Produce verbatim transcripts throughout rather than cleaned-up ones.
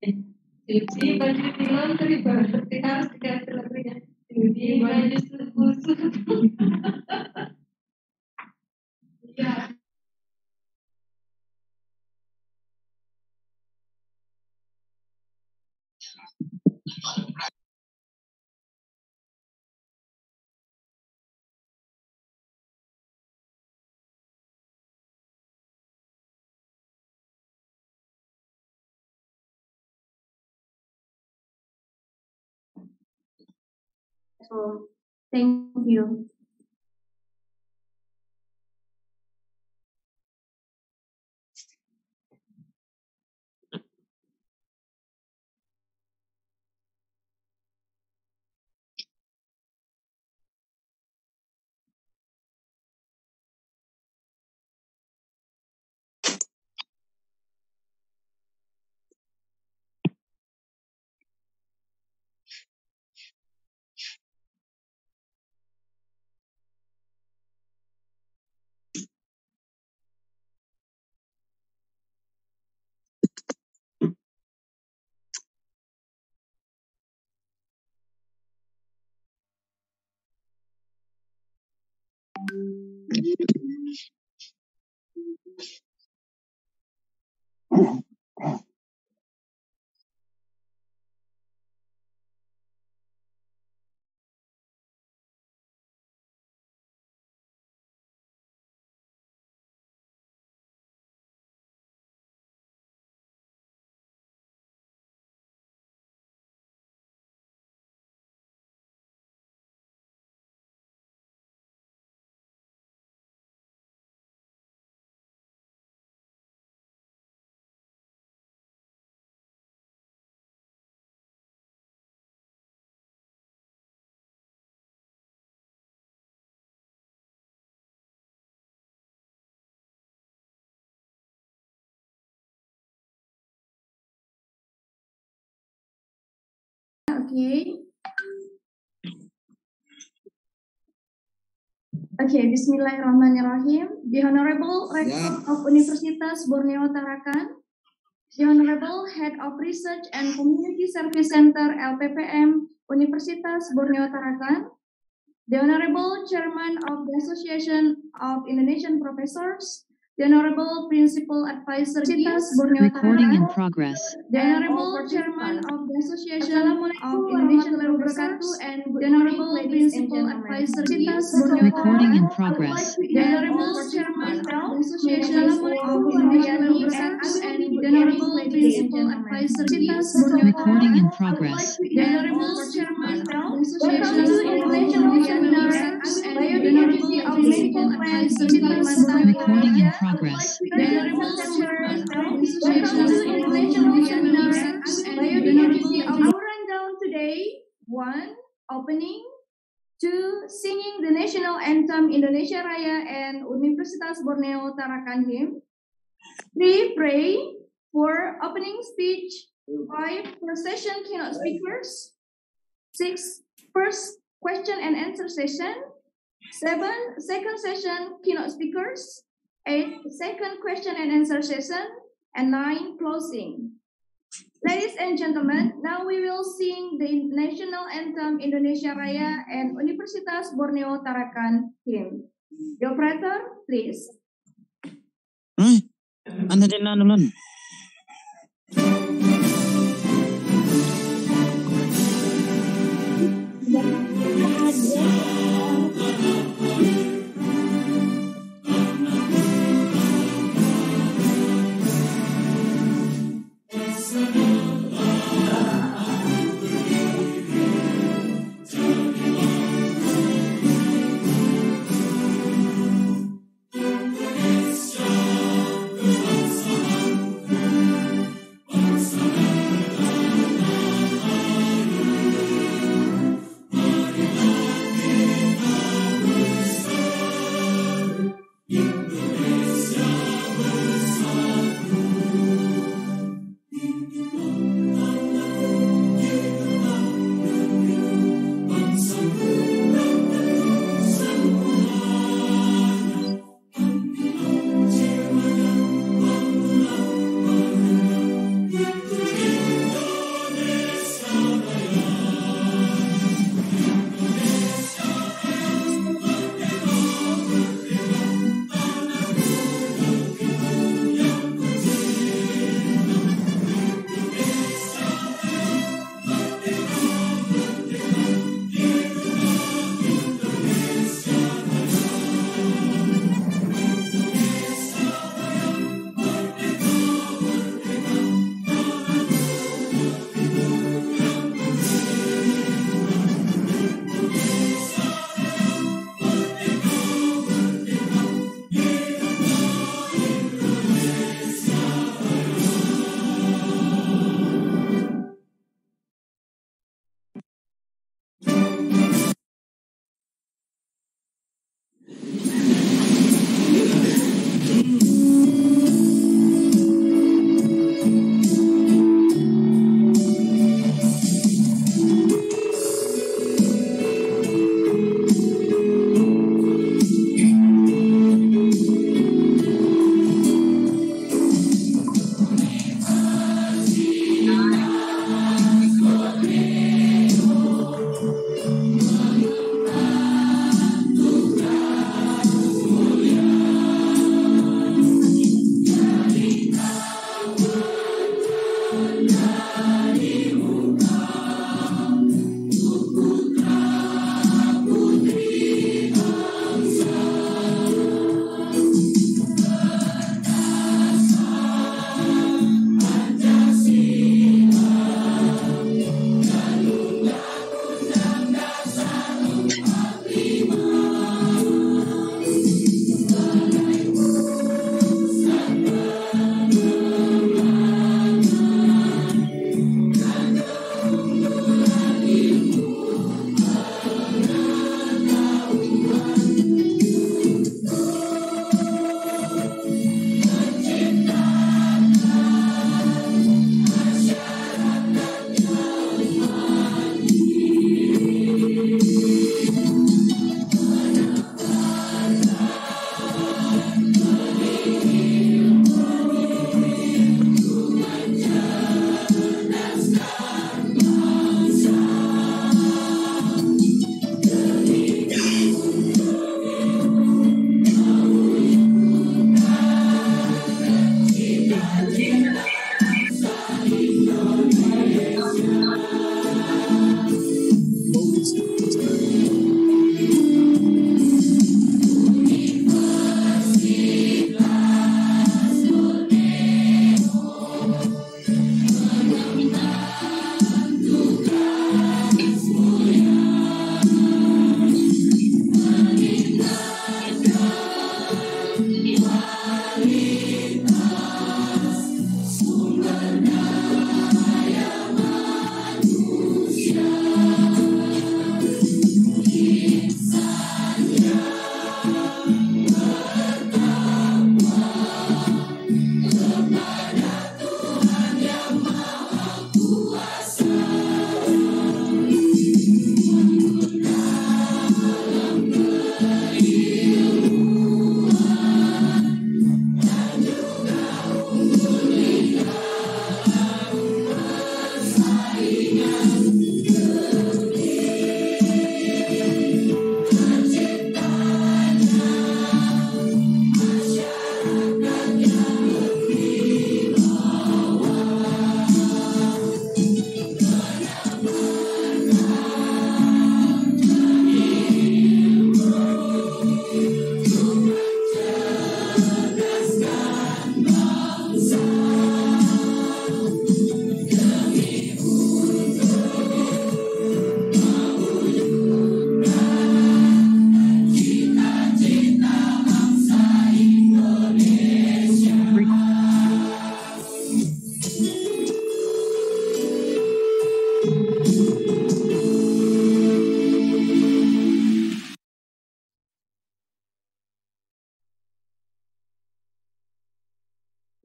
Cuci baju di laundry berarti harus dikasih lagunya. Cuci baju susu. Iya. So, thank you. Okay. Okay, Bismillahirrahmanirrahim. The Honorable Rector yeah. of Universitas Borneo Tarakan, the Honorable Head of Research and Community Service Center L P P M Universitas Borneo Tarakan, the Honorable Chairman of the Association of Indonesian Professors, the Honorable Principal Advisor Universitas Borneo Recording in Tarakan, progress. the Honorable Chairman of the Association of Indonesian Professors, and the Honorable Principal Advisor Universitas Borneo Recording in Tarakan, progress. the Honorable Chairman of the Association of Indonesian Professors, and the Honorable Principal Advisor Universitas Borneo Recording in Tarakan, progress. the Honorable Chairman of the Association of Indonesian Professors, and the Honorable Principal Advisor Universitas Borneo Recording in Tarakan, progress. the Honorable Chairman of the Association of Indonesian Professors, and the Honorable our rundown today: one, opening; two, singing the national anthem Indonesia Raya and Universitas Borneo Tarakan hymn; three, pray; four, opening speech; five, first session keynote speakers; six, first question and answer session; seven, second session keynote speakers; eight, second question and answer session; and nine, closing. Ladies and gentlemen, now we will sing the national anthem Indonesia Raya and Universitas Borneo Tarakan hymn. The operator, please. Ay, ano din na naman?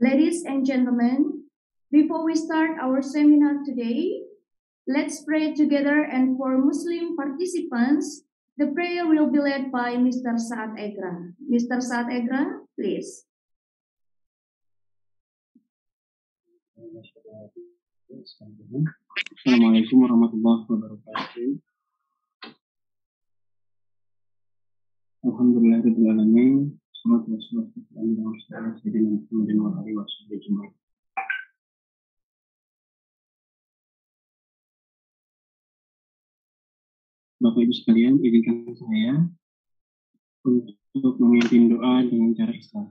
Ladies and gentlemen, before we start our seminar today, let's pray together, and for Muslim participants, the prayer will be led by Mister Saad Egra. Mister Saad Egra, please. Assalamualaikum warahmatullahi wabarakatuh. Alhamdulillahirabbil alamin. Wassalatu wassalamu ala sayyidina Muhammadin wa alihi wasallam. Bapak Ibu sekalian, izinkan saya untuk memimpin doa dengan cara Islam.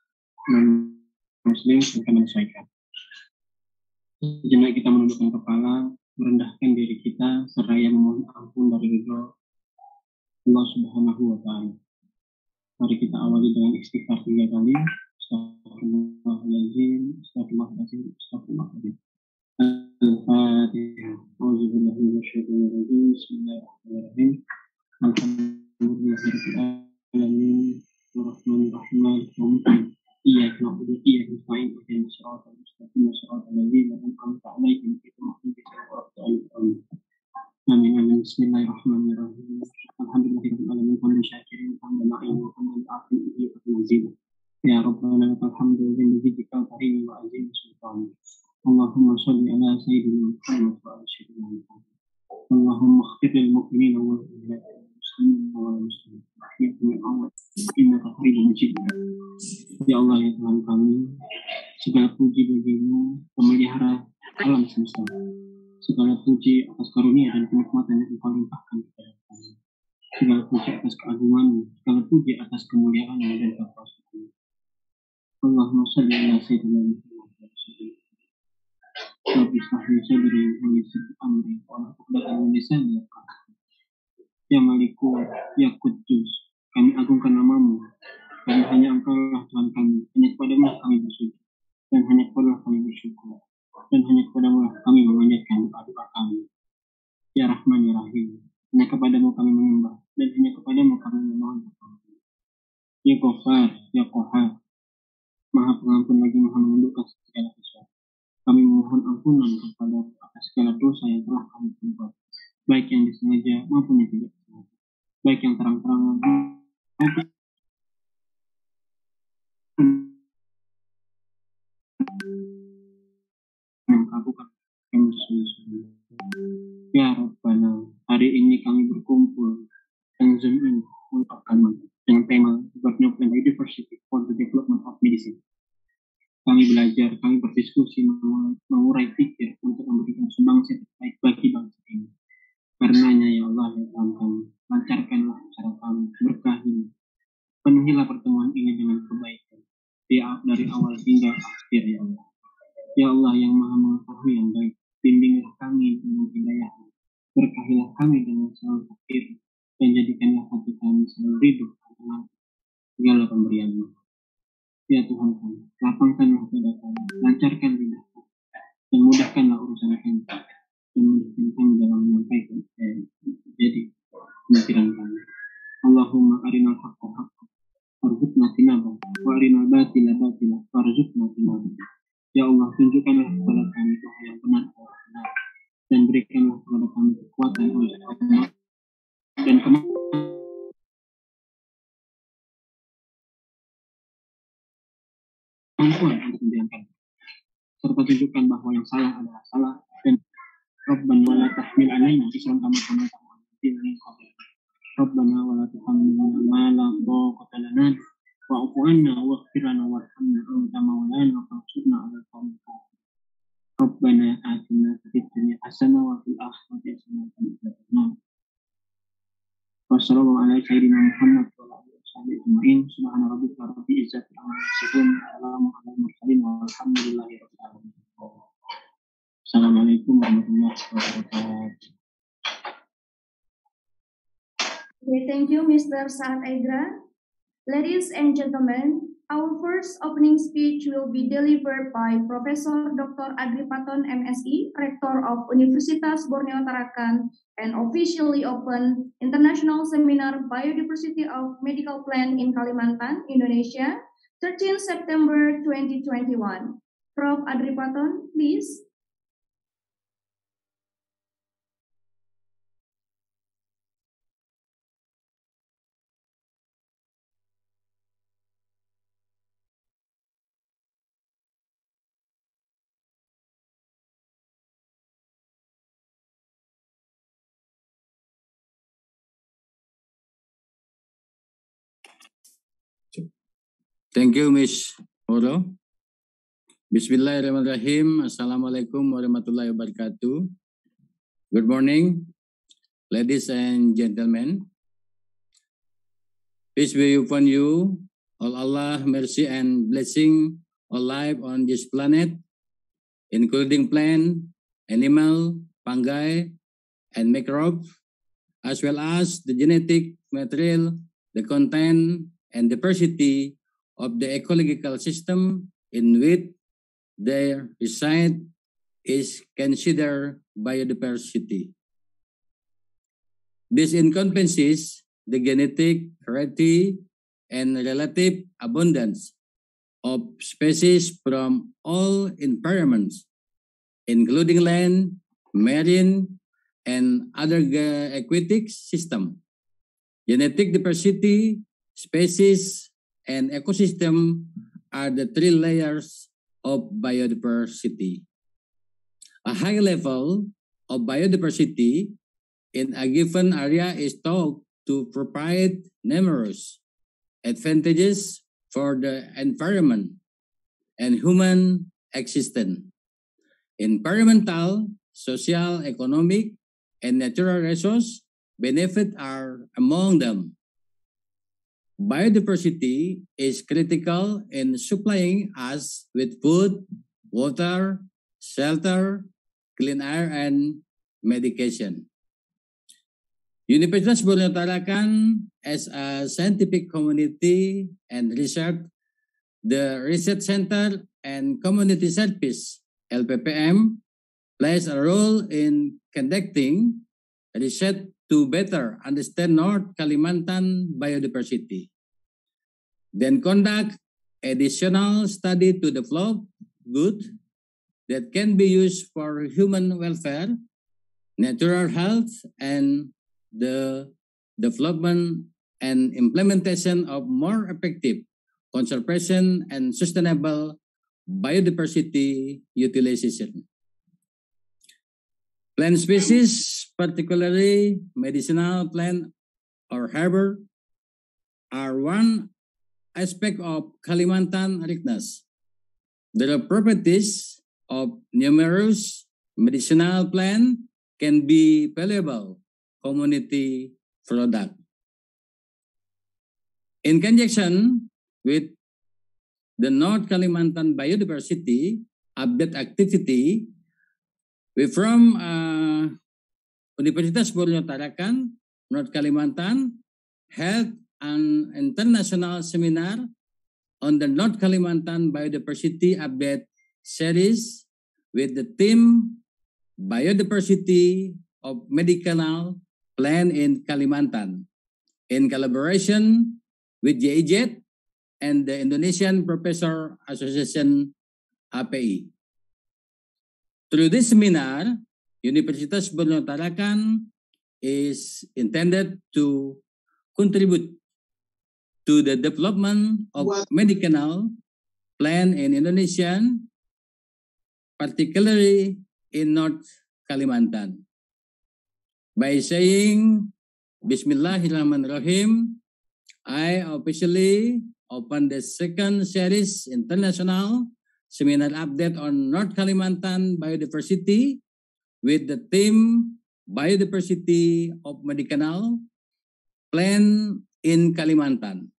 Non-Muslim akan menyesuaikan. Sejenak kita menundukkan kepala, merendahkan diri kita, seraya memohon ampun dari ridho Allah Subhanahu wa Ta'ala. Mari kita awali dengan istighfar tiga kali. Astagfirullahaladzim, astagfirullahaladzim, astagfirullahaladzim. Al-Fatihah. Auzubillahi minasyaitonirrajim. Bismillahirrahmanirrahim. Alhamdulillahirabbil alamin. Arrahmanirrahim. Maliki yaumiddin. Iyyaka na'budu wa iyyaka nasta'in. Ihdinas siratal mustaqim. Siratal ladzina an'amta 'alaihim ghairil maghdubi 'alaihim waladdallin. Amin amin. Bismillahirrahmanirrahim. Alhamdulillahirabbil alamin. Hamdan syakirin, hamdan na'imin, hamdan afin bihi wa mazid. Ya Rabbana lakal hamdu bi dzikra karim wa azim sultan. Allahumma shalli ala sayyidina Muhammad wa ala sayyidina Muhammad. Allahumma ighfir lil mu'minina wal mu'minat wal muslimin wal muslimat. Innaka Qaribun Mujib. Ya Allah, ya Tuhan kami, segala puji bagimu, pemelihara alam semesta. Segala puji atas karunia dan kenikmatan yang Engkau limpahkan kepada kami. Segala puji atas keagungan, segala puji atas kemuliaan dan kekuasaan. Allahumma shalli ala sayyidina Muhammad wa sallam. Rabbi shrah li sadri wa yassir li amri wa hlul 'uqdatam min lisani yafqahu. Ya Maliku, ya Quddus, kami agungkan namamu. Dan hanya Engkau lah Tuhan kami, hanya kepadamu kami bersujud, dan hanya kepadamu kami bersyukur, dan hanya kepadamu kami memanjatkan doa-doa kami. Ya Rahman, ya Rahim, hanya kepadamu kami menyembah, dan hanya kepadamu kami memohon pertolongan. Ya Ghafar, ya Qahhar, Maha Pengampun lagi Maha menundukkan segala sesuatu. Kami memohon ampunan kepada atas segala dosa yang telah kami perbuat, baik yang disengaja maupun yang tidak disengaja, baik yang terang-terangan maupun mengabulkan kami sungguh-sungguh. Ya Rabbana, hari ini kami berkumpul dan Zoom in untuk kami dengan tema Government and University for the Development of Medicine. Kami belajar, kami berdiskusi, mengurai pikir untuk memberikan sumbangsi terbaik bagi bangsa ini. Karenanya ya Allah, ya Tuhan kami, lancarkanlah acara kami, berkahi, penuhilah pertemuan ini dengan kebaikan, dari awal hingga akhir ya Allah. Ya Allah yang Maha mengetahui yang baik, bimbinglah kami dengan hidayah-Mu, berkahilah kami dengan selalu fakir, dan jadikanlah hati kami selalu ridho dengan segala pemberian-Mu. Ya Tuhan kami, lapangkanlah dada kami, lancarkan lidah kami, dan mudahkanlah urusan kami, dan mudahkan kami dalam menyampaikan eh, jadi pemikiran kami. Allahumma arinal haqqa haqqa warzuqna tinabah, wa arinal batila batila warzuqna tinabah. Ya Allah, tunjukkanlah kepada kami bahwa yang benar adalah benar, dan berikanlah kepada kami kekuatan untuk dan kemampuan untuk menjalankan, serta tunjukkan bahwa yang salah adalah salah, dan Rabbana wa la tahmil alaina isran kama hamaltahu 'ala alladziina min qablina. Rabbana wa la tuhammilna ma la taqata lana wa'fu 'anna waghfir lana warhamna anta maulana fansurna 'alal qawmil kafirin. Rabbana atina fid dunya hasanah wa fil akhirati hasanah wa qina adzaban nar. Wassallallahu ala sayyidina Muhammad wa ala alihi washabihi ajma'in. Subhana rabbika rabbil izzati amma yasifun. Wassalamu alal mursalin walhamdulillahi rabbil alamin. Assalamualaikum warahmatullahi wabarakatuh. Okay, thank you, Mister Saad Egra. Ladies and gentlemen, our first opening speech will be delivered by Professor Doctor Agripaton M Si, Rector of Universitas Borneo Tarakan, and officially open International Seminar Biodiversity of Medical Plant in Kalimantan, Indonesia, thirteenth September twenty twenty-one. Professor Adri Paton, please. Thank you, Miz Oro. Bismillahirrahmanirrahim. Assalamualaikum warahmatullahi wabarakatuh. Good morning, ladies and gentlemen. Peace be upon you, all Allah, mercy and blessing all life on this planet, including plant, animal, fungi, and microbe, as well as the genetic material, the content, and diversity of the ecological system in which they reside is considered biodiversity. This encompasses the genetic variety and relative abundance of species from all environments, including land, marine, and other aquatic systems. Genetic diversity, species, and ecosystem are the three layers of biodiversity. A high level of biodiversity in a given area is thought to provide numerous advantages for the environment and human existence. Environmental, social, economic, and natural resource benefits are among them. Biodiversity is critical in supplying us with food, water, shelter, clean air, and medication. Universitas Borneo Tarakan, as a scientific community and research, the Research Center and Community Service, L P P M, plays a role in conducting research to better understand North Kalimantan biodiversity. Then conduct additional study to develop goods that can be used for human welfare, natural health, and the development and implementation of more effective conservation and sustainable biodiversity utilization. Plant species, particularly medicinal plant or herb, are one aspect of Kalimantan richness. The properties of numerous medicinal plants can be valuable community product. In conjunction with the North Kalimantan biodiversity update activity, we from uh, Universitas Borneo Tarakan, North Kalimantan, held an international seminar on the North Kalimantan Biodiversity Update series with the theme Biodiversity of Medicinal Plant in Kalimantan, in collaboration with J I Z and the Indonesian Professor Association A P I. Through this seminar, Universitas Borneo Tarakan is intended to contribute to the development of medicinal plant in Indonesia, particularly in North Kalimantan. By saying Bismillahirrahmanirrahim, I officially open the second series international seminar update on North Kalimantan biodiversity with the theme Biodiversity of Medicinal Plant in Kalimantan.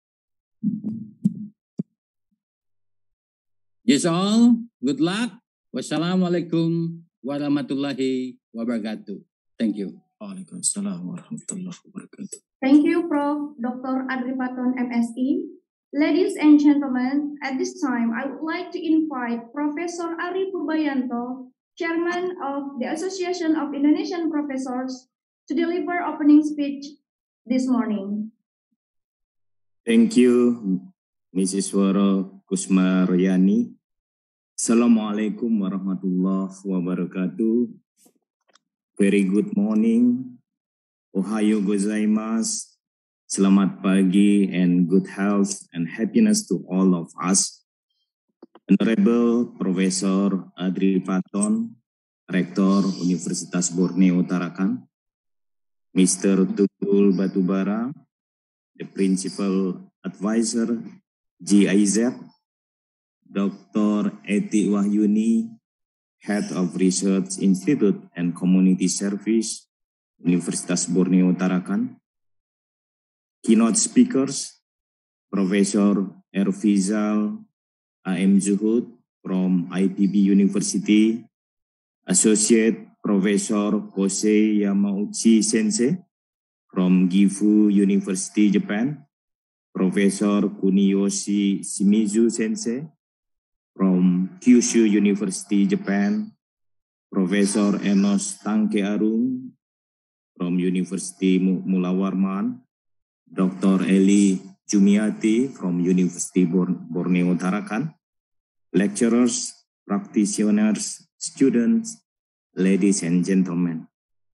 Yes all, good luck. Wassalamualaikum warahmatullahi wabarakatuh. Thank you. Waalaikumsalam warahmatullahi wabarakatuh. Thank you, Professor Doctor Adri Paton, M Si. Ladies and gentlemen, at this time, I would like to invite Professor Ari Purbayanto, Chairman of the Association of Indonesian Professors, to deliver opening speech this morning. Thank you, Missus Woro. Kusmaryani. Assalamualaikum warahmatullahi wabarakatuh. Very good morning. Ohayo gozaimasu. Selamat pagi and good health and happiness to all of us. Honorable Professor Adri Paton, Rektor Universitas Borneo Tarakan. Mister Tukul Batubara, the Principal Advisor G I Z. Doctor Eti Wahyuni, Head of Research Institute and Community Service, Universitas Borneo Tarakan. Keynote speakers, Professor Erfizal A M Zuhud from I P B University, Associate Professor Kosei Yamauchi Sensei from Gifu University, Japan, Professor Kuniyoshi Shimizu Sensei from Kyushu University, Japan, Professor Enos Tangke Arung from University Mulawarman, Doctor Eli Jumiati from University Borneo Tarakan, lecturers, practitioners, students, ladies and gentlemen.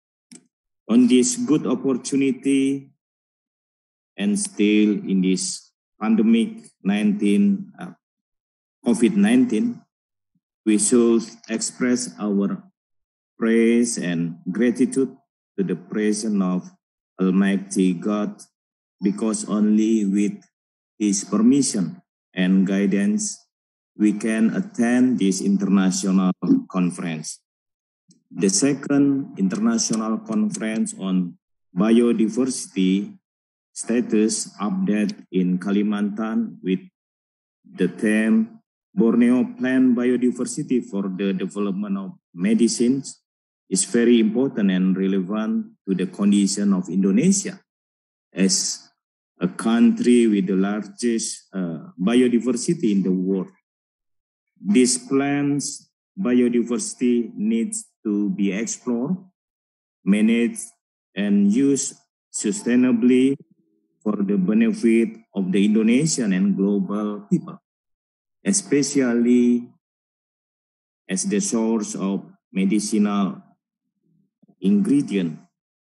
On this good opportunity and still in this pandemic nineteen uh, COVID nineteen, we should express our praise and gratitude to the presence of Almighty God, because only with His permission and guidance we can attend this international conference. The second international conference on biodiversity status update in Kalimantan with the theme Borneo Plant Biodiversity for the Development of Medicines is very important and relevant to the condition of Indonesia as a country with the largest uh, biodiversity in the world. This plant's biodiversity needs to be explored, managed, and used sustainably for the benefit of the Indonesian and global people, especially as the source of medicinal ingredient.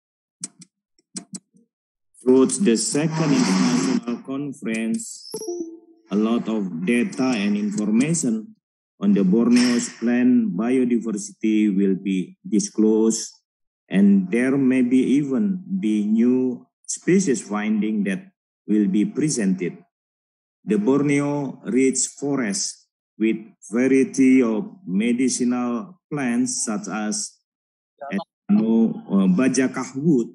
Through the second international conference, a lot of data and information on the Borneo's plant biodiversity will be disclosed, and there may be even be new species finding that will be presented. The Borneo rich forest with variety of medicinal plants such as no, uh, Bajakah wood,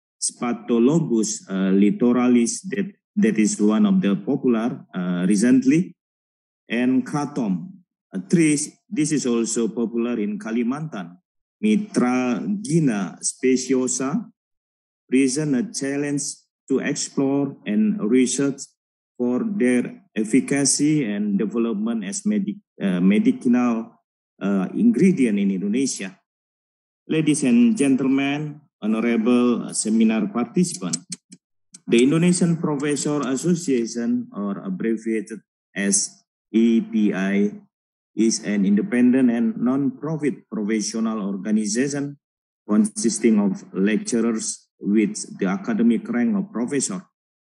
Spatolobus uh, littoralis, that, that is one of the popular uh, recently, and Kratom uh, trees. This is also popular in Kalimantan. Mitragina speciosa present a challenge to explore and research for their efficacy and development as medic, uh, medicinal uh, ingredient in Indonesia. Ladies and gentlemen, honorable seminar participants, the Indonesian Professor Association, or abbreviated as E P I, is an independent and non-profit professional organization consisting of lecturers with the academic rank of professor,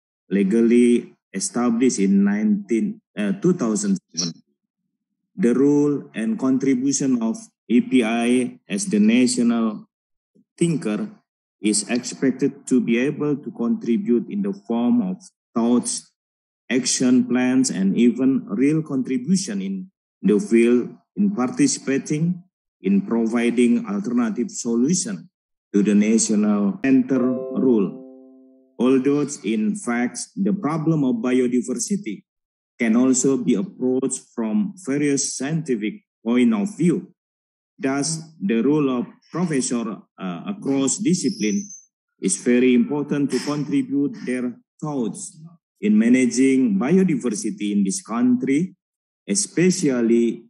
legally established in nineteen, uh, two thousand seven. The role and contribution of E P I as the national thinker is expected to be able to contribute in the form of thoughts, action plans, and even real contribution in the field in participating in providing alternative solution to the national center rule. Although in fact the problem of biodiversity can also be approached from various scientific point of view. Thus, the role of professor uh, across discipline is very important to contribute their thoughts in managing biodiversity in this country, especially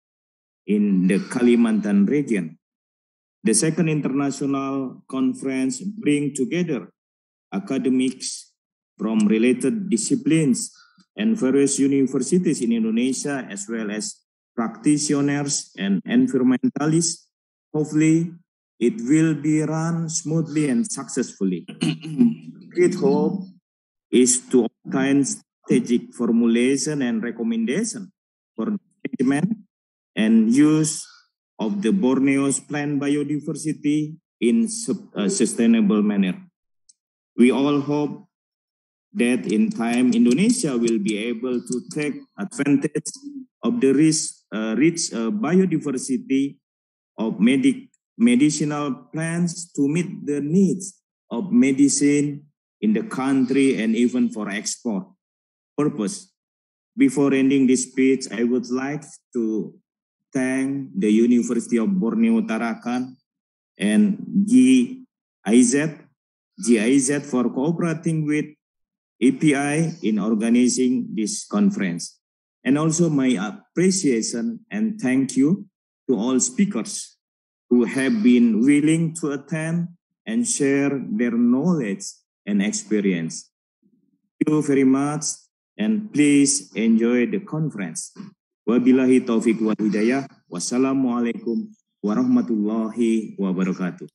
in the Kalimantan region. The second international conference brings together academics from related disciplines and various universities in Indonesia, as well as practitioners and environmentalists. Hopefully, it will be run smoothly and successfully. Great hope is to obtain strategic formulation and recommendation for management and use of the Borneo's plant biodiversity in a sustainable manner. We all hope that in time Indonesia will be able to take advantage of the rich, uh, rich uh, biodiversity of medic, medicinal plants to meet the needs of medicine in the country and even for export purpose. Before ending this speech, I would like to thank the University of Borneo Tarakan and G I Z, G I Z for cooperating with A P I in organizing this conference. And also my appreciation and thank you to all speakers who have been willing to attend and share their knowledge and experience. Thank you very much, and please enjoy the conference. Wabillahi taufiq wal hidayah. Wassalamualaikum warahmatullahi wabarakatuh.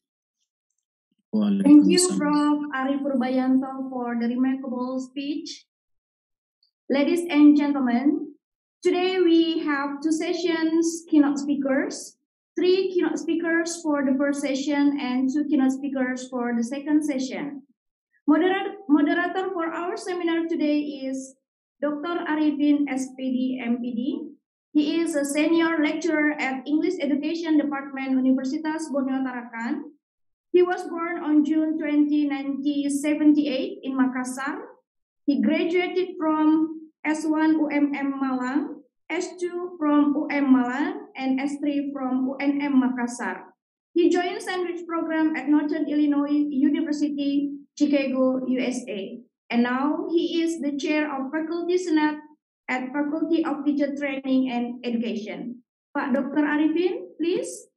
Thank you, Professor Ari Purbayanto, for the remarkable speech. Ladies and gentlemen, today we have two sessions keynote speakers, three keynote speakers for the first session, and two keynote speakers for the second session. Moderator, moderator for our seminar today is Doctor Arifin S P D M P D. He is a senior lecturer at English Education Department, Universitas Borneo Tarakan. He was born on June twentieth, nineteen seventy-eight in Makassar. He graduated from S one U M M Malang, S two from U M Malang, and S three from U N M Makassar. He joined sandwich program at Northern Illinois University, Chicago, U S A. And now he is the chair of Faculty Senate at Faculty of Teacher Training and Education. Pak Doctor Arifin, please.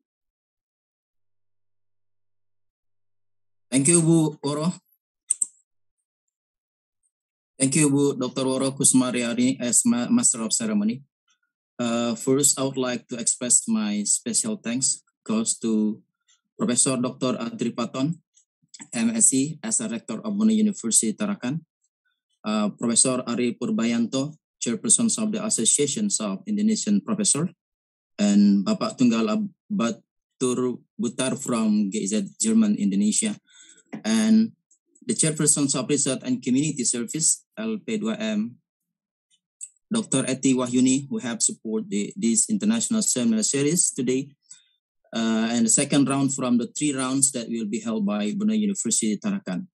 Thank you, Bu Woro. Thank you, Bu Doctor Woro Kusumariani as Ma Master of Ceremony. Uh, first, I would like to express my special thanks goes to Professor Doctor Adri Paton, M Sc as a Rector of Borneo University Tarakan, uh, Professor Ari Purbayanto, Chairperson of the Associations of Indonesian Professor, and Bapak Tunggal Batur Butar from G I Z German, Indonesia, and the Chairperson of Research and Community Service, L P two M, Doctor Eti Wahyuni, who have supported the, this international seminar series today, uh, and the second round from the three rounds that will be held by Borneo University Tarakan.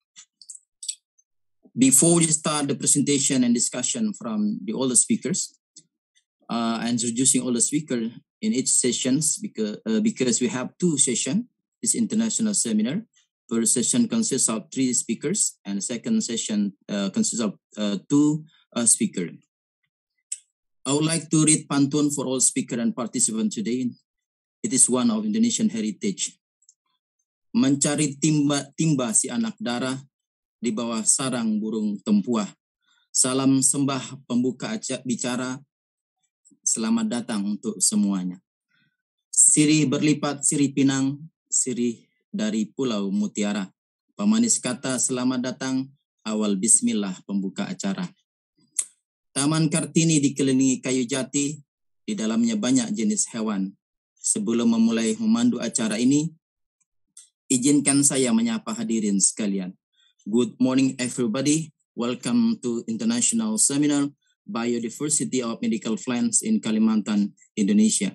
Before we start the presentation and discussion from the older speakers, uh, and introducing all the speakers in each sessions, because, uh, because we have two sessions, this international seminar. First session consists of three speakers, and the second session uh, consists of uh, two uh, speakers. I would like to read pantun for all speakers and participants today. It is one of Indonesian heritage. Mencari timba, timba si anak darah di bawah sarang burung tempuah. Salam sembah pembuka bicara. Selamat datang untuk semuanya. Sirih berlipat, sirih pinang, sirih dari Pulau Mutiara. Pemanis kata selamat datang, awal bismillah pembuka acara. Taman Kartini dikelilingi kayu jati, di dalamnya banyak jenis hewan. Sebelum memulai memandu acara ini, izinkan saya menyapa hadirin sekalian. Good morning everybody, welcome to International Seminar Biodiversity of Medical Plants in Kalimantan, Indonesia.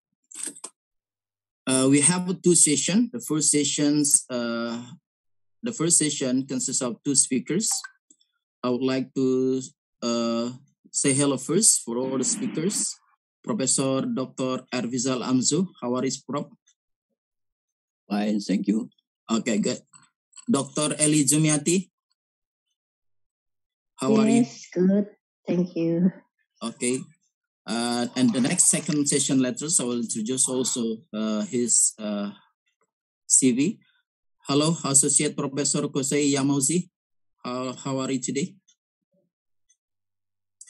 Uh, we have two sessions. The first sessions, uh, the first session consists of two speakers. I would like to uh, say hello first for all the speakers. Professor Doctor Ervizal Amzu, how are you, Prof? Fine, thank you. Okay, good. Doctor Eli Jumiati, how yes, are you? Yes, good. Thank you. Okay. Uh, and the next second session letters, I will introduce also uh, his uh, C V. Hello, Associate Professor Kosei Yamauzi. How, how are you today?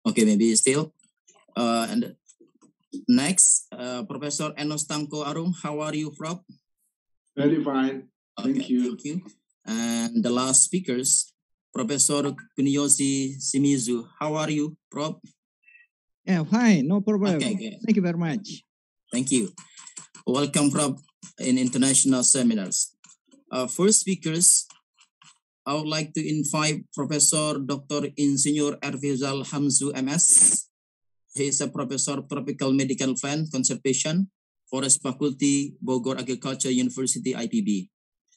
Okay, maybe still. Uh, and next, uh, Professor Enos Tangko Arung. How are you, Prof? Very fine. Thank Okay, you. thank you. And the last speakers, Professor Kuniyoshi Shimizu. How are you, Prof? Yeah, fine, no problem. Okay, okay. Thank you very much. Thank you. Welcome, Prof, in international seminars. Uh, first speakers, I would like to invite Professor Doctor Insinyur Ervizal Hamzu M S. He is a Professor of Tropical Medical Plant Conservation, Forest Faculty, Bogor Agriculture University, I P B.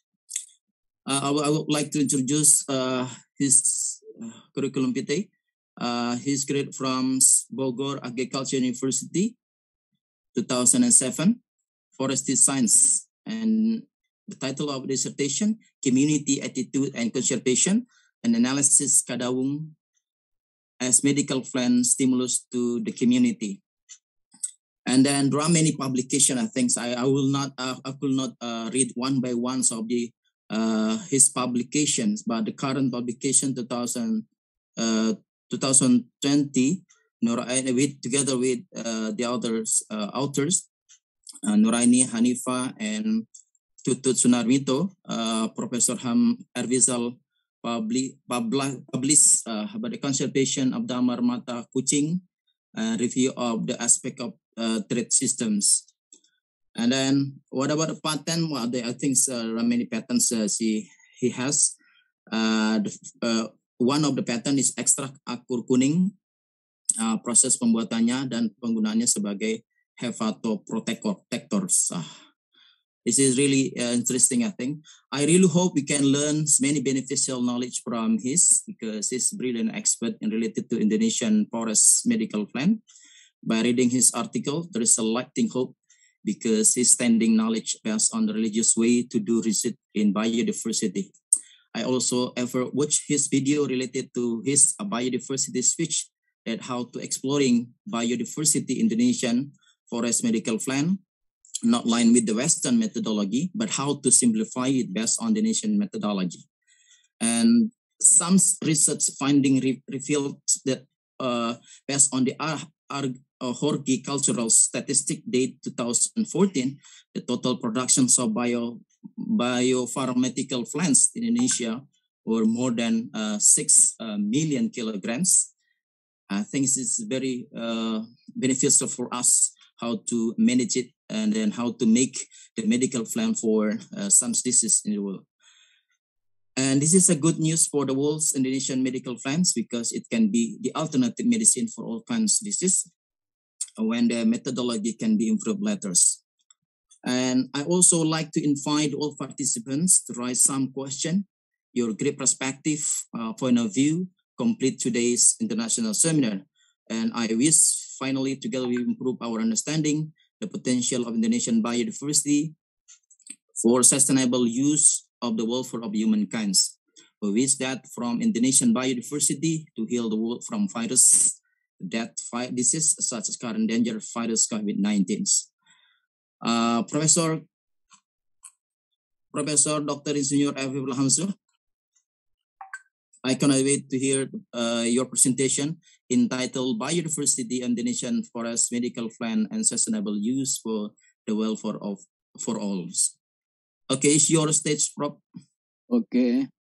Uh, I, I would like to introduce uh, his uh, curriculum vitae. Uh, he's graduated from Bogor Agriculture University, two thousand seven, Forestry Science, and the title of dissertation, Community Attitude and Conservation, an Analysis Kadawung as Medical Plant Stimulus to the Community. And then there are many publications, I think. I, I will not, uh, I could not uh, read one by one of the uh, his publications, but the current publication, two thousand, uh, twenty twenty, with, together with uh, the others, uh, authors, uh, Nuraini Hanifa and Tutut Sunarmito, uh, Professor Ham Ervizal publi, publi, published uh, about the conservation of Damar Mata Kucing, uh, review of the aspect of uh, trade systems. And then what about the patent? Well, there, I think uh, there are many patents uh, he, he has. Uh, the, uh, one of the patent is ekstrak akur kuning, uh, proses pembuatannya dan penggunaannya sebagai hepatoprotectors. Uh, This is really uh, interesting, I think. I really hope we can learn many beneficial knowledge from his, because he's a brilliant expert in related to Indonesian forest medical plan. By reading his article, there is a lighting hope, because he's standing knowledge based on the religious way to do research in biodiversity. I also ever watched his video related to his uh, biodiversity speech, that how to exploring biodiversity Indonesian forest medical plan, not line with the Western methodology, but how to simplify it based on the Indonesian methodology. And some research finding re revealed that uh, based on the Ar Ar uh, horticultural statistic date two thousand fourteen, the total productions of bio biopharmaceutical plants in Indonesia were more than uh, six uh, million kilograms. I think this is very uh, beneficial for us, how to manage it, and then how to make the medical plan for uh, some diseases in the world. And this is a good news for the world's Indonesian medical plans, because it can be the alternative medicine for all kinds of disease when the methodology can be improved later. And I also like to invite all participants to raise some question, your great perspective, uh, point of view, complete today's international seminar. And I wish finally together we improve our understanding the potential of Indonesian biodiversity for sustainable use of the welfare of humankind. We wish that from Indonesian biodiversity to heal the world from virus, death, disease such as current danger virus COVID nineteen. Uh, Professor Professor Doctor Insinyur Ervizal Hamzu, I cannot wait to hear uh, your presentation entitled Biodiversity Indonesian Forest Medical Plan and Sustainable Use for the Welfare of for All. Okay, it's your stage, Prof. Okay.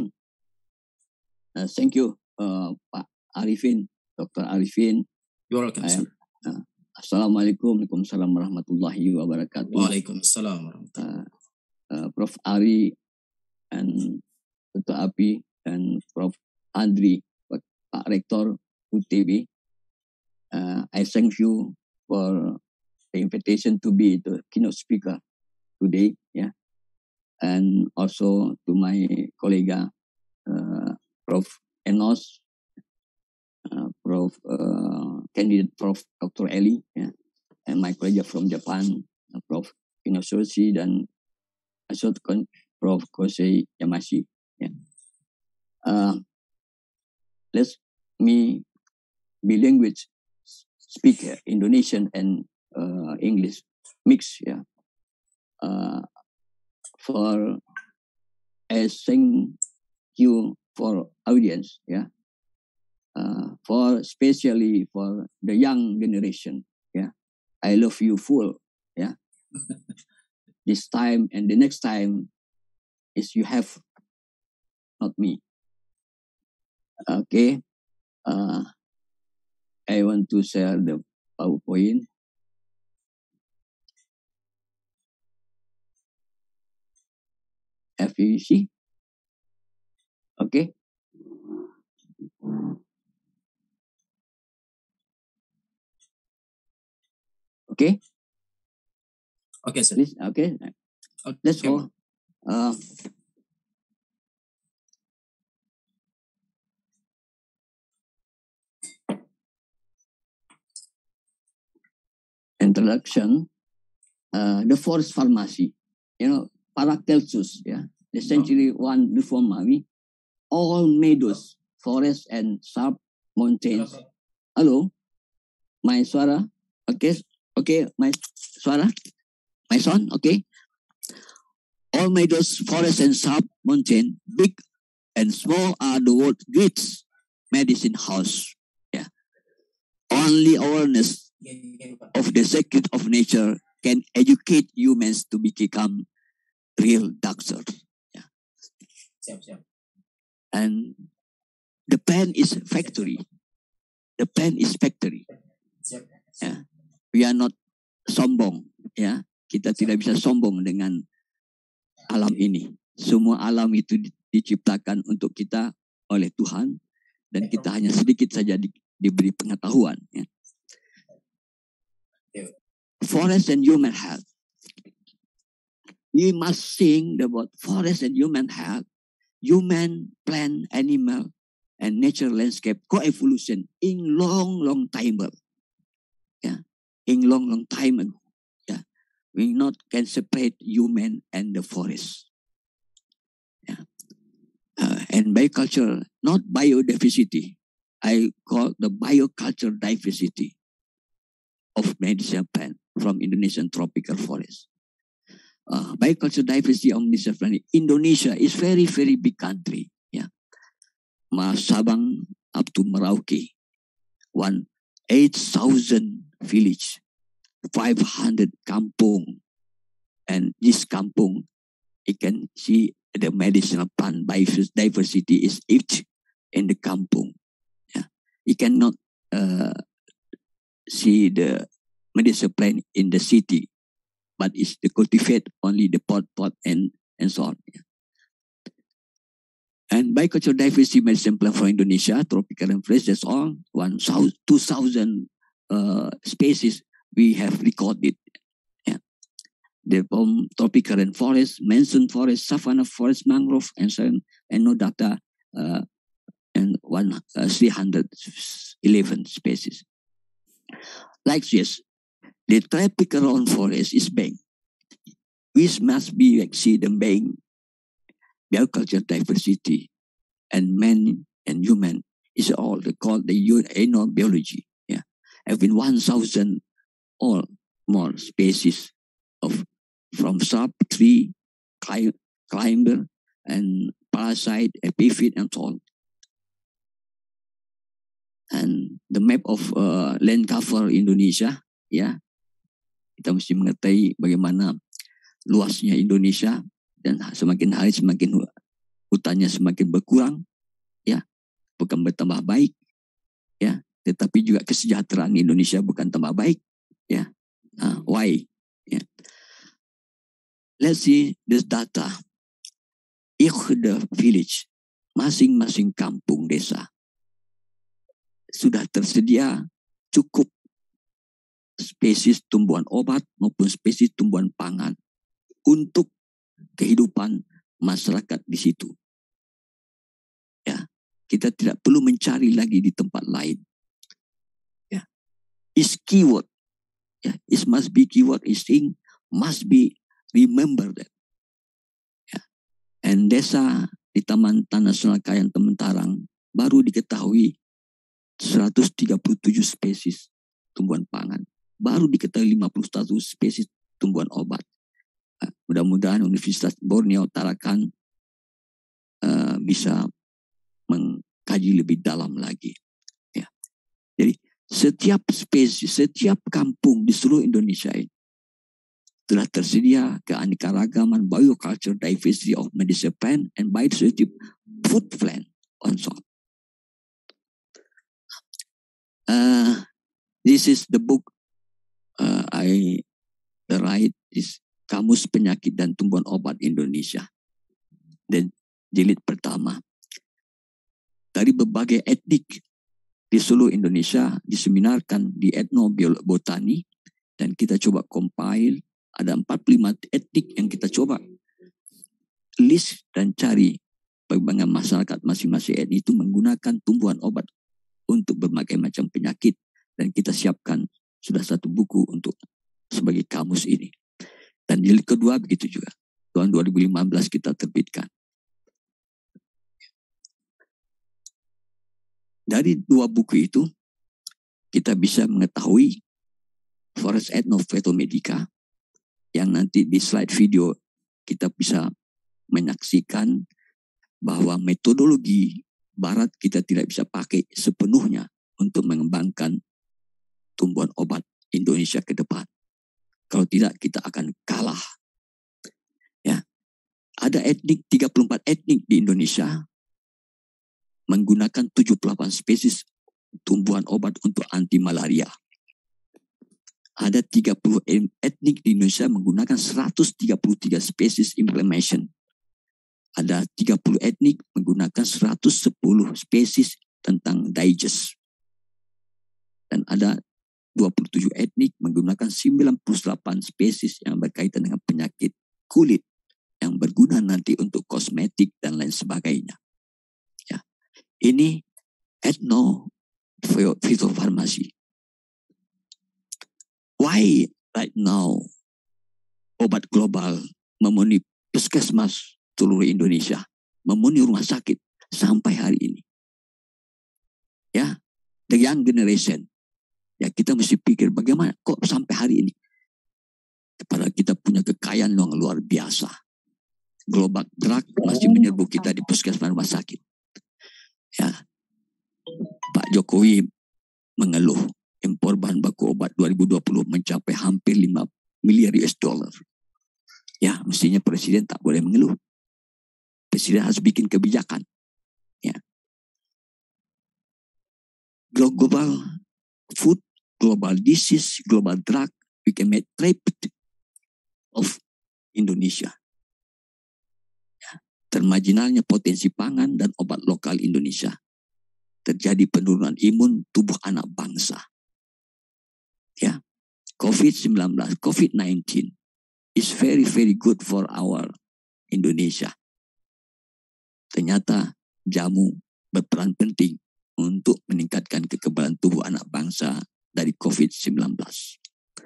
uh, thank you, uh, Pak Arifin, Doctor Arifin. You're welcome, sir. Uh, Assalamualaikum, Waalaikumsalam warahmatullahi wabarakatuh. Waalaikumsalam warahmatullahi wabarakatuh. Uh, uh, Prof Ari and Doctor Api and Prof Andri, Pak Rektor U T B. Uh, I thank you for the invitation to be the keynote speaker today. Yeah, and also to my colleague, uh, Prof Enos, uh, Prof uh, candidate Prof Doctor Eli, yeah, and my colleague from Japan, uh, Prof Kinososhi, dan Asotkan Prof Kosei Yamashi. Yeah. Uh, let me be language speaker, Indonesian and uh, English mix. Yeah. Uh, for I thank you for audience. Yeah. uh, for especially for the young generation. Yeah, I love you full. Yeah, this time and the next time is you have, not me. Okay, uh, I want to share the PowerPoint. F U C. Okay. Okay. Okay, sir. Please. Okay. Okay. Let's go. Uh, introduction. Uh, the forest pharmacy. You know, Paracelsus. Yeah. The century one reformary. All meadows, forests, and sharp mountains. Hello. My suara. Okay. Okay. My suara. My son. Okay. All meadows, forests, and sharp mountain, big and small, are the world's great medicine house. Yeah. Only awareness of the secret of nature can educate humans to become real doctors. Yeah. And the pen is factory. The pen is factory. Yeah. We are not sombong. Ya. Kita tidak bisa sombong dengan alam ini. Semua alam itu diciptakan untuk kita oleh Tuhan, dan kita hanya sedikit saja di, diberi pengetahuan. Ya. Forest and human health. We must sing about forest and human health, human, plant, animal, and nature landscape co-evolution in long, long time ago. Yeah. In long, long time ago. Yeah. We not can separate human and the forest. Yeah. Uh, and bioculture, not biodiversity. I call the bioculture diversity of medicinal plant from Indonesian tropical forest. Uh, bioculture diversity of medicinal plant. Indonesia is very, very big country. Yeah. Sabang up to Merauke. One, eight thousand village, five hundred kampung. And this kampung, you can see the medicinal plant biodiversity is each in the kampung. Yeah. You cannot uh, see the medicinal plant in the city, but it's the cultivate only the pot pot and and so on. Yeah. And biocultural diversity medicine plant for Indonesia, tropical and fresh, that's all. One two thousand uh, species we have recorded. Yeah. The um, tropical and forest, monsoon forest, savanna forest, mangrove, and so on, and no data, uh, and one uh, three hundred eleven species. Like this, the tropical rainforest is bank, which must be exceed the bank. Bioculture diversity and man and human is all they call the enobiology. Yeah, having one thousand or more species of from shrub, tree, climb, climber, and parasite, epiphyte, and so on. And the map of uh, land cover Indonesia, ya, kita mesti mengerti bagaimana luasnya Indonesia. Dan semakin hari semakin hutannya semakin berkurang, ya, bukan bertambah baik, ya, tetapi juga kesejahteraan Indonesia bukan tambah baik, ya. Uh, why? Yeah. Let's see this data. Each the village, masing-masing kampung desa sudah tersedia cukup spesies tumbuhan obat maupun spesies tumbuhan pangan untuk kehidupan masyarakat di situ. Ya, kita tidak perlu mencari lagi di tempat lain. Ya, is keyword. Ya, it must be keyword. Is thing must be remember that. Ya, and desa di Taman Nasional Kayan Tementarang baru diketahui seratus tiga puluh tujuh spesies tumbuhan pangan. Baru diketahui lima puluh satu spesies tumbuhan obat. Mudah-mudahan Universitas Borneo Tarakan uh, bisa mengkaji lebih dalam lagi. Jadi setiap spesies, setiap kampung di seluruh Indonesia ini telah tersedia keanekaragaman bioculture diversity of medicinal plant and biodiversity food plan also. Uh, this is the book uh, I write is Kamus Penyakit dan Tumbuhan Obat Indonesia. Dan jilid pertama. Dari berbagai etnik di seluruh Indonesia diseminarkan di etnobotani dan kita coba compile ada empat puluh lima etnik yang kita coba list dan cari bagaimana masyarakat masing-masing etnik itu menggunakan tumbuhan obat untuk berbagai macam penyakit dan kita siapkan sudah satu buku untuk sebagai kamus ini. Dan jilid kedua begitu juga. Tahun dua ribu lima belas kita terbitkan. Dari dua buku itu, kita bisa mengetahui Forest Ethnophytomedica yang nanti di slide video kita bisa menyaksikan bahwa metodologi barat kita tidak bisa pakai sepenuhnya untuk mengembangkan tumbuhan obat Indonesia ke depan. Kalau tidak, kita akan kalah. Ya, ada etnik, tiga puluh empat etnik di Indonesia menggunakan tujuh puluh delapan spesies tumbuhan obat untuk anti malaria. Ada tiga puluh etnik di Indonesia menggunakan seratus tiga puluh tiga spesies implementation. Ada tiga puluh etnik menggunakan seratus sepuluh spesies tentang digest. Dan ada dua puluh tujuh etnik menggunakan sembilan puluh delapan spesies yang berkaitan dengan penyakit kulit yang berguna nanti untuk kosmetik dan lain sebagainya. Ya. Ini etno-fitofarmasi. Why right now obat global memenuhi puskesmas seluruh Indonesia, memenuhi rumah sakit sampai hari ini? Ya, the young generation. Ya, kita mesti pikir bagaimana kok sampai hari ini. Padahal kita punya kekayaan yang luar biasa. Global drug masih menyerbu kita di puskesmas rumah sakit. Ya, Pak Jokowi mengeluh impor bahan baku obat dua ribu dua puluh mencapai hampir lima miliar U S dollar. Ya, mestinya presiden tak boleh mengeluh. Presiden harus bikin kebijakan. Ya. Global food, global disease, global drug, we can make trade of Indonesia. Ya. Termarginalnya potensi pangan dan obat lokal Indonesia. Terjadi penurunan imun tubuh anak bangsa. Ya, COVID sembilan belas, COVID sembilan belas is very very good for our Indonesia. Ternyata jamu berperan penting untuk meningkatkan kekebalan tubuh anak bangsa dari COVID sembilan belas.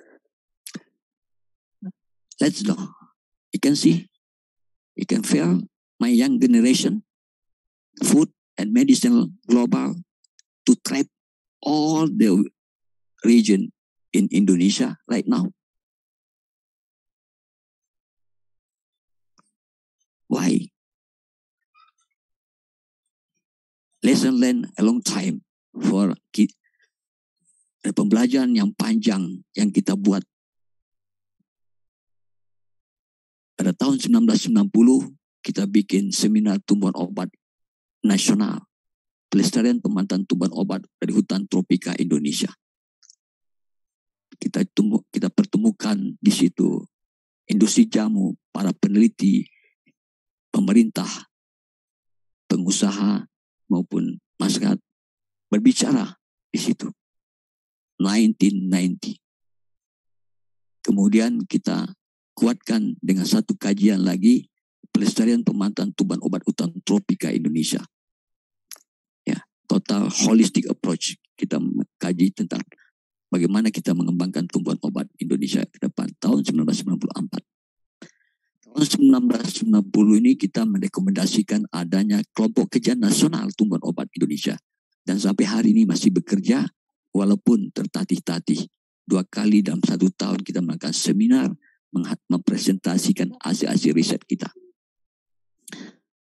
Let's know. You can see, you can feel my young generation, food and medicinal global to trap all the region in Indonesia right now. Why? Lesson learned a long time for kita. Pembelajaran yang panjang yang kita buat. Pada tahun seribu sembilan ratus sembilan puluh kita bikin seminar tumbuhan obat nasional. Pelestarian pemanfaatan tumbuhan obat dari hutan tropika Indonesia. Kita tumbuh, kita pertemukan di situ industri jamu, para peneliti, pemerintah, pengusaha maupun masyarakat berbicara di situ. seribu sembilan ratus sembilan puluh. Kemudian kita kuatkan dengan satu kajian lagi pelestarian pemanfaatan tumbuhan obat hutan tropika Indonesia. Ya, total holistic approach kita mengkaji tentang bagaimana kita mengembangkan tumbuhan obat Indonesia ke depan tahun seribu sembilan ratus sembilan puluh empat. Tahun seribu sembilan ratus sembilan puluh ini kita merekomendasikan adanya kelompok kerja nasional tumbuhan obat Indonesia. Dan sampai hari ini masih bekerja walaupun tertatih-tatih. Dua kali dalam satu tahun kita melakukan seminar mempresentasikan hasil-hasil riset kita.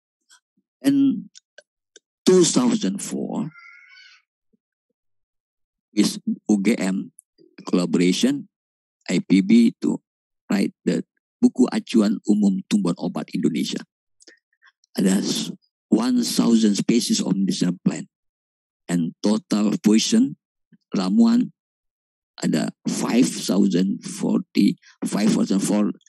And two thousand four, is U G M collaboration I P B to write the buku acuan umum tumbuhan obat Indonesia. Ada one thousand species of medicinal plant and total poison ramuan ada five thousand forty five thousand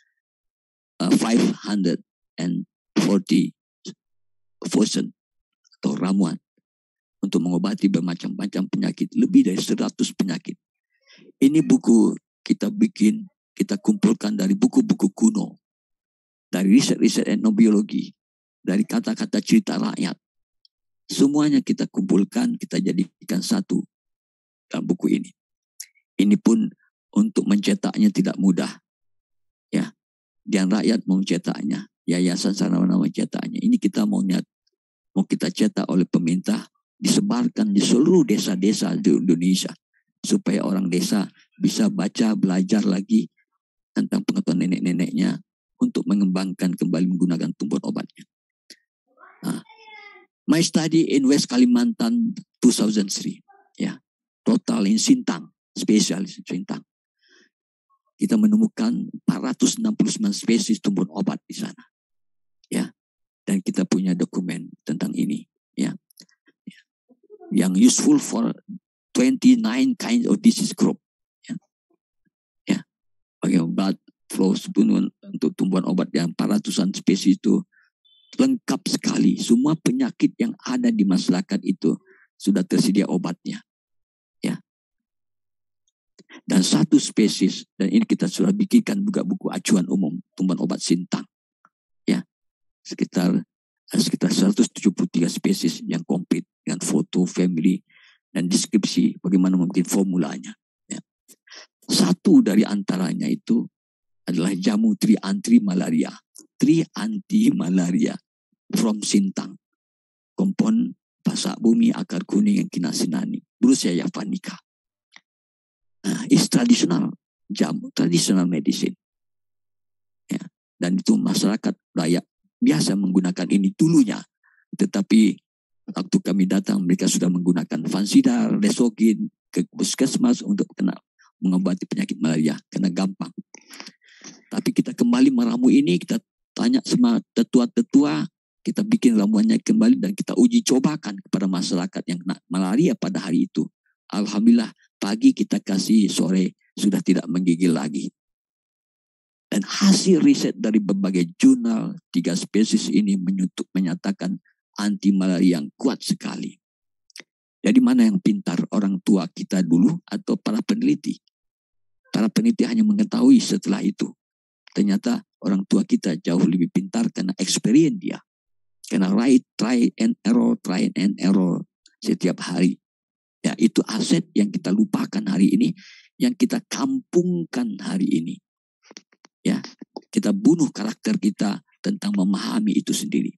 five hundred forty poison atau ramuan untuk mengobati bermacam-macam penyakit, lebih dari seratus penyakit. Ini buku kita bikin, kita kumpulkan dari buku-buku kuno, dari riset-riset etnobiologi, dari kata-kata cerita rakyat. Semuanya kita kumpulkan, kita jadikan satu dalam buku ini. Ini pun untuk mencetaknya tidak mudah. Ya, dan rakyat mau mencetaknya, yayasan sarana mencetaknya. Ini kita mau niat, mau kita cetak oleh pemerintah, disebarkan di seluruh desa-desa di Indonesia supaya orang desa bisa baca, belajar lagi tentang pengetahuan nenek-neneknya untuk mengembangkan kembali menggunakan tumbuhan obatnya. Nah, my study in West Kalimantan two thousand three, ya, total in Sintang, spesialis Sintang. Kita menemukan empat ratus enam puluh sembilan spesies tumbuhan obat di sana, ya, dan kita punya dokumen tentang ini, ya, yang useful for twenty-nine kinds of disease group, ya, ya, bagaimana blood flow untuk tumbuhan obat yang empat ratusan spesies itu lengkap sekali. Semua penyakit yang ada di masyarakat itu sudah tersedia obatnya, ya. Dan satu spesies, dan ini kita sudah bikinkan juga buku acuan umum tumbuhan obat Sintang, ya, sekitar sekitar seratus tujuh puluh tiga spesies yang komplit dengan foto, family, dan deskripsi bagaimana mungkin formulanya, ya. Satu dari antaranya itu adalah jamu tri anti malaria, tri anti malaria from Sintang, kompon pasak bumi, akar kuning, yang kinasinani, Brucea javanica. Nah, is tradisional jamu, tradisional medicine, ya. Dan itu masyarakat rakyat biasa menggunakan ini dulunya, tetapi waktu kami datang mereka sudah menggunakan fansidar, lesogin ke puskesmas untuk kena mengobati penyakit malaria karena gampang. Tapi kita kembali meramu ini, kita tanya sama tetua-tetua, kita bikin ramuannya kembali dan kita uji cobakan kepada masyarakat yang kena malaria pada hari itu. Alhamdulillah, pagi kita kasih, sore sudah tidak menggigil lagi. Dan hasil riset dari berbagai jurnal, tiga spesies ini menyutuk, menyatakan anti malaria yang kuat sekali. Jadi mana yang pintar, orang tua kita dulu atau para peneliti? Para peneliti hanya mengetahui setelah itu. Ternyata orang tua kita jauh lebih pintar karena experience dia. Karena right, try and error, try and error setiap hari. Ya, itu aset yang kita lupakan hari ini, yang kita kampungkan hari ini. Ya, kita bunuh karakter kita tentang memahami itu sendiri.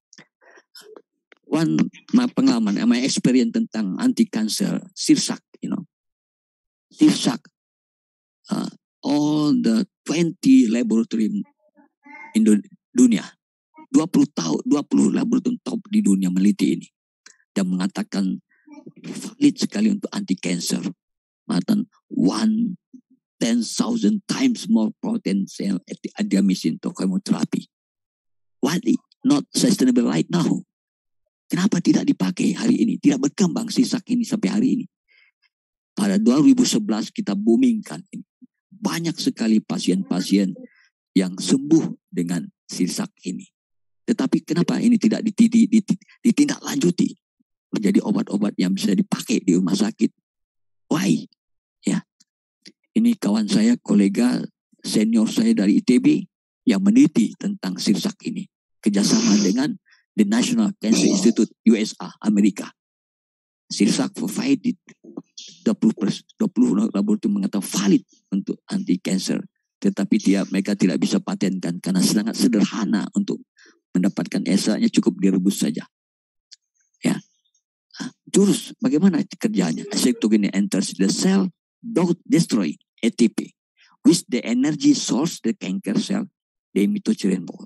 One my pengalaman, my experience tentang anti cancer, sirsak, you know, sirsak, uh, all the twenty laboratory in dunia, dua puluh tahun, dua puluh laboratorium top di dunia meneliti ini dan mengatakan valid sekali untuk anti cancer. Mengatakan one ten thousand times more potential adamycin to chemotherapy. Why not sustainable right now? Kenapa tidak dipakai hari ini? Tidak berkembang sirsak ini sampai hari ini. Pada dua ribu sebelas kita boomingkan ini. Banyak sekali pasien-pasien yang sembuh dengan sirsak ini. Tetapi kenapa ini tidak ditindaklanjuti menjadi obat-obat yang bisa dipakai di rumah sakit? Why? Ya, ini kawan saya, kolega senior saya dari I T B yang meneliti tentang sirsak ini, kerjasama dengan the National Cancer Institute U S A, Amerika. Sirsak provided dua puluh laboratorium mengatakan valid untuk anti cancer, tetapi dia mereka tidak bisa patenkan karena sangat sederhana untuk mendapatkan ekstraknya, cukup direbus saja. Ya, jurus bagaimana kerjanya? Acetogen enters the cell, don't destroy A T P, with the energy source the cancer cell, the mitochondrial ball.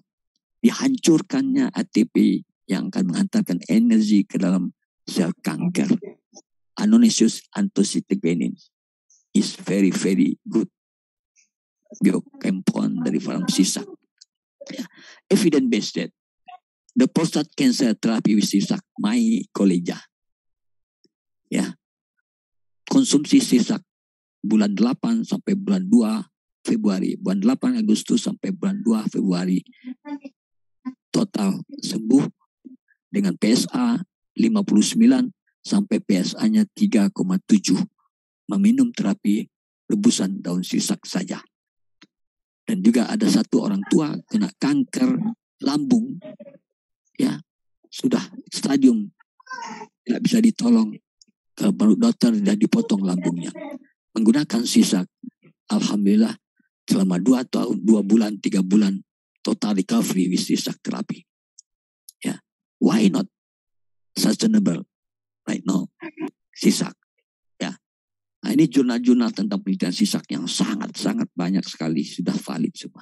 Dihancurkannya A T P yang akan mengantarkan energi ke dalam sel kanker. Annonaceous anthocytokinin is very very good biocompound dari from sisak. Yeah. Evidence based that the prostate cancer therapy with sisak, my colleague, ya, konsumsi sisak bulan delapan sampai bulan dua Februari, bulan delapan Agustus sampai bulan dua Februari, total sembuh dengan P S A lima puluh sembilan sampai P S A-nya tiga koma tujuh, meminum terapi rebusan daun sisak saja. Dan juga ada satu orang tua kena kanker lambung, ya, sudah stadium tidak bisa ditolong, kalau baru dokter sudah dipotong lambungnya, menggunakan sisak. Alhamdulillah selama dua tahun, dua bulan, tiga bulan total recovery with sisak terapi. Ya, why not sustainable right now sisak? Ya, nah, ini jurnal-jurnal tentang penelitian sisak yang sangat-sangat banyak sekali sudah valid semua.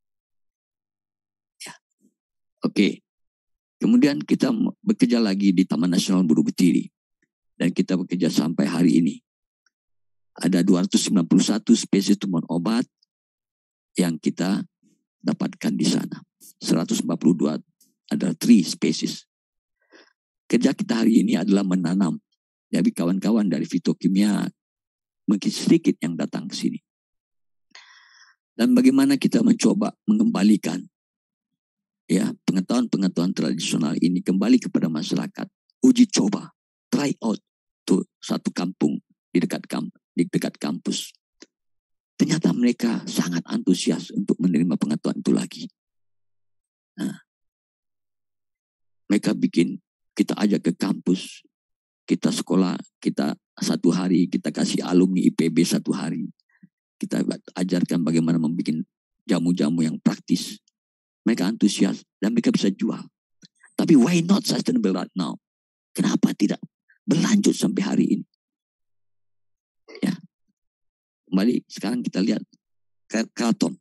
Ya, oke. Okay. Kemudian kita bekerja lagi di Taman Nasional Buru-Betiri. Dan kita bekerja sampai hari ini. Ada dua ratus sembilan puluh satu spesies tumbuhan obat yang kita dapatkan di sana. seratus empat puluh dua adalah three spesies. Kerja kita hari ini adalah menanam. Jadi kawan-kawan dari fitokimia mungkin sedikit yang datang ke sini. Dan bagaimana kita mencoba mengembalikan ya pengetahuan-pengetahuan tradisional ini kembali kepada masyarakat. Uji coba, try out to satu kampung di dekat kamp, di dekat kampus. Ternyata mereka sangat antusias untuk menerima pengetahuan itu lagi. Nah, mereka bikin, kita ajak ke kampus, kita sekolah, kita satu hari, kita kasih alumni I P B satu hari. Kita ajarkan bagaimana membuat jamu-jamu yang praktis. Mereka antusias dan mereka bisa jual. Tapi why not sustainable right now? Kenapa tidak berlanjut sampai hari ini? Ya, kembali sekarang kita lihat Kraton.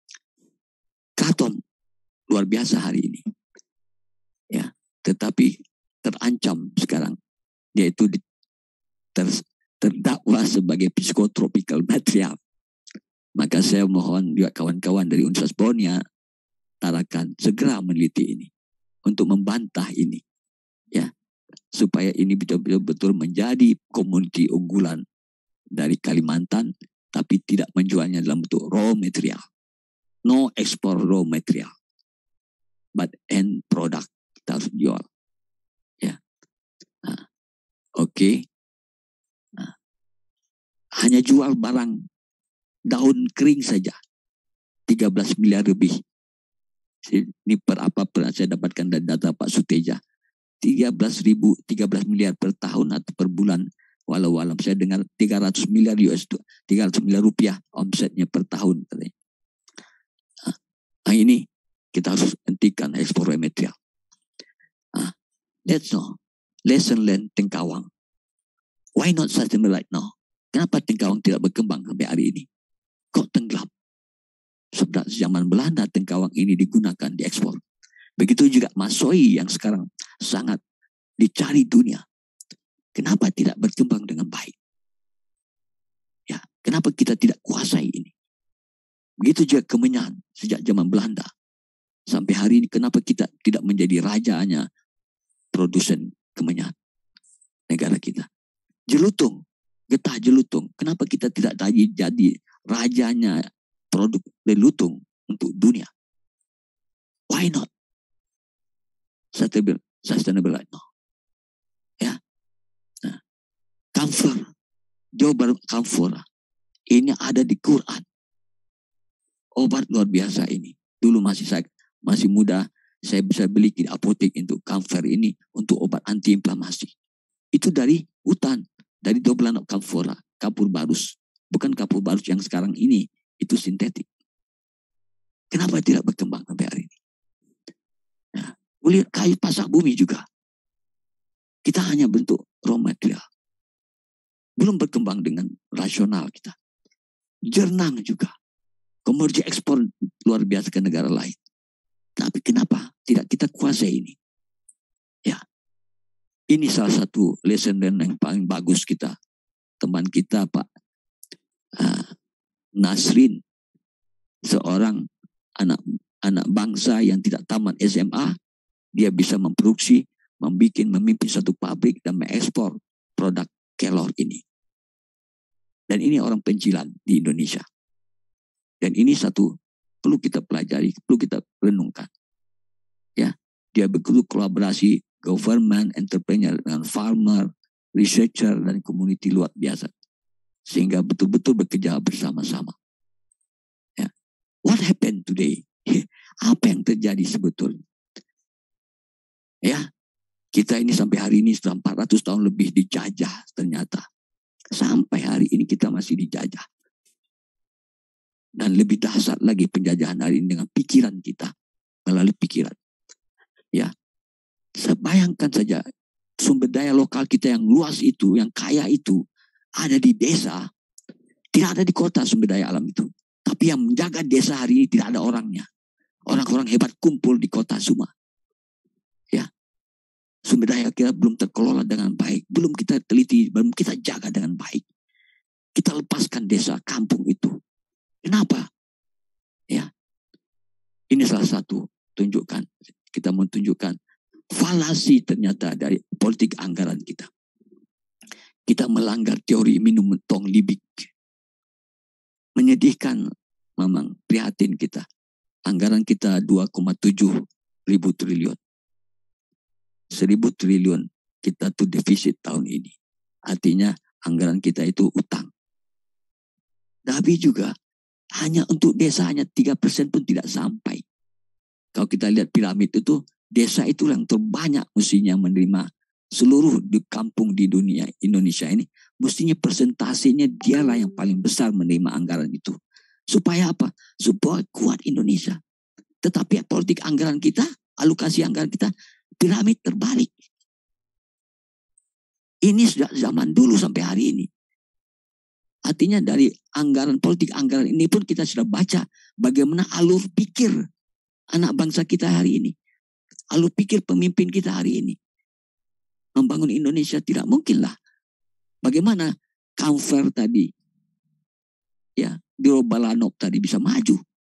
Kraton luar biasa hari ini. Ya, tetapi terancam sekarang, yaitu ter, terdakwa sebagai psikotropical material. Maka saya mohon juga kawan-kawan dari Universitas Borneo Tarakan segera meneliti ini untuk membantah ini, ya, supaya ini betul-betul menjadi komoditi unggulan dari Kalimantan, tapi tidak menjualnya dalam bentuk raw material. No export raw material, but end product kita harus jual. Ya, nah, oke. Okay. Nah, hanya jual barang daun kering saja, tiga belas miliar lebih. Ini per apa pernah saya dapatkan dari data Pak Suteja, tiga belas ribu, tiga belas miliar per tahun atau per bulan. Walau alam saya dengar tiga ratus miliar U S, tiga ratus miliar rupiah omsetnya per tahun. Nah ini kita harus hentikan ekspor raw material. Nah, let's know, lesson learned Tengkawang. Why not sustainable right now? Kenapa Tengkawang tidak berkembang sampai hari ini? Kok tenggelam? Sebab zaman Belanda Tengkawang ini digunakan diekspor. Begitu juga Masoi yang sekarang sangat dicari dunia. Kenapa tidak berkembang dengan baik? Ya, kenapa kita tidak kuasai ini? Begitu juga Kemenyan sejak zaman Belanda sampai hari ini, kenapa kita tidak menjadi rajanya produsen Kemenyan negara kita? Jelutung, getah jelutung, kenapa kita tidak jadi rajanya produk jelutung untuk dunia? Why not? Sustainable, sustainable right now. Ya, nah, camphor, jauh baru camphor, ini ada di Quran. Obat luar biasa ini. Dulu masih saya masih muda, saya bisa beli di apotek untuk camphor ini untuk obat anti inflamasi. Itu dari hutan, dari Doblanop camphora, kapur barus, bukan kapur barus yang sekarang ini. Itu sintetik. Kenapa tidak berkembang sampai hari ini? Nah, kulit kayu pasak bumi juga. Kita hanya bentuk raw material. Belum berkembang dengan rasional kita. Jernang juga. Komoditi ekspor luar biasa ke negara lain. Tapi kenapa tidak kita kuasai ini? Ya. Ini salah satu lesson learned yang paling bagus kita. Teman kita Pak uh, Nasrin, seorang anak anak bangsa yang tidak tamat S M A, dia bisa memproduksi, membuat, memimpin satu pabrik dan mengekspor produk kelor ini. Dan ini orang pencilan di Indonesia. Dan ini satu perlu kita pelajari, perlu kita renungkan. Ya, dia begitu kolaborasi government, entrepreneur, dengan farmer, researcher, dan community luar biasa. Sehingga betul-betul bekerja bersama-sama. Ya. What happened today? Apa yang terjadi sebetulnya? Ya, kita ini sampai hari ini sudah empat ratus tahun lebih dijajah ternyata. Sampai hari ini kita masih dijajah. Dan lebih dahsyat lagi penjajahan hari ini dengan pikiran kita. Melalui pikiran. Ya, sebayangkan saja sumber daya lokal kita yang luas itu, yang kaya itu, ada di desa. Tidak ada di kota sumber daya alam itu. Tapi yang menjaga desa hari ini tidak ada orangnya. Orang-orang hebat kumpul di kota semua. Ya, sumber daya kita belum terkelola dengan baik. Belum kita teliti, belum kita jaga dengan baik. Kita lepaskan desa, kampung itu. Kenapa? Ya, ini salah satu tunjukkan. Kita mau tunjukkan falasi ternyata dari politik anggaran kita. Kita melanggar teori minum tong libik. Menyedihkan, memang prihatin kita. Anggaran kita dua koma tujuh ribu triliun. Seribu triliun kita tuh defisit tahun ini. Artinya anggaran kita itu utang. Tapi juga hanya untuk desa hanya tiga persen pun tidak sampai. Kalau kita lihat piramid itu, desa itu yang terbanyak mestinya menerima seluruh di kampung di dunia Indonesia ini. Mestinya persentasenya dialah yang paling besar menerima anggaran itu. Supaya apa? Supaya kuat Indonesia. Tetapi politik anggaran kita, alokasi anggaran kita, piramid terbalik. Ini sudah zaman dulu sampai hari ini. Artinya dari anggaran, politik anggaran ini pun kita sudah baca bagaimana alur pikir anak bangsa kita hari ini. Alur pikir pemimpin kita hari ini. Membangun Indonesia tidak mungkin lah. Bagaimana Kamfer tadi, ya, Biro Balanop tadi bisa maju.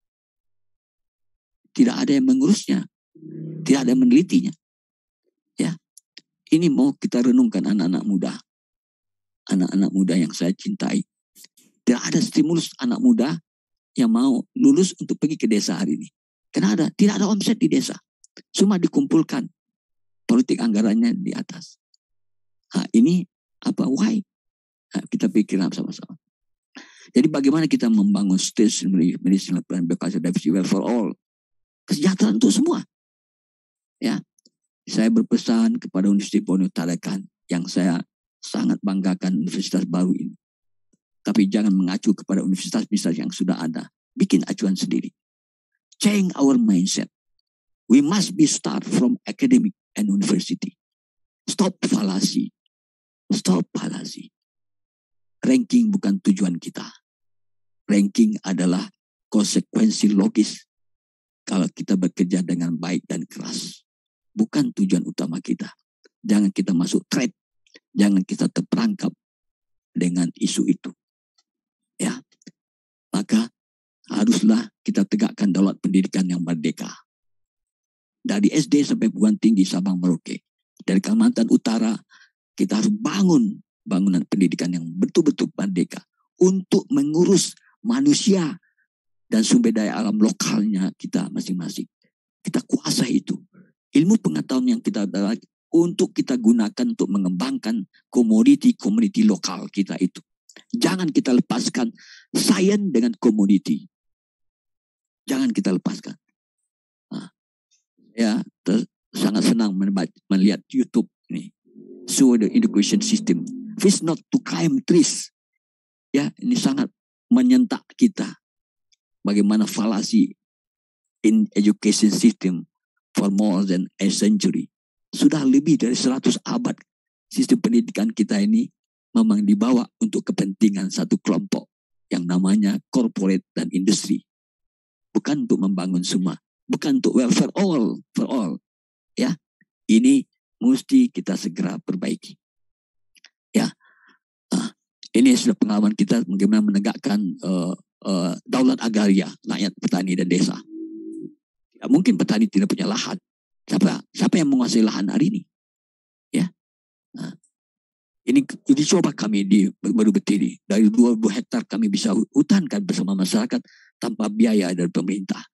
Tidak ada yang mengurusnya. Tidak ada yang menelitinya. Ya, ini mau kita renungkan anak-anak muda. Anak-anak muda yang saya cintai. Tidak ada stimulus anak muda yang mau lulus untuk pergi ke desa hari ini. Karena ada, tidak ada omset di desa. Cuma dikumpulkan. Politik anggarannya di atas. Nah, ini apa? Why? Nah, kita pikirkan sama-sama. Jadi bagaimana kita membangun state medicinal plan because diversity well for all. Kesejahteraan untuk semua. Ya, saya berpesan kepada Universitas Borneo Tarakan yang saya sangat banggakan universitas baru ini. Tapi jangan mengacu kepada universitas-universitas yang sudah ada. Bikin acuan sendiri. Change our mindset. We must be start from academic and university. Stop fallacy. Stop fallacy. Ranking bukan tujuan kita. Ranking adalah konsekuensi logis kalau kita bekerja dengan baik dan keras. Bukan tujuan utama kita. Jangan kita masuk trap. Jangan kita terperangkap dengan isu itu. Ya. Maka haruslah kita tegakkan daulat pendidikan yang merdeka. Dari S D sampai perguruan tinggi Sabang Merauke. Dari Kalimantan Utara, kita harus bangun bangunan pendidikan yang betul-betul merdeka. Untuk mengurus manusia dan sumber daya alam lokalnya kita masing-masing. Kita kuasai itu. Ilmu pengetahuan yang kita ada untuk kita gunakan untuk mengembangkan komoditi-komoditi lokal kita itu. Jangan kita lepaskan sains dengan komoditi. Jangan kita lepaskan. Nah, ya, ter, sangat senang melihat YouTube ini. So the education system. It's not to climb trees. Ya, ini sangat menyentak kita. Bagaimana falasi in education system for more than a century. Sudah lebih dari seratus abad sistem pendidikan kita ini memang dibawa untuk kepentingan satu kelompok yang namanya corporate dan industri. Bukan untuk membangun semua. Bukan untuk welfare all, for all. Ya, ini mesti kita segera perbaiki. Ya, uh, ini sudah pengalaman kita bagaimana menegakkan uh, uh, daulat agraria, rakyat petani dan desa. Ya, mungkin petani tidak punya lahan. Siapa siapa yang menguasai lahan hari ini? Ya, uh, ini uji coba kami di Baru Betiri. Dari dua puluh hektar kami bisa hutankan bersama masyarakat tanpa biaya dari pemerintah.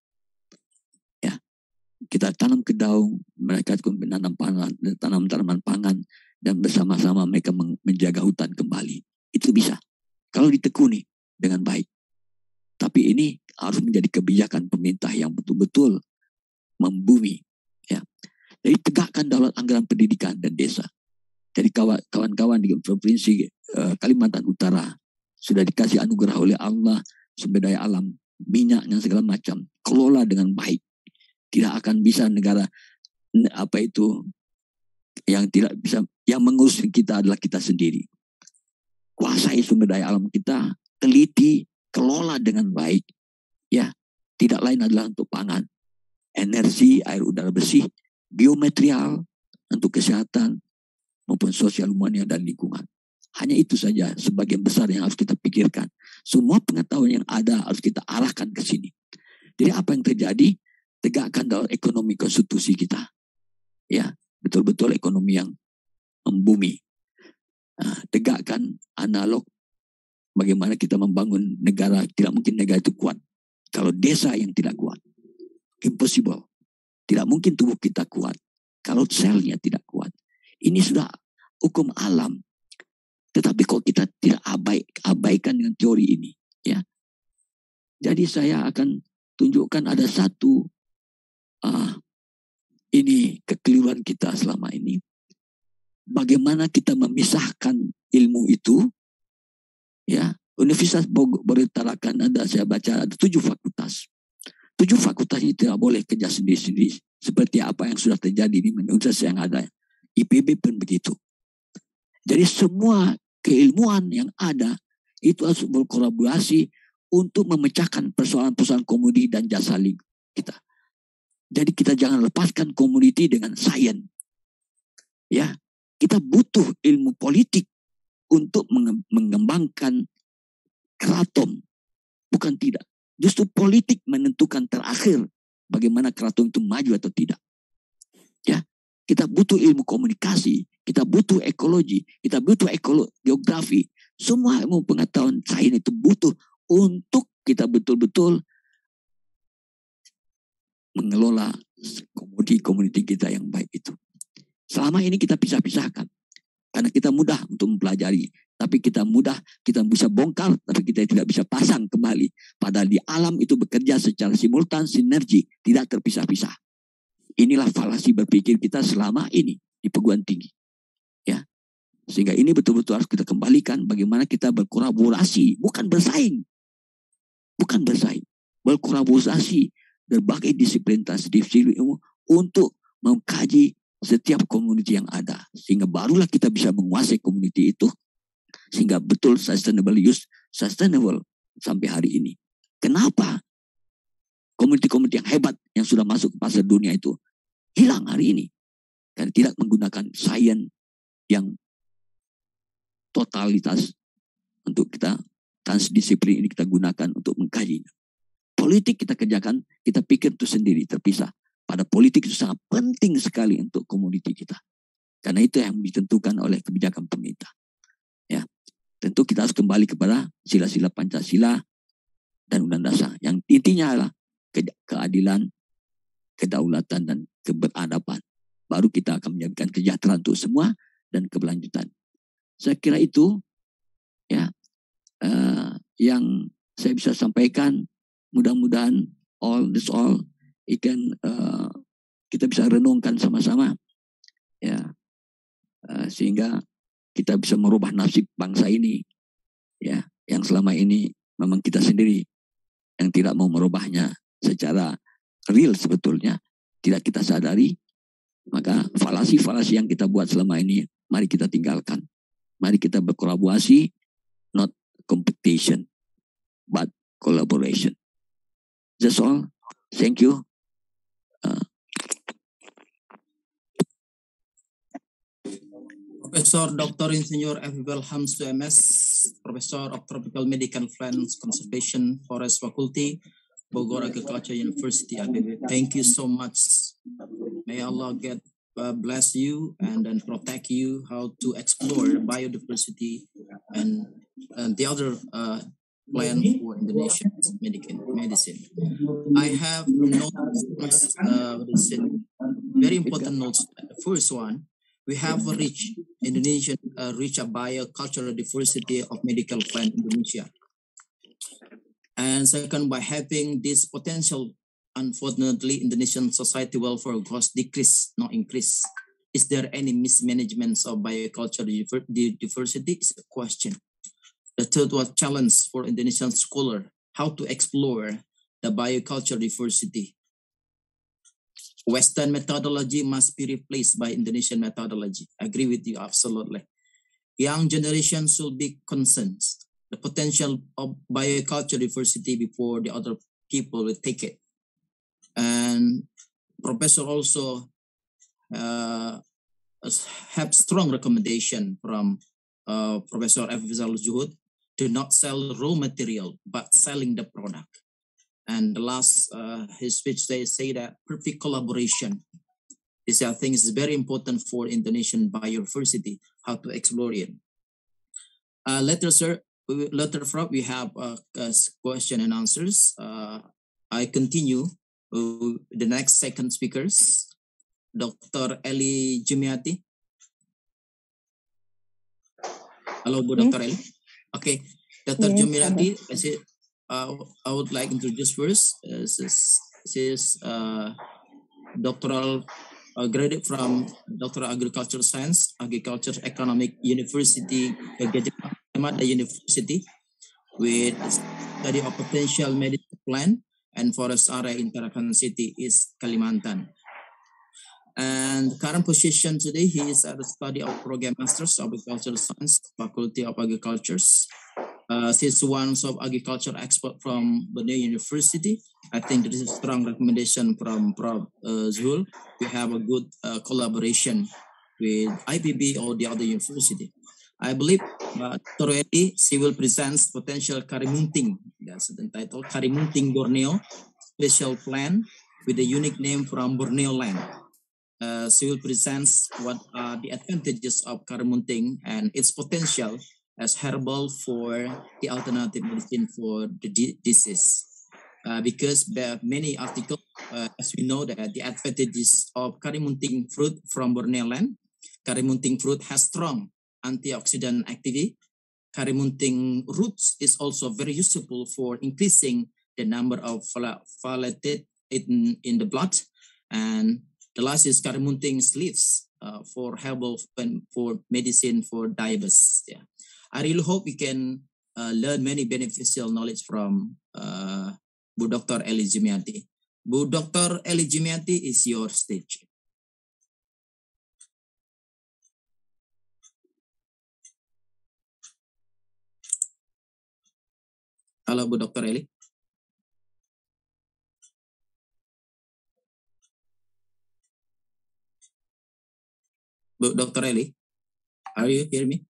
Ya, kita tanam kedaung, mereka menanam pangan, tanam tanaman pangan, dan bersama-sama mereka menjaga hutan kembali. Itu bisa kalau ditekuni dengan baik. Tapi ini harus menjadi kebijakan pemerintah yang betul-betul membumi. Ya, jadi tegakkan daulat anggaran pendidikan dan desa. Jadi kawan-kawan di provinsi uh, Kalimantan Utara sudah dikasih anugerah oleh Allah sumber daya alam, minyak dan segala macam. Kelola dengan baik. Tidak akan bisa negara apa itu yang tidak bisa, yang mengurus kita adalah kita sendiri. Kuasai sumber daya alam kita, teliti, kelola dengan baik. Ya, tidak lain adalah untuk pangan, energi, air udara bersih, biomaterial untuk kesehatan, maupun sosial humannya dan lingkungan. Hanya itu saja sebagian besar yang harus kita pikirkan. Semua pengetahuan yang ada harus kita arahkan ke sini. Jadi apa yang terjadi? Tegakkan dalam ekonomi konstitusi kita. Ya, betul-betul ekonomi yang membumi. Nah, tegakkan analog bagaimana kita membangun negara. Tidak mungkin negara itu kuat kalau desa yang tidak kuat. Impossible. Tidak mungkin tubuh kita kuat kalau selnya tidak kuat. Ini sudah hukum alam. Tetapi kok kita tidak abai, abaikan dengan teori ini. Ya. Jadi saya akan tunjukkan ada satu uh, ini kekeliruan kita selama ini. Bagaimana kita memisahkan ilmu itu. Ya, Universitas Bogor Tarakan ada, saya baca ada tujuh fakultas. Tujuh fakultas ini tidak boleh kerja sendiri-sendiri. Seperti apa yang sudah terjadi di universitas yang ada. I P B pun begitu. Jadi semua keilmuan yang ada itu harus berkolaborasi untuk memecahkan persoalan-persoalan komoditi dan jasa lingkungan kita. Jadi kita jangan lepaskan komoditi dengan sains. Ya, kita butuh ilmu politik untuk mengembangkan keraton, bukan tidak. Justru politik menentukan terakhir bagaimana keraton itu maju atau tidak. Ya. Kita butuh ilmu komunikasi, kita butuh ekologi, kita butuh ekolo geografi. Semua ilmu pengetahuan sains itu butuh untuk kita betul-betul mengelola komoditi-komoditi kita yang baik itu. Selama ini kita pisah-pisahkan. Karena kita mudah untuk mempelajari. Tapi kita mudah, kita bisa bongkar, tapi kita tidak bisa pasang kembali. Padahal di alam itu bekerja secara simultan, sinergi, tidak terpisah-pisah. Inilah falasi berpikir kita selama ini di perguruan tinggi. Ya. Sehingga ini betul-betul harus kita kembalikan bagaimana kita berkolaborasi, bukan bersaing. Bukan bersaing. Berkolaborasi berbagai disiplin disiplin ilmu untuk mengkaji setiap komuniti yang ada. Sehingga barulah kita bisa menguasai komuniti itu. Sehingga betul sustainable use, sustainable sampai hari ini. Kenapa komuniti-komuniti yang hebat yang sudah masuk ke pasar dunia itu hilang hari ini? Karena tidak menggunakan sains yang totalitas untuk kita transdisiplin ini kita gunakan untuk mengkaji. Politik kita kerjakan, kita pikir itu sendiri terpisah. Pada politik itu sangat penting sekali untuk komuniti kita. Karena itu yang ditentukan oleh kebijakan pemerintah. Ya, tentu kita harus kembali kepada sila-sila Pancasila dan Undang-Undang Dasar. Yang intinya adalah ke- keadilan, kedaulatan, dan keberadaban. Baru kita akan menjadikan kesejahteraan untuk semua dan keberlanjutan. Saya kira itu ya uh, yang saya bisa sampaikan. Mudah-mudahan all this all ikan uh, kita bisa renungkan sama-sama ya uh, sehingga kita bisa merubah nasib bangsa ini ya yang selama ini memang kita sendiri yang tidak mau merubahnya secara real sebetulnya tidak kita sadari. Maka falasi-falasi yang kita buat selama ini mari kita tinggalkan. Mari kita berkolaborasi, not competition but collaboration. That's all. Thank you. Uh, Professor Doctor Insinyur Efifel Hamsu M S, Professor of Tropical Medical Plants Conservation Forest Faculty, Bogor Agriculture University, A B B. Thank you so much. May Allah get uh, bless you and then protect you how to explore biodiversity and, and the other uh, plan for Indonesian medical medicine. I have notes, uh, very important notes. The first one, we have reached Indonesian uh, reach a biocultural diversity of medical plant in Indonesia. And second, by having this potential, unfortunately, Indonesian society welfare costs decrease, not increase. Is there any mismanagement of biocultural diversity? Is a question. The third was challenge for Indonesian scholar, how to explore the biocultural diversity. Western methodology must be replaced by Indonesian methodology. I agree with you, absolutely. Young generation should be concerned. The potential of biocultural diversity before the other people will take it. And Professor also uh, have strong recommendation from uh, Professor Efifel Zuhud to not sell raw material, but selling the product. And the last, uh, his speech, they say that perfect collaboration. This, I think, is very important for Indonesian biodiversity, how to explore it. Uh, later, sir, later from, we have uh, question and answers. Uh, I continue uh, the next second speakers, Doctor Eli Jumiati. Hello, Bu Doctor Eli. Okay, Doctor Yes, Jumiati, I say, uh, I would like to introduce first. Uh, she is uh, doctoral uh, graduate from Doctor of Agricultural Science, Agriculture Economic University, Gajah Mada University, with study of potential medical plant and forest area in Tarakan City, East Kalimantan. And current position today, he is at the study of program Masters of Agricultural Science, Faculty of Agriculture. Uh, she's one of agriculture expert from Borneo University. I think there is a strong recommendation from Prof Uh, Zul. We have a good uh, collaboration with I P B or the other university. I believe uh, Doctor Edi, she will present potential Karimunting. That's the title, Karimunting Borneo special plan with a unique name from Borneo land. Uh, she will present what are the advantages of Karimunting and its potential as herbal for the alternative medicine for the disease. Uh, because there are many articles, uh, as we know, that the advantages of Karimunting fruit from Borneo land. Karimunting fruit has strong antioxidant activity. Karimunting roots is also very useful for increasing the number of folate in, in the blood. And the last is Karimunting leaves uh, for herbal and for medicine for diabetes. Yeah. I really hope we can uh, learn many beneficial knowledge from uh, Bu Doctor Eli Jumiati. Bu Doctor Eli Jumiati, is your stage. Halo Bu Doktor Eli. Bu Doktor Eli, are you hear me?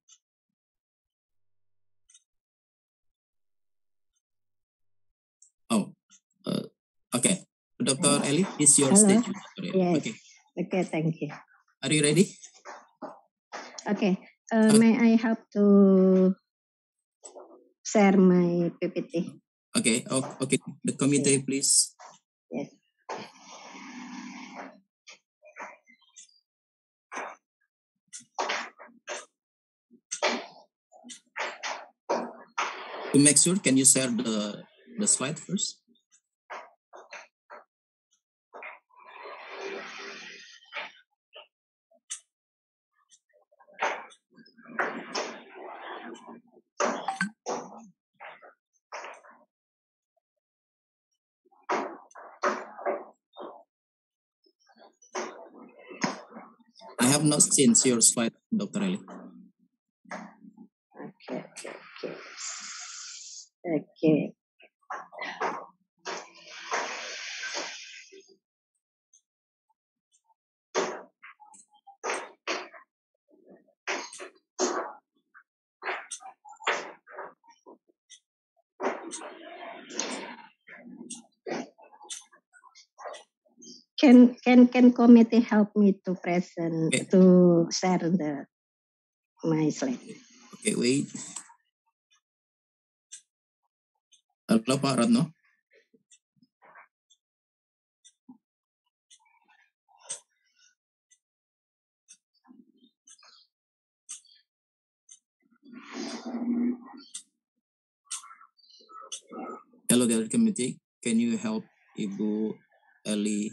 Oh, uh, okay. Doctor Eli, is your Hello. stage. Yes. Okay. Okay, thank you. Are you ready? Okay. Uh, may I help to share my P P T? Okay. Oh, okay. The committee, Yes. please. Yes. To make sure, can you share the the slide first? I have not seen your slide, Doctor Eli. Okay, okay, okay. Okay. can can can committee help me to present Okay. to share the my slide? Okay, wait. Halo Pak Ratno. Hello dear committee, can you help Ibu Eli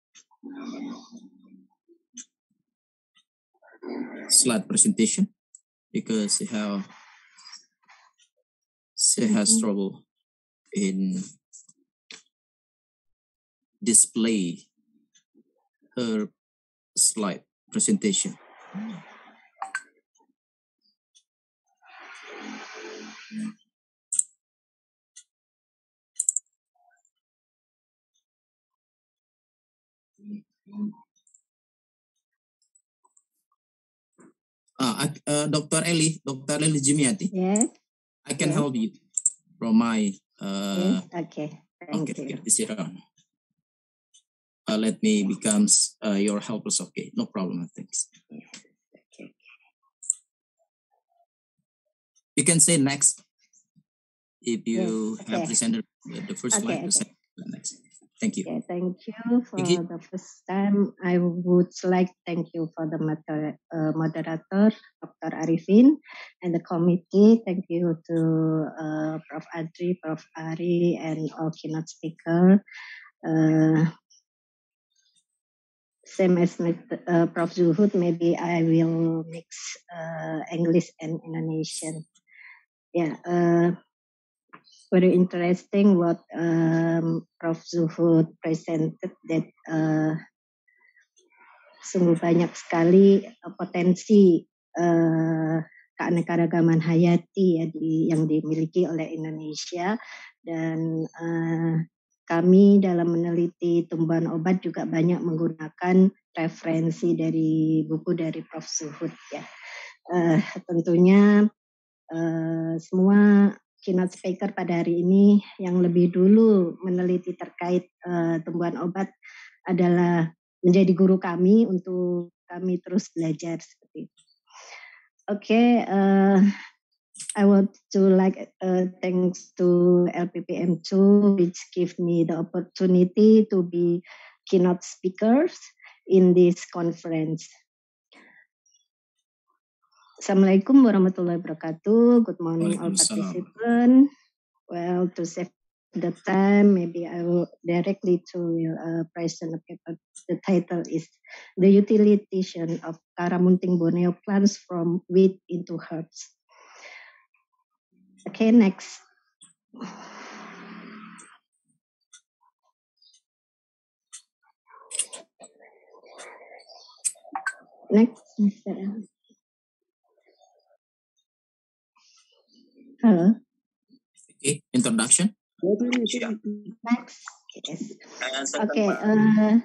slide presentation because she have she has trouble in display her slide presentation. Ah, I- uh, Doctor Eli, Doctor Eli Jimiati. Yes. I can Yes. help you from my. Uh, Yes. Okay. Thank okay, you. okay, sit down. Uh, let me becomes uh, your helpers. Okay, no problem. Thanks. Okay. You can say next if you Yes. have Okay. presented the the first slide. Okay. Present the next. Thank you. Okay, thank you for Thank you. the first time. I would like thank you for the moder- uh, moderator, Doctor Arifin, and the committee. Thank you to uh, Prof Adri, Prof Ari, and all keynote speaker. Uh, same as with, uh, Prof Zuhud, maybe I will mix uh, English and Indonesian. Yeah. Uh, Very interesting what um, Prof Zuhud presented, that uh, sungguh banyak sekali uh, potensi uh, keanekaragaman hayati ya di, yang dimiliki oleh Indonesia, dan uh, kami dalam meneliti tumbuhan obat juga banyak menggunakan referensi dari buku dari Prof Zuhud ya. Uh, tentunya uh, semua keynote speaker pada hari ini yang lebih dulu meneliti terkait uh, tumbuhan obat adalah menjadi guru kami untuk kami terus belajar seperti itu. Oke, okay, uh, I want to like uh, thanks to L P P M two which give me the opportunity to be keynote speakers in this conference. Assalamualaikum warahmatullahi wabarakatuh. Good morning all participants. Well, to save the time, maybe I will directly to uh, present a paper. The title is The Utilization of Karamunting Borneo Plants from Weed into Herbs. Okay, next. Next, Mister Hello. Okay, introduction. Next. Yes. Okay. Uh,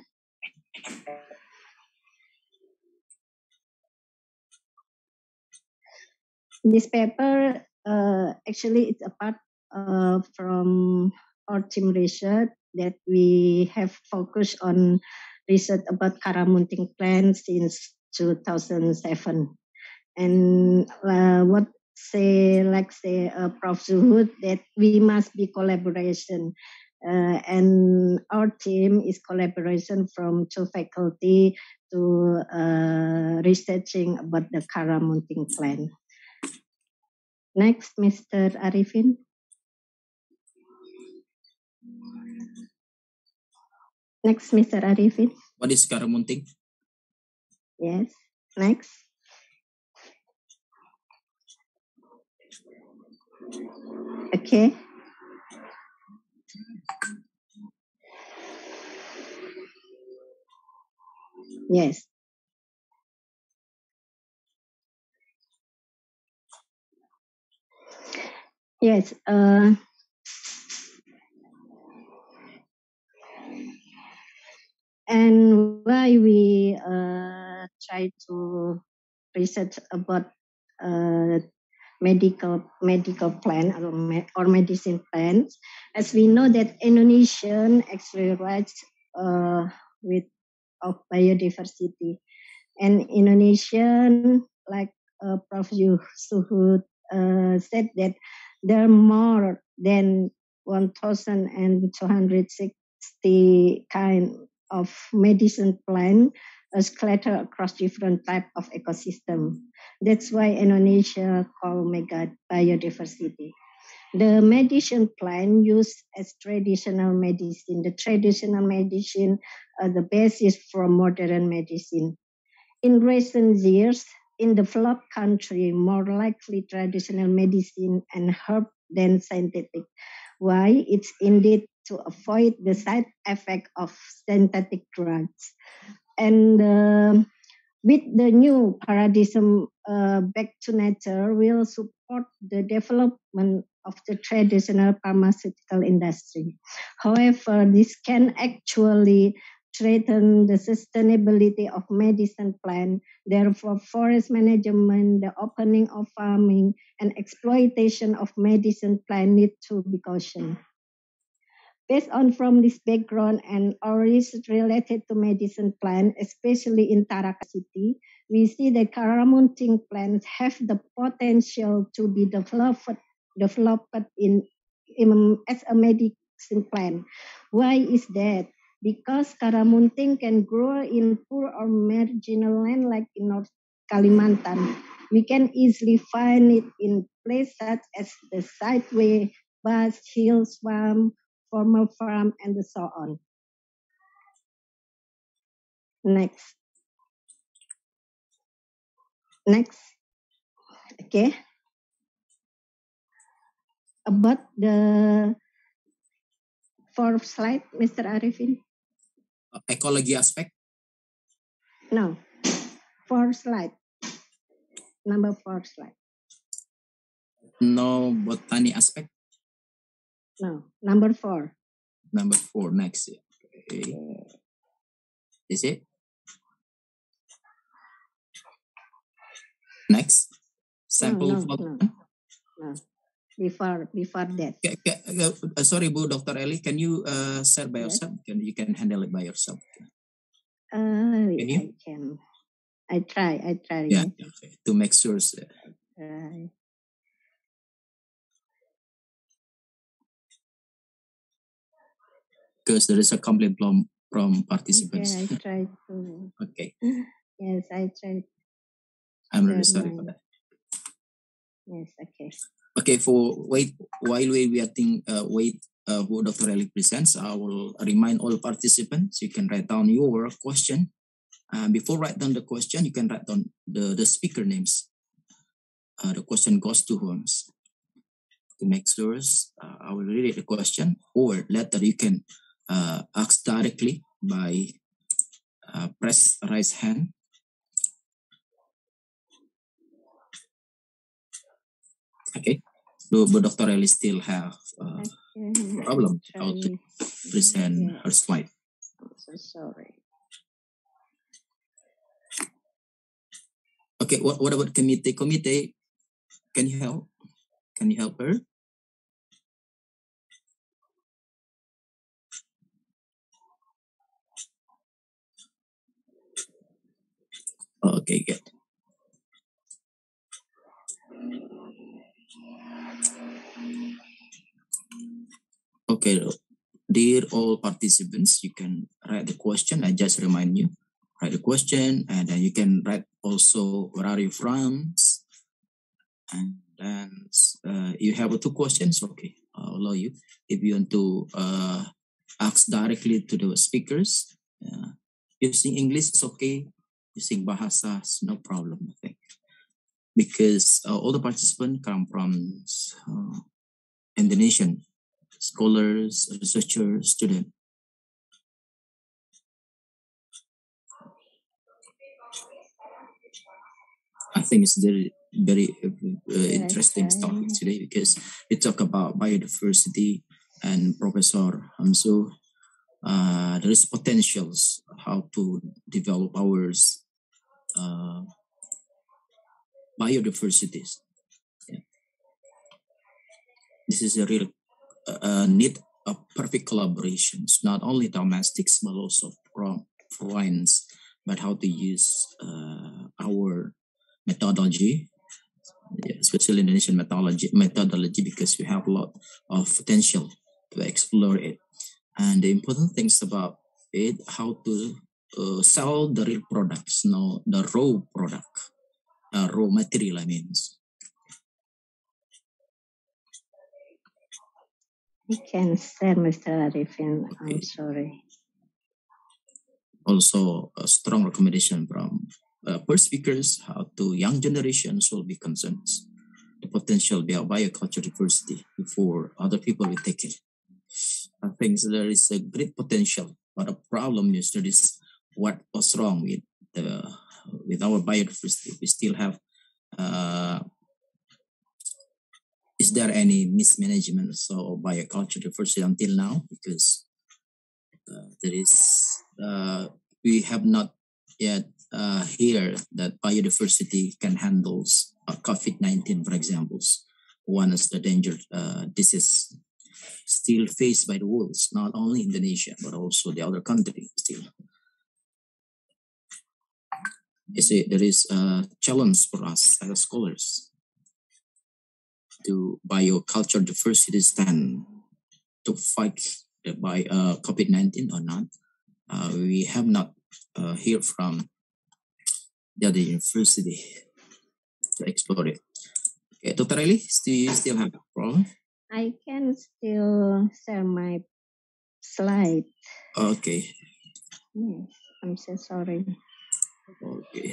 this paper uh, actually it's a part uh, from our team research that we have focused on research about Karamunting plants since two thousand seven, and uh, what say like say uh, Prof Zuhud that we must be collaboration. Uh, and our team is collaboration from two faculty to uh, researching about the Karamunting plant. Next, Mister Arifin. Next, Mister Arifin. What is Karamunting? Yes. Next. Okay. Yes. Yes. Uh, and why we uh, try to research about uh, medical medical plant or, me, or medicine plants, as we know that Indonesian actually writes uh, with of biodiversity. And Indonesian, like uh, Professor Suhud uh, said, that there are more than one thousand two hundred sixty kind of medicine plant uh, scattered across different type of ecosystem. That's why Indonesia called mega biodiversity. The medicine plant used as traditional medicine. The traditional medicine are the basis for modern medicine. In recent years, in developed country, more likely traditional medicine and herb than scientific. Why? It's indeed to avoid the side effect of synthetic drugs. And uh, with the new paradigm, uh, back to nature will support the development of the traditional pharmaceutical industry. However, this can actually threaten the sustainability of medicine plant. Therefore, forest management, the opening of farming, and exploitation of medicine plant need to be cautioned. Based on from this background and our research related to medicine plant, especially in Tarakan City, we see that Karamunting plants have the potential to be developed, developed in, in as a medicine plant. Why is that? Because Karamunting can grow in poor or marginal land like in North Kalimantan. We can easily find it in places such as the sideway, bus, hill, swamp, formal farm, and so on. Next. Next. Okay. About the fourth slide, Mister Arifin. Ecology aspect? No. Fourth slide. Number four slide. No botany aspect? No. Number four. Number four, next. Okay. Is it? Next. Sample no, no, plot. no, no. Before, before that. Okay, okay, uh, sorry, Bu, Doctor Eli, can you uh, share by Yes. yourself? Can you can handle it by yourself? Uh, Can you? I can. I try. I try. Yeah. Yes. Okay. To make sure. Uh, Because there is a complaint from from participants. Okay, I try to. Okay. Yes, I try. I'm really sorry for that. Yes. Okay. Okay. For wait while we waiting, uh, wait. Uh, who Doctor Eli presents, I will remind all participants. You can write down your question. Uh, before write down the question, you can write down the the speaker names. Uh, the question goes to whom? To make sure, uh, I will read the question, or later you can uh, ask directly by uh, press raise hand. Okay, so but Doctor Eli still have uh, Okay. problem I how to try. present Yes. her slide. I'm so sorry. Okay, what what about committee? Committee, can you help? Can you help her? Okay, good. Okay, dear all participants, you can write the question. I just remind you, write the question, and then you can write also where are you from, and then uh, you have two questions. Okay, I'll allow you if you want to uh, ask directly to the speakers. Uh, using English is okay. Using Bahasa is no problem, I think, because uh, all the participants come from uh, Indonesian scholars, researchers, students. I think it's very, very uh, Yeah, interesting I- topic today because we talk about biodiversity and Professor Hamso. Uh, there is potentials how to develop our uh, biodiversities. Yeah. This is a real uh, need of perfect collaborations, not only domestics but also from points, but how to use uh, our methodology, especially Indonesian methodology, methodology, because we have a lot of potential to explore it. And the important things about it, how to uh, sell the real products, no, the raw product, uh, raw material, I mean. I can share, Mister Arifin. I'm sorry. Also, a strong recommendation from uh, first speakers, how to young generations will be concerned. The potential of bioculture diversity before other people will take it. I think there is a great potential, but the problem is there is what was wrong with the with our biodiversity. We still have. Uh, is there any mismanagement of bioculture diversity until now? Because uh, there is uh, we have not yet uh, hear that biodiversity can handle uh, COVID nineteen, for example, one is the danger uh, disease still faced by the world, not only Indonesia, but also the other countries still. You see, there is a challenge for us as scholars to bioculture diversity stand to fight by uh, COVID nineteen or not. Uh, we have not uh, heard from the other university to explore it. Okay, Doctor Eli, do you still have a problem? I can still share my slide. Okay. Yes, I'm so sorry. Okay.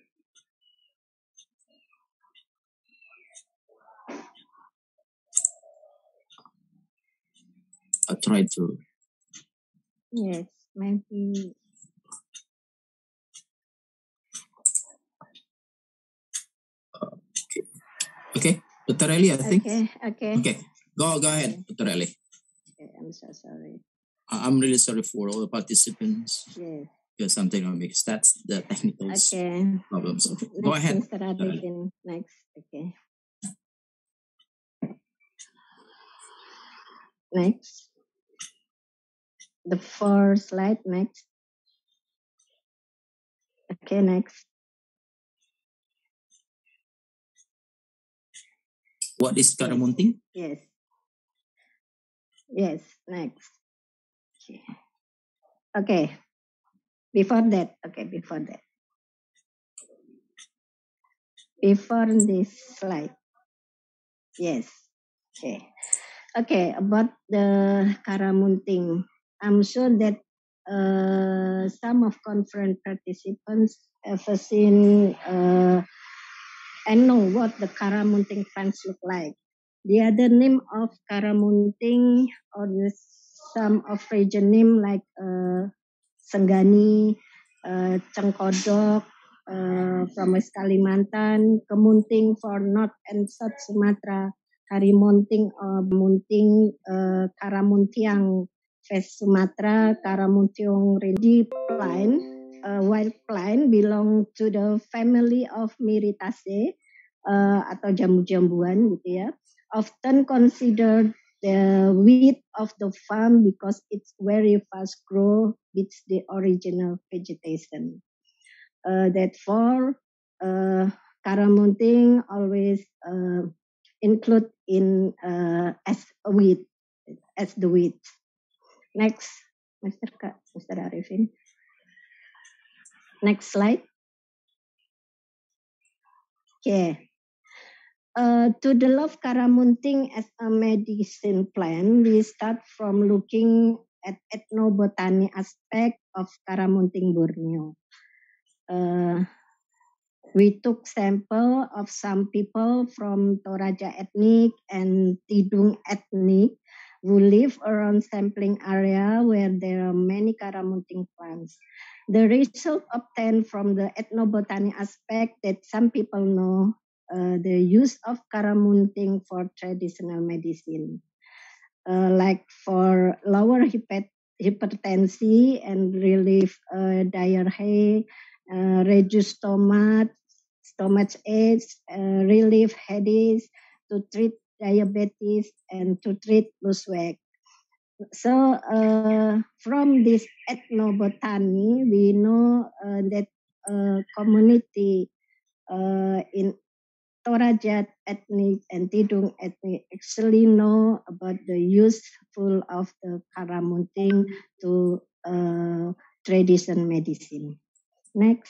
I'll try to. Yes, maybe. Okay. Okay, Doctor Eli, I think. Okay, okay. Okay, go go ahead, Okay. Doctor Eli. Okay, I'm so sorry. I- I'm really sorry for all the participants. Yes. Because something wrong because that's the technical Okay. problem. So Next, go ahead. Mister Arifin. Next. Okay. Next. The first slide. Next. Okay. Next. What is Karamunting? Yes. Yes. Next. Okay. Okay. Before that. Okay. Before that. Before this slide. Yes. Okay. Okay. About the Karamunting. I'm sure that uh, some of conference participants have seen uh, and know what the Karamunting plants look like. The other name of Karamunting or the, some of region name like uh, Senggani, uh, Cengkodok uh, from West Kalimantan, Kemunting for North and South Sumatra, Karimunting or Munting, uh, Karamuntiang West Sumatra, Karamuntiong Redi plant, uh, wild plant belong to the family of Myrtaceae uh, atau jambu-jambuan gitu ya. Often considered the weed of the farm because it's very fast grow with the original vegetation. Uh, therefore, uh, Karamunting always uh, include in uh, as a weed, as the weed. Next, Mister Ka, Mister Arifin. Next slide. Okay. Uh, to develop Karamunting as a medicine plant, we start from looking at ethnobotany aspect of Karamunting Borneo. Uh, we took sample of some people from Toraja ethnic and Tidung ethnic who live around sampling area where there are many Karamunting plants. The result obtained from the ethnobotany aspect that some people know Uh, the use of Karamunting for traditional medicine, uh, like for lower hyper hypertension and relief uh, diarrhea, uh, reduce stomach, stomach aches, uh, relief headaches, to treat diabetes and to treat loose weight. So uh, from this ethnobotany, we know uh, that uh, community uh, in Toraja ethnic and Tidung ethnic actually know about the useful of the karamunting to uh, tradition medicine. Next.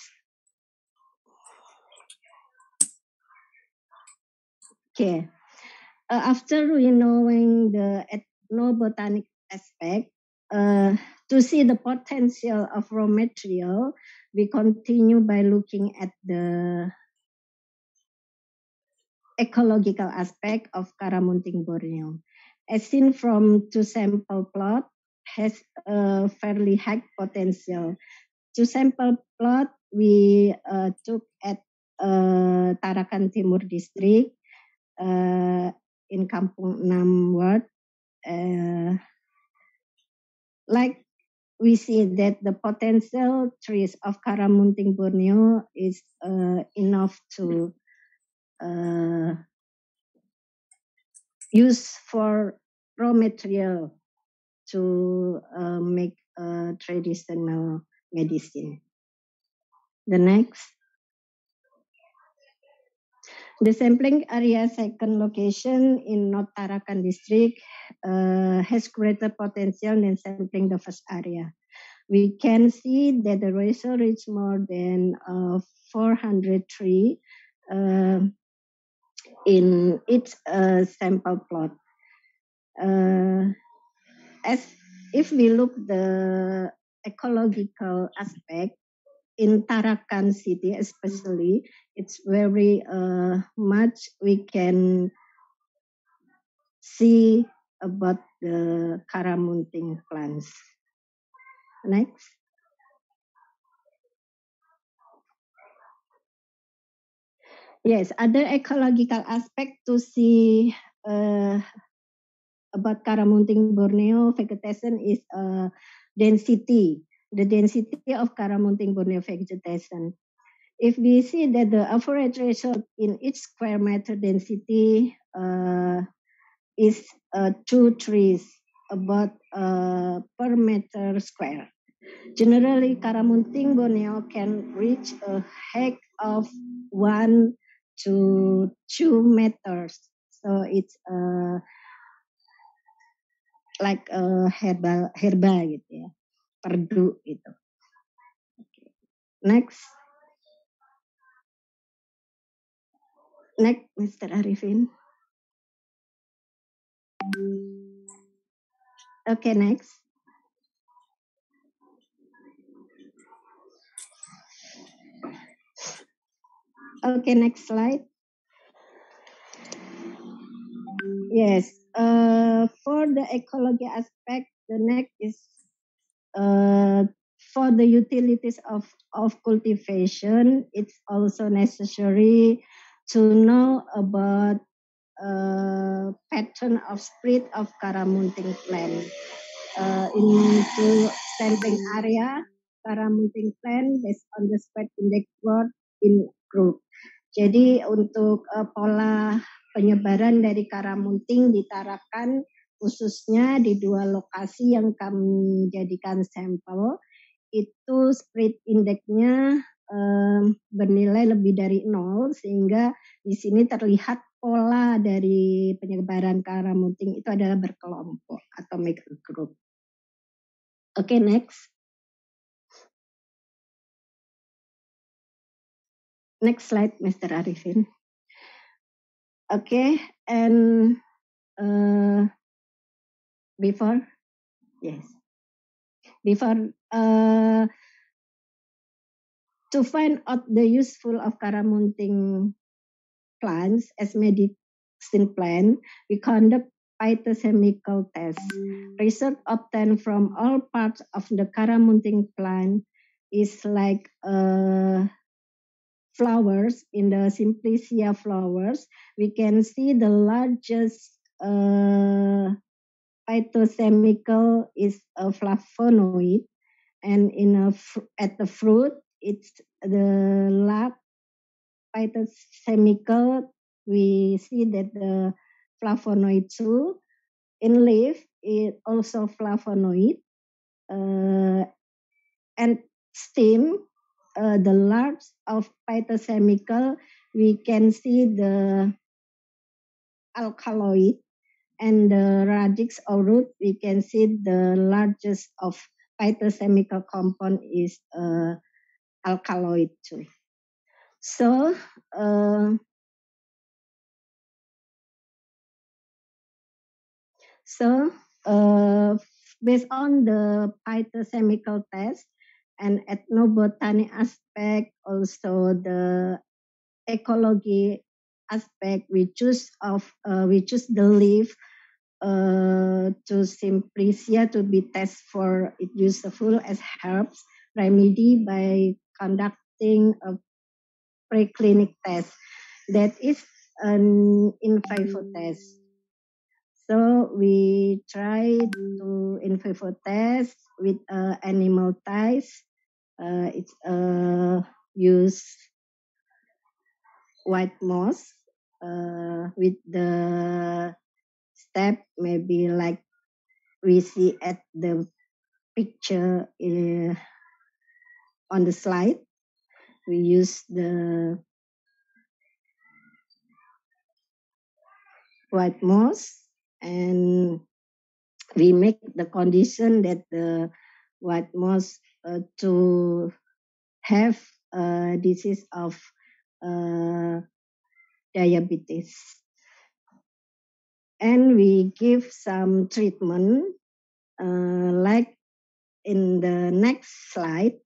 Okay. Uh, after we knowing the ethnobotanic aspect, uh, to see the potential of raw material, we continue by looking at the ecological aspect of Karamunting Borneo. As seen from two sample plot, has a fairly high potential. Two sample plot we uh, took at uh, Tarakan Timur district uh, in Kampung Enam ward. Uh, like we see that the potential trees of Karamunting Borneo is uh, enough to uh, use for raw material to uh, make uh, traditional medicine. The next. The sampling area second location in North Tarakan district uh, has greater potential than sampling the first area. We can see that the ratio reach more than uh, four hundred three uh, in each uh, sample plot. Uh, as if we look the ecological aspect in Tarakan city especially, it's very uh, much we can see about the Karamunting plants. Next. Yes, other ecological aspect to see uh, about Karamunting Borneo vegetation is uh, density, the density of Karamunting Borneo vegetation. If we see that the average ratio in each square meter density uh, is uh, two trees about uh, per meter square. Generally, Karamunting Borneo can reach a height of one to two meters. So it's uh, like a herba, herba gitu ya, perdu itu. Next. Next, Mister Arifin. Okay, next. Okay, next slide. Yes, uh, for the ecology aspect, the next is uh, for the utilities of, of cultivation, it's also necessary to know about uh, pattern of spread of Karamunting plant. Uh, into sampling area, Karamunting plant based on the spread index word in group. Jadi untuk uh, pola penyebaran dari Karamunting di Tarakan khususnya di dua lokasi yang kami jadikan sampel itu spread index-nya um, bernilai lebih dari nol sehingga di sini terlihat pola dari penyebaran Karamunting itu adalah berkelompok atau micro group. Oke, okay, next. Next slide, Mister Arifin. Okay, and uh, before, yes, before uh, to find out the useful of Karamunting plants as medicine plant, we conduct phytochemical tests. Research obtained from all parts of the Karamunting plant is like uh, flowers, in the Simplicia flowers, we can see the largest uh, phytochemical is a flavonoid, and in a fr- at the fruit, it's the large phytochemical. We see that the flavonoid too. In leaf, is also flavonoid, uh, and steam, uh, the large of phytochemical, we can see the alkaloid, and the radix or root, we can see the largest of phytochemical compound is uh, alkaloid too. So, uh, so uh, based on the phytochemical test and ethnobotany aspect, also the ecology aspect, we choose of uh, we choose the leaf uh, to Simplicia to be tested for it useful as herbs remedy by conducting a preclinic test, that is an in vivo test. So we try to in vivo test with uh, animal ties. Uh, it's uh, use white moss uh, with the step maybe like we see at the picture uh, on the slide. We use the white moss and we make the condition that the white moss uh, to have a disease of uh, diabetes. And we give some treatment uh, like in the next slide.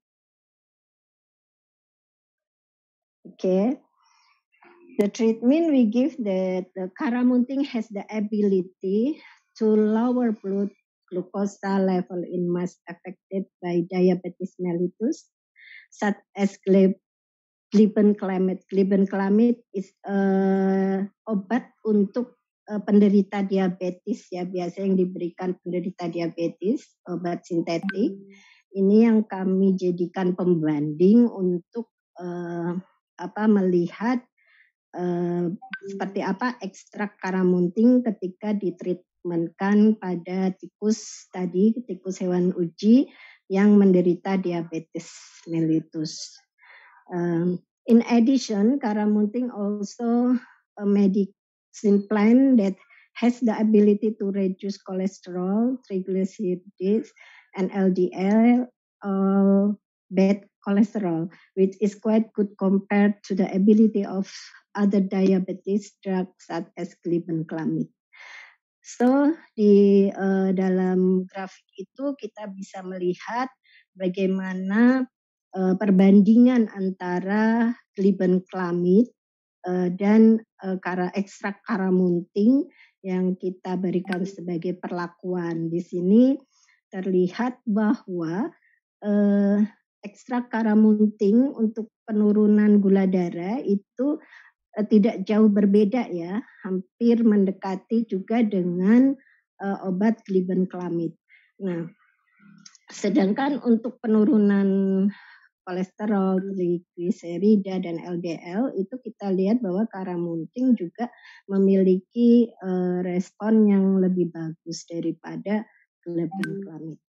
Okay. The treatment we give that the caramunting has the ability to lower blood glucose level in mice affected by diabetes mellitus, such as glibenclamide. Glibenclamide is uh, obat untuk uh, penderita diabetes ya, biasa yang diberikan penderita diabetes, obat sintetik. Ini yang kami jadikan pembanding untuk uh, apa melihat Uh, seperti apa ekstrak karamunting ketika ditreatmentkan pada tikus tadi, tikus hewan uji yang menderita diabetes mellitus. Um, in addition, karamunting also a medicine plant that has the ability to reduce cholesterol, triglycerides, and L D L, uh, bad cholesterol, which is quite good compared to the ability of other diabetes drugs such as glibenclamide. So di uh, dalam grafik itu kita bisa melihat bagaimana uh, perbandingan antara glibenclamide uh, dan uh, kara, ekstrak karamunting yang kita berikan sebagai perlakuan. Di sini terlihat bahwa uh, ekstrak karamunting untuk penurunan gula darah itu uh, tidak jauh berbeda ya, hampir mendekati juga dengan uh, obat glibenclamide. Nah, sedangkan untuk penurunan kolesterol, trigliserida dan L D L itu kita lihat bahwa karamunting juga memiliki uh, respon yang lebih bagus daripada glibenclamide.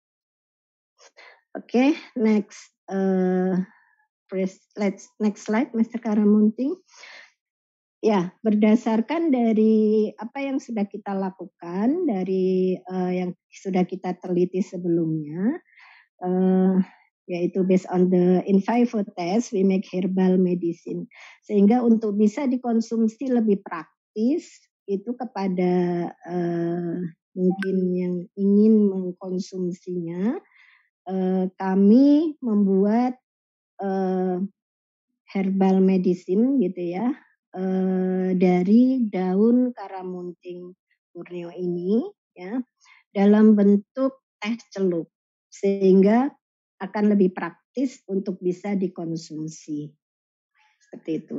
Oke, okay, next. Uh, let's next slide, Mister Karamunting. Ya, berdasarkan dari apa yang sudah kita lakukan, dari uh, yang sudah kita teliti sebelumnya, uh, yaitu based on the in vivo test, we make herbal medicine. Sehingga untuk bisa dikonsumsi lebih praktis, itu kepada uh, mungkin yang ingin mengkonsumsinya, uh, kami membuat uh, herbal medicine gitu ya, uh, dari daun karamunting Borneo ini ya, dalam bentuk teh celup, sehingga akan lebih praktis untuk bisa dikonsumsi. Seperti itu.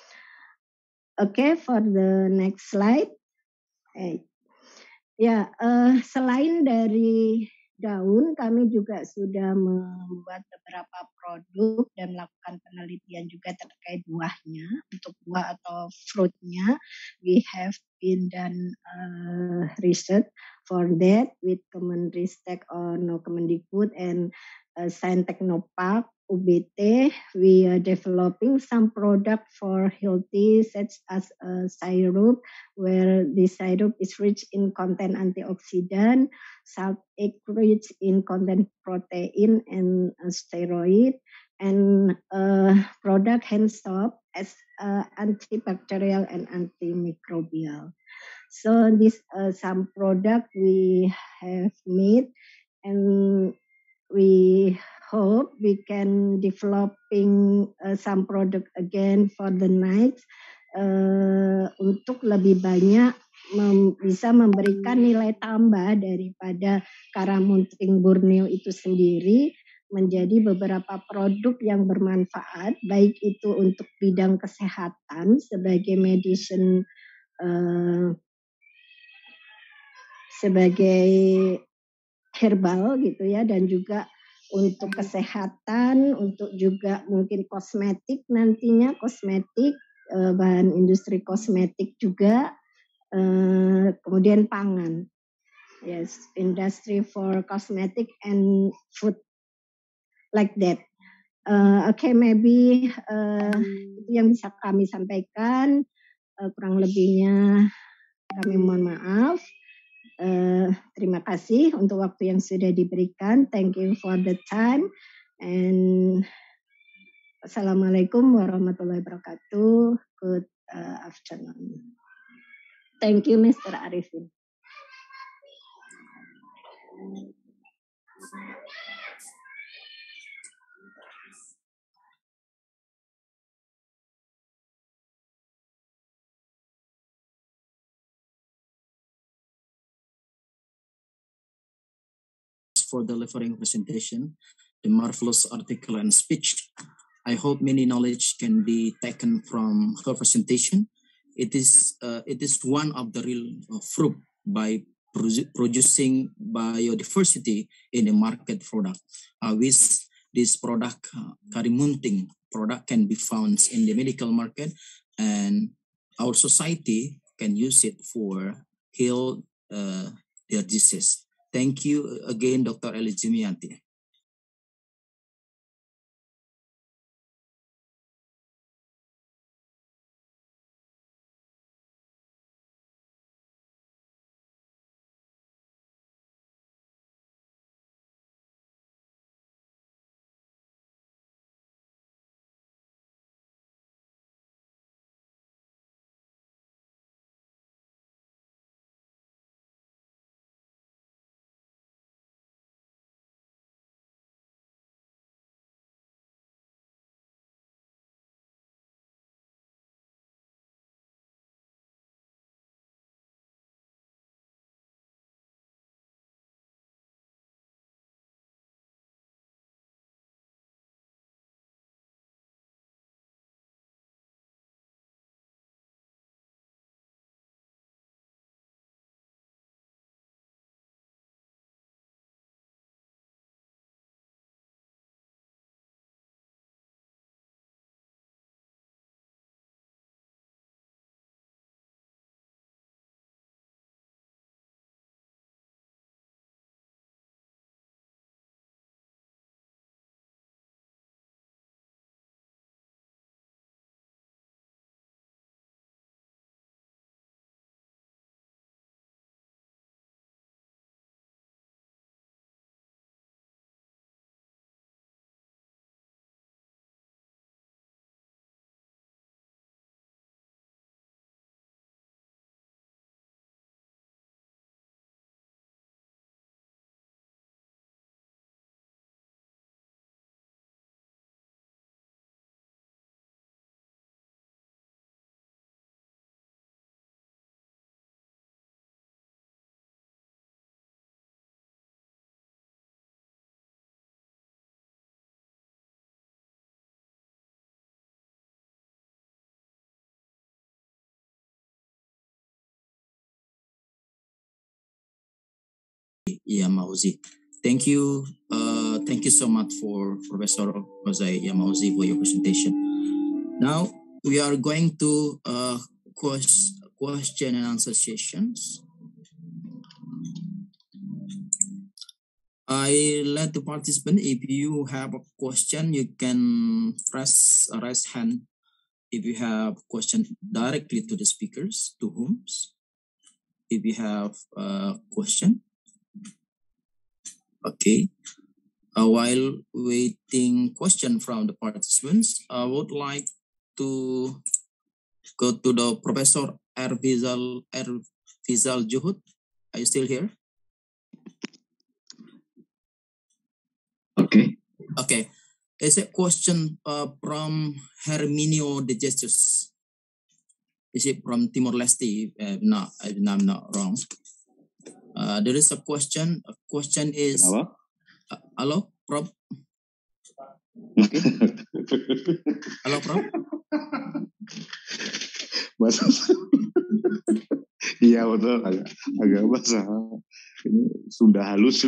Oke, okay, for the next slide. Eh, ya, uh, selain dari daun, kami juga sudah membuat beberapa produk dan melakukan penelitian juga terkait buahnya. Untuk buah atau fruitnya, we have been done uh, research for that with Kemenristek or no Kemendikbud and uh, Sains Teknopark U B T, we are developing some product for healthy such as uh, syrup, where this syrup is rich in content antioxidant, salt egg rich in content protein and uh, steroid, and uh, product hand soap as uh, antibacterial and antimicrobial. So this uh, some product we have made, and we hope we can developing uh, some product again for the night uh, untuk lebih banyak mem, bisa memberikan nilai tambah daripada Karamunting Borneo itu sendiri menjadi beberapa produk yang bermanfaat, baik itu untuk bidang kesehatan sebagai medicine uh, sebagai herbal gitu ya, dan juga untuk kesehatan, untuk juga mungkin kosmetik nantinya, kosmetik, eh, bahan industri kosmetik juga, eh, kemudian pangan. Yes, industry for cosmetic and food like that. Uh, Oke, okay, maybe uh, itu yang bisa kami sampaikan. Uh, kurang lebihnya kami mohon maaf. Uh, terima kasih untuk waktu yang sudah diberikan. Thank you for the time. And Assalamualaikum warahmatullahi wabarakatuh. Good uh, afternoon. Thank you, Mister Arifin. For delivering presentation, the marvelous article and speech. I hope many knowledge can be taken from her presentation. It is uh, it is one of the real uh, fruit by produ producing biodiversity in a market product. I wish this product, uh, Karimunting product, can be found in the medical market, and our society can use it for heal uh, their disease. Thank you again, Doctor Eli Jumianti. Yamauzi. Thank you. Uh, thank you so much for Professor Jose Yamauzi for your presentation. Now we are going to uh, question and answer sessions. I let the participant, if you have a question, you can press a raise hand. If you have question directly to the speakers, to whom? If you have a question. Okay. Uh, while waiting question from the participants, I would like to go to the Professor Ervizal Ervizal Juhud. Are you still here? Okay. Okay. There's a question uh, from Herminio de Jesus. Is it from Timor-Leste? Uh, no, I'm not wrong. Uh, there is a question. A question is. Uh, hello, Prof. Okay. Halo, Prof. Bahasa iya betul, agak agak bahasa ini Sunda halus.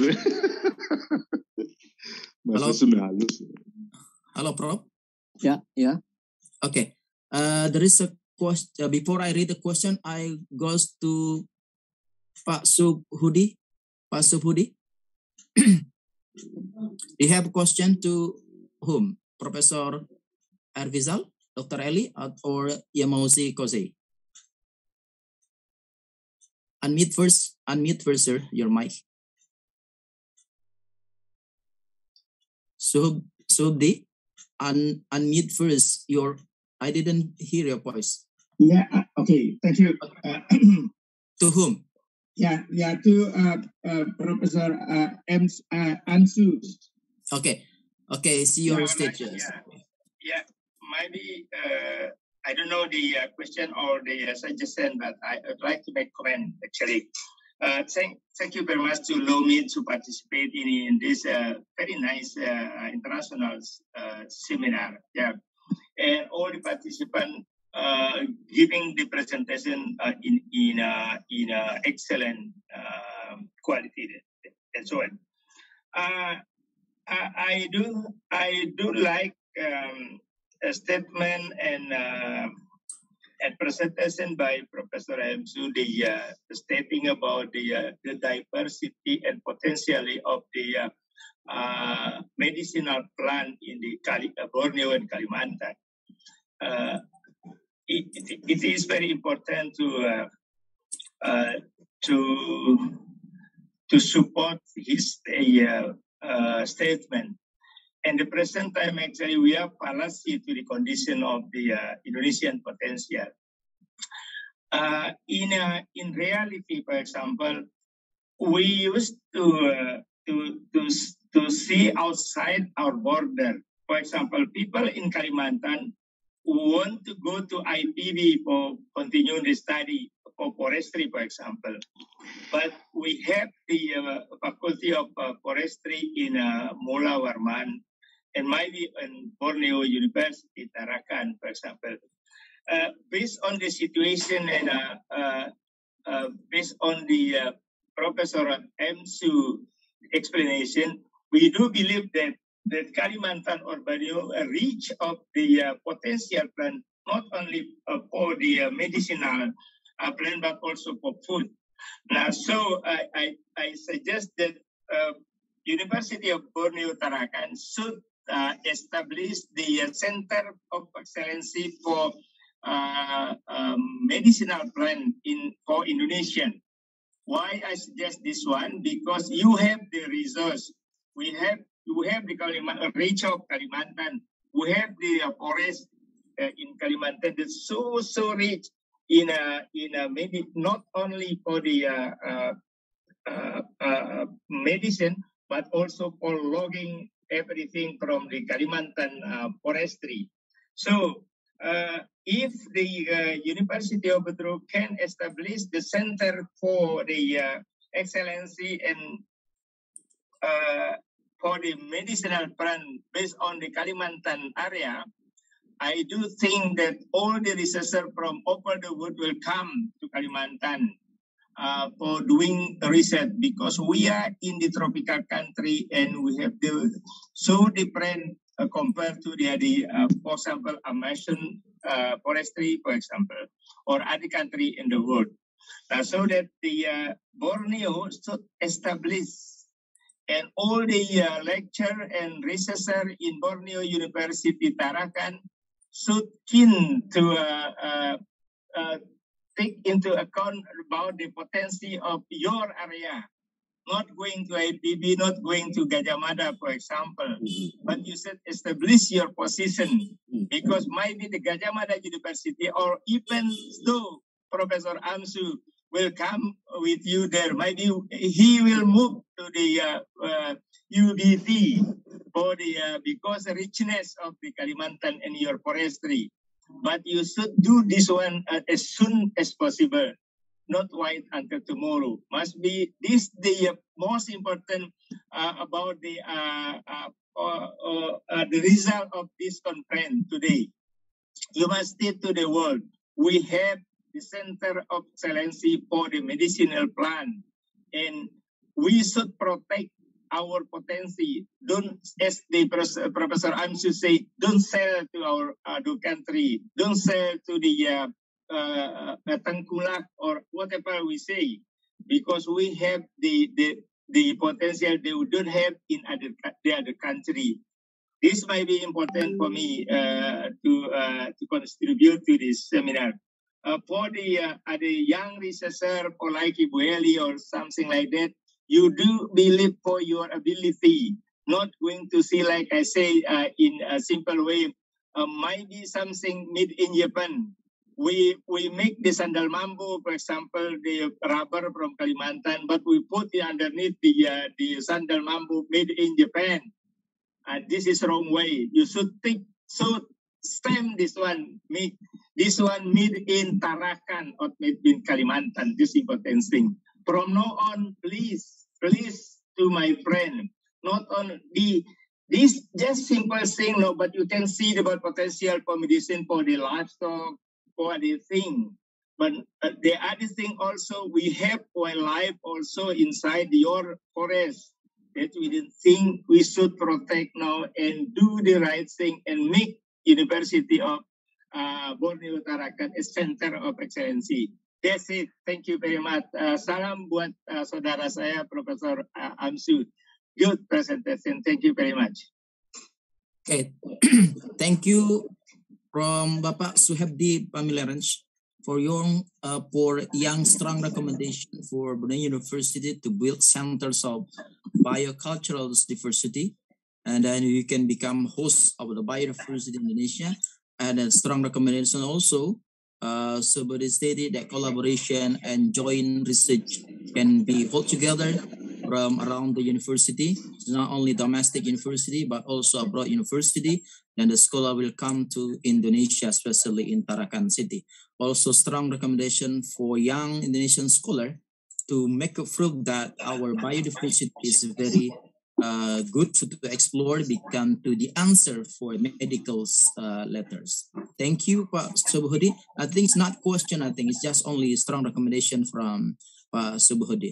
Bahasa Halo. Sunda halus. Halo, Prof. Yeah, yeah. Okay. Uh, there is a question. Uh, before I read the question, I goes to Pak Subhudi. Pak Subhudi. You have a question to whom? Professor Ervizal, Doctor Eli, or Yamauzi Kosei? Unmute first. Unmute first, sir. Your mic. Sub Subdi, un unmute first. Your I didn't hear your voice. Yeah. Uh, okay. Thank you. Uh, to whom? Yeah. Yeah. To uh, uh, Professor uh, M. Uh, Ansu. Okay. Okay. See your Yeah, stage. yeah, yeah. Maybe uh, I don't know the uh, question or the uh, suggestion, but I would like to make comment actually. Uh, thank, thank you very much to allow me to participate in, in this uh, very nice uh, international uh, seminar. Yeah, and all the participants uh, giving the presentation uh, in in uh, in uh, excellent uh, quality and so on. Uh, I, I do I do like um, a statement and. Uh, And presentation by Professor Emsu, the uh, stating about the uh, the diversity and potentially of the uh, uh, medicinal plant in the Kali, uh, Borneo and Kalimantan. Uh, it, it, it is very important to uh, uh, to to support his uh, uh, statement. And the present time, actually, we have fallacy to the condition of the uh, Indonesian potential. Uh, in uh, in reality, for example, we used to uh, to to to see outside our border. For example, people in Kalimantan who want to go to I P B for continuing the study for forestry, for example. But we have the uh, Faculty of uh, Forestry in uh, Mula Warman. And maybe in Borneo University, Tarakan, for example. Uh, based on the situation and uh, uh, uh, based on the uh, Professor Emsu explanation, we do believe that that Kalimantan or Borneo uh, reach of the uh, potential plant not only uh, for the uh, medicinal uh, plant but also for food. Now, so I I, I suggest that uh, University of Borneo Tarakan should Uh, establish the uh, Center of Excellency for uh, um, medicinal plant in for Indonesian. Why I suggest this one? Because you have the resource. We have you have the Kalimantan, reach of Kalimantan. We have the uh, forest uh, in Kalimantan that's so so rich in a in a maybe not only for the uh, uh, uh, uh, medicine but also for logging. Everything from the Kalimantan uh, forestry. So, uh, if the uh, University of Bedro can establish the Center for the uh, Excellency and uh, for the medicinal plant based on the Kalimantan area, I do think that all the researchers from over the world will come to Kalimantan. Uh, for doing research because we are in the tropical country and we have the so different uh, compared to the, the uh, for example, Amazon uh, forestry, for example, or other country in the world. Uh, so that the uh, Borneo should establish and all the uh, lecturer and researcher in Borneo University Tarakan should keen to uh, uh, uh, take into account about the potential of your area. Not going to I P B, not going to Gajah Mada, for example, but you should establish your position, because maybe the Gajah Mada University, or even though Professor Amsu will come with you there, maybe he will move to the uh, uh, U B T for the uh, because the richness of the Kalimantan and your forestry. But you should do this one uh, as soon as possible. Not wait until tomorrow. Must be this the uh, most important uh, about the uh, uh, uh, uh, uh, the result of this conference today. You must state to the world, we have the Center of Excellence for the medicinal plant, and we should protect our potential. Don't, as the Professor Amsu say, don't sell to our other country. Don't sell to the uh, Uh, uh, Tengkulak or whatever we say, because we have the the the potential they don't have in other the other country. This might be important for me uh, to uh, to contribute to this seminar. Uh, for the uh, the young researcher or like Ibu Eli or something like that, you do believe for your ability. Not going to see, like I say uh, in a simple way, uh, might be something made in Japan. We we make the sandal mambo, for example, the rubber from Kalimantan, but we put it underneath the uh, the sandal mambo made in Japan. And this is wrong way. You should think so. Stem this one, make this one made in Tarakan or made in Kalimantan. This important thing. From now on, please, please, to my friend, not on the this just simple thing, no, but you can see the potential for medicine for the livestock. For the thing, but uh, the other thing also, we have wildlife also inside your forest that we didn't think we should protect now and do the right thing and make University of uh, Borneo Tarakan a center of excellency. That's it. Thank you very much. Uh, salam buat uh, saudara saya, Profesor uh, Amsu. Good presentation. Thank you very much. Okay, thank you. From Bapak Suhabdi Pamilaranch for your uh, for young strong recommendation for Borneo University to build centers of biocultural diversity, and then you can become host of the Biodiversity Indonesia. And a strong recommendation also, uh, somebody stated that collaboration and joint research can be held together from around the university, not only domestic university, but also abroad university. Then the scholar will come to Indonesia, especially in Tarakan City. Also strong recommendation for young Indonesian scholar to make a proof that our biodiversity is very uh, good to, to explore, become to the answer for medical uh, letters. Thank you, Pak Subuhudi. I think it's not question, I think it's just only strong recommendation from Pak Subuhudi.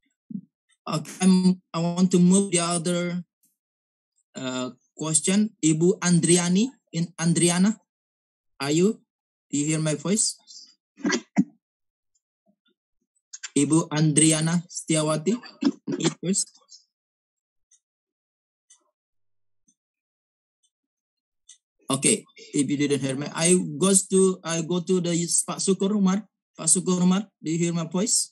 I'm, I want to move the other uh, question. Ibu Andriani, in Andriana, are you? Do you hear my voice? Ibu Andriana Setiawati, it first. Okay, if you didn't hear me, I goes to I go to the Pak Sukur Umar. Pak Sukur Umar, do you hear my voice?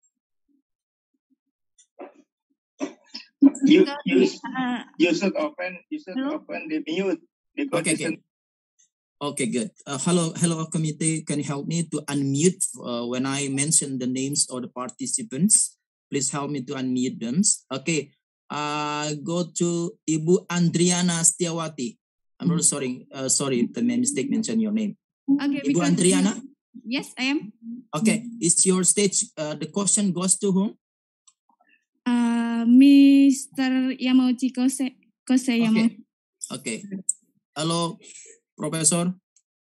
You, you, you should open you should hello? open the mute. Okay, okay. Okay, good. Uh, hello, hello, committee. Can you help me to unmute uh, when I mention the names of the participants? Please help me to unmute them. Okay. Uh, go to Ibu Andriana Setiawati. I'm really sorry. Uh, sorry, the mistake mentioned your name. Okay. Ibu Andriana. Yes, I am. Okay, it's your stage. Uh, the question goes to whom? Uh, Mister Yamauchi Kose, Kose Yamauchi. Okay. Okay. Hello, Professor.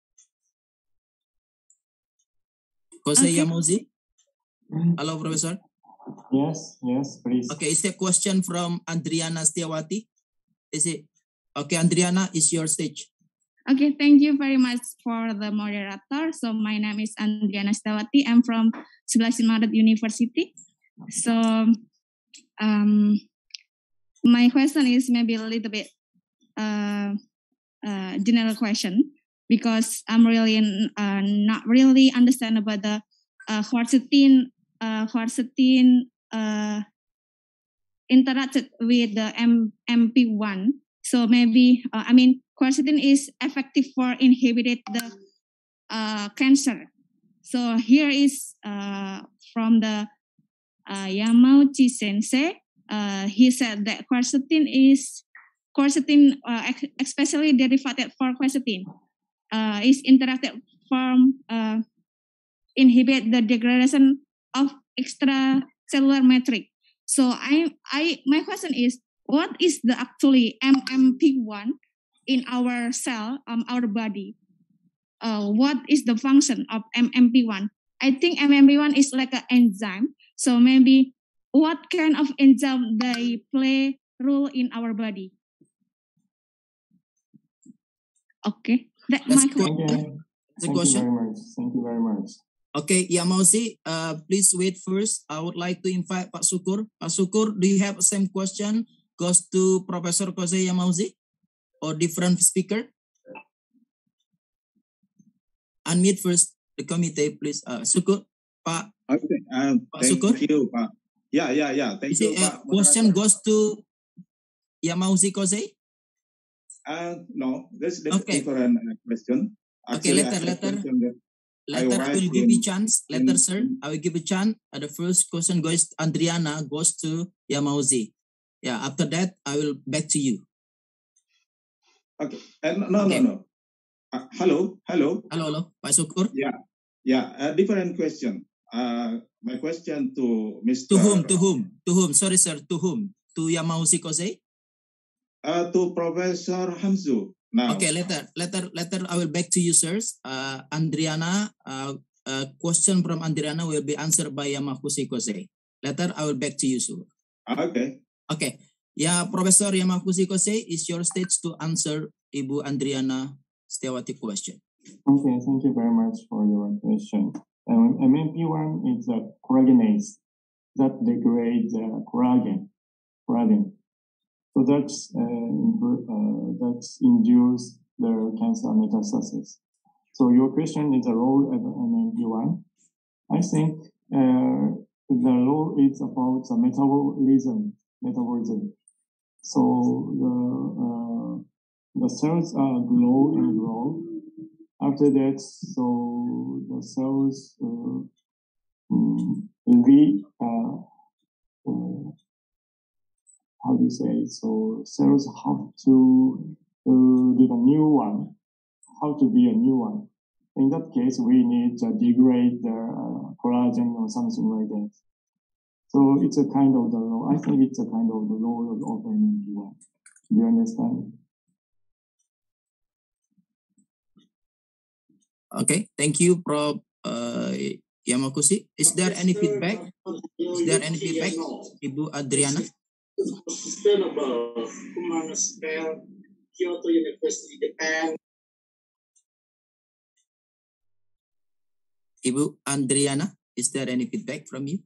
Kose okay. Yamauchi. Hello, Professor. Yes, yes, please. Okay, is the question from Andriana Setiawati? Is it? Okay, Andriana, is your stage. Okay, thank you very much for the moderator. So my name is Andriana Setiawati. I'm from Sebelas Maret University. So um, my question is maybe a little bit uh, uh, general question because I'm really uh, not really understand about the uh, quercetin uh, quercetin uh, interacted with the M MP one. So maybe uh, I mean quercetin is effective for inhibited the uh, cancer. So here is uh, from the uh, Yamauchi Sensei. Uh, he said that quercetin is quercetin, uh, especially derivative for quercetin, uh, is interactive from uh, inhibit the degradation of extracellular matrix. So I, I, my question is, what is the actually M M P one in our cell, um, our body? Uh, what is the function of M M P one? I think M M P one is like an enzyme. So maybe what kind of enzyme they play role in our body? Okay, that That's my question. Okay. the Thank question. you very much. Thank you very much. Okay, Yamauzi, uh, please wait first. I would like to invite Pak Sukur. Pak Sukur, do you have the same question? Goes to Professor Kose Yamauzi or different speaker? Unmute first the committee, please. Uh, Sukur, Pak. Okay. Um, Pak thank Sukur. you, Pak. Yeah, yeah, yeah. Thank Is you, it, uh, Pak. question Moderator. goes to Yamauzi Kose? Uh, no, this is Okay. different uh, question. Okay, Actually, later, I have later. question that I Later, I write will give in- you chance. Later, in- sir, I will give you chance. Uh, the first question goes to Andriana, goes to Yamauzi. Yeah, after that, I will back to you. Okay. Uh, no, Okay. no, no. Uh, hello, hello. Hello, hello, Pak Sukur. Yeah, yeah. A different question. Uh, my question to Mister To whom? To whom? To whom? Sorry, sir. To whom? To Yamauzi Kose? Uh, to Professor Hamzu. Now. Okay, later, later, later. I will back to you, sirs. Uh, Andriana, uh, uh, question from Andriana will be answered by Yamauzi Kose. Later, I will back to you, sir. Okay. Okay. Yeah, Professor Yamauzi Kose, is your stage to answer Ibu Andriana Setiawati question. Okay, thank you very much for your question. Um, M M P one is a collagenase that degrades uh, collagen. Collagen. So that's uh, improve, uh, that's induce the cancer metastasis. So your question is the role of M M P one. I think uh, the role is about the metabolism. Metabolism. So the uh, the cells are grow and grow. After that, so the cells uh, um, re uh, uh, how do you say? So cells have to uh, do the new one. How to be a new one? In that case, we need to degrade the uh, collagen or something like that. So it's a kind of the law. I think it's a kind of the law of M M P one. Do you understand? Okay, thank you, Prof uh, Yamakushi. Is there any feedback? Is there any feedback, Ibu Adriana? Sustainable human scale, Kyoto University, Japan. Ibu Andriana, is there any feedback from you?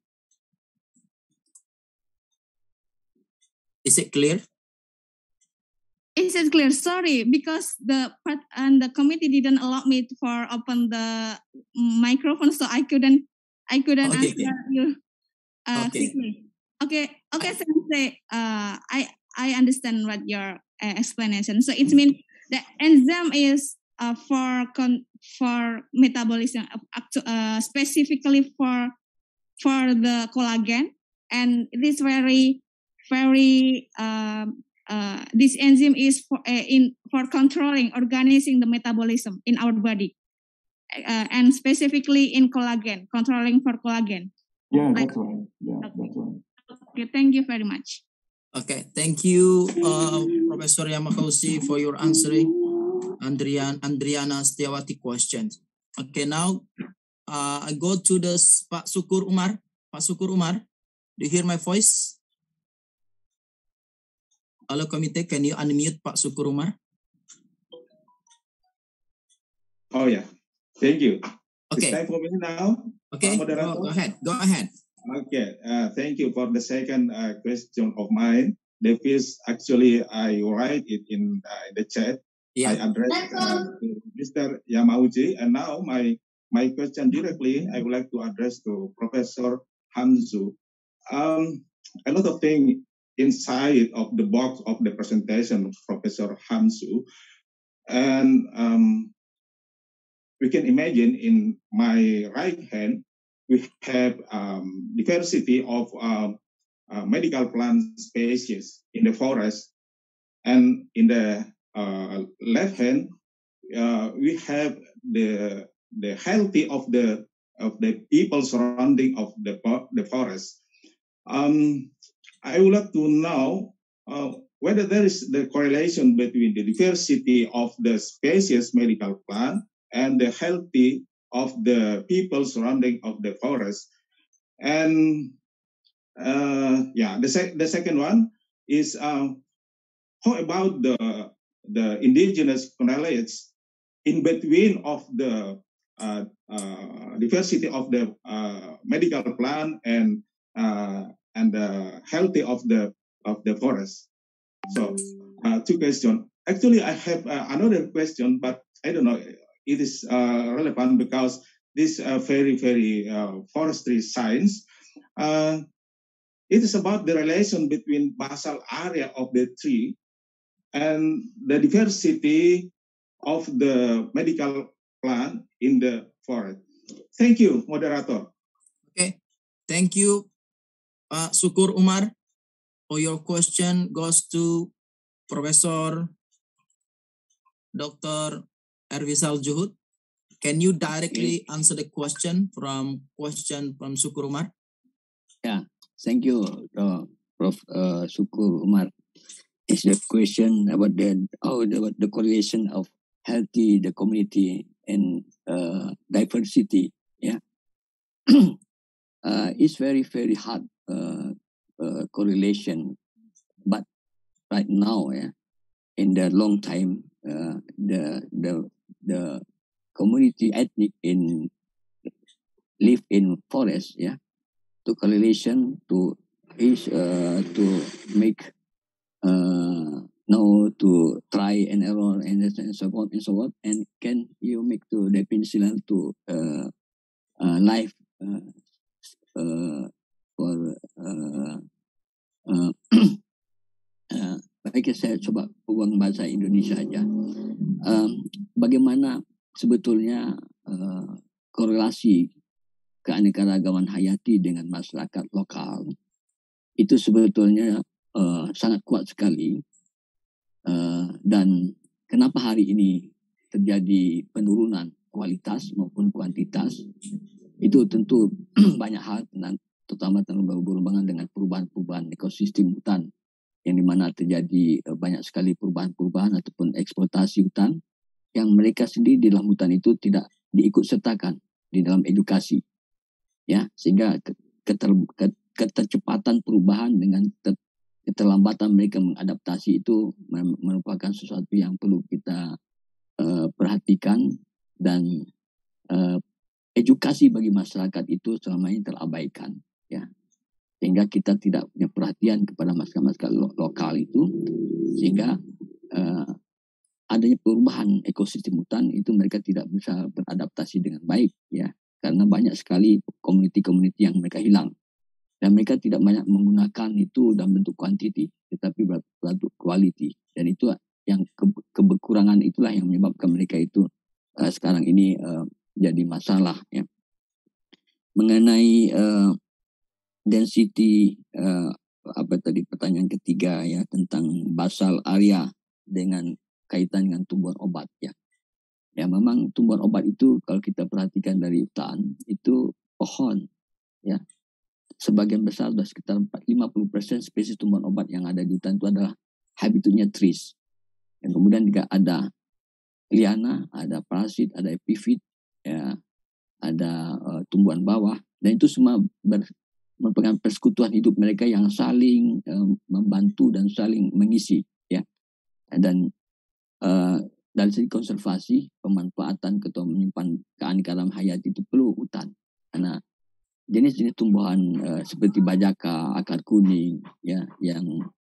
Is it clear? Is it clear? Sorry, because the part and the committee didn't allow me to for open the microphone, so I couldn't I couldn't Okay, answer okay. you uh, Okay. quickly. Okay, okay, Sensei. Uh, I I understand what your uh, explanation. So it means the enzyme is uh, for con for metabolism, uh, actu- uh, specifically for for the collagen, and it is very very um, uh, this enzyme is for uh, in for controlling organizing the metabolism in our body, uh, and specifically in collagen, controlling for collagen. Yeah, Like, that's right. Yeah, that's right. okay, thank you very much. Okay, thank you, uh, Professor Yamakushi, for your answering Andrian Andriana Setiawati questions. Okay, now uh, I go to the s- Pak Sukur Umar. Pak Sukur Umar, do you hear my voice? Hello, committee, can you unmute Pak Sukur Umar? Oh yeah. Thank you. Okay. It's time for me now. Okay, Pak Moderator. go, go ahead. Go ahead. Okay. Uh, thank you for the second uh, question of mine Davis, actually, I write it in, uh, in the chat. Yeah. I address uh, to Mister Yamauchi, and now my my question directly, I would like to address to Professor Hamzu. Um, a lot of things inside of the box of the presentation of Professor Hamzu, and um, we can imagine in my right hand, we have um, diversity of um, uh, medical plant species in the forest. And in the uh, left hand, uh, we have the the healthy of the of the people surrounding of the the forest. Um, I would like to know uh, whether there is the correlation between the diversity of the species medical plant and the healthy of the people surrounding of the forest. And uh, yeah, the, sec the second one is um, how about the the indigenous knowledge in between of the uh, uh, diversity of the uh, medical plant and uh, and the healthy of the of the forest? So uh, two questions. Actually, I have uh, another question, but I don't know. It is uh, relevant because this uh, very very uh, forestry science. Uh, it is about the relation between basal area of the tree and the diversity of the medical plant in the forest. Thank you, moderator. Okay, thank you, Pak Sukur Umar. For your question goes to Professor Doctor Erwisal Juhud. Can you directly okay. answer the question from question from Sukur Umar? Yeah, thank you, uh, Prof Uh, Sukur Umar. It's the question about the how the, the correlation of healthy the community and uh, diversity. Yeah, uh, it's very very hard uh, uh, correlation, but right now, yeah, in the long time, uh, the the the community ethnic in live in forest, yeah, to correlation to is uh, to make. Uh, now to try and error and so on and so on, and can you make to the penicillin to uh, uh, life uh, uh, for uh, uh, uh, baik saya coba uang bahasa Indonesia aja. Um, bagaimana sebetulnya uh, korelasi keanekaragaman hayati dengan masyarakat lokal itu sebetulnya Uh, sangat kuat sekali, uh, dan kenapa hari ini terjadi penurunan kualitas maupun kuantitas itu tentu banyak hal, terutama berhubungan dengan perubahan-perubahan ekosistem hutan yang dimana terjadi uh, banyak sekali perubahan-perubahan ataupun eksploitasi hutan yang mereka sendiri di dalam hutan itu tidak diikut sertakan di dalam edukasi, ya, sehingga keter, ketercepatan perubahan dengan ter, keterlambatan mereka mengadaptasi itu merupakan sesuatu yang perlu kita uh, perhatikan, dan uh, edukasi bagi masyarakat itu selama ini terabaikan, ya, sehingga kita tidak punya perhatian kepada masyarakat lo lokal itu, sehingga uh, adanya perubahan ekosistem hutan itu mereka tidak bisa beradaptasi dengan baik, ya, karena banyak sekali komuniti-komuniti yang mereka hilang. Dan mereka tidak banyak menggunakan itu dalam bentuk kuantiti, tetapi bentuk quality. Dan itu yang ke kebekurangan itulah yang menyebabkan mereka itu uh, sekarang ini uh, jadi masalah. Ya. Mengenai uh, density, uh, apa tadi pertanyaan ketiga ya tentang basal area dengan kaitan dengan tumbuhan obat, ya. Ya memang tumbuhan obat itu kalau kita perhatikan dari hutan itu pohon, ya. Sebagian besar sudah sekitar lima puluh persen spesies tumbuhan obat yang ada di hutan itu adalah habitatnya trees. Dan kemudian juga ada liana, ada parasit, ada epifit, ya, ada uh, tumbuhan bawah, dan itu semua ber, merupakan persekutuan hidup mereka yang saling uh, membantu dan saling mengisi, ya. Dan uh, dari segi konservasi, pemanfaatan atau menyimpan keanekaragaman hayati itu perlu hutan, karena jenis-jenis tumbuhan uh, seperti bajaka, akar kuning, ya, yang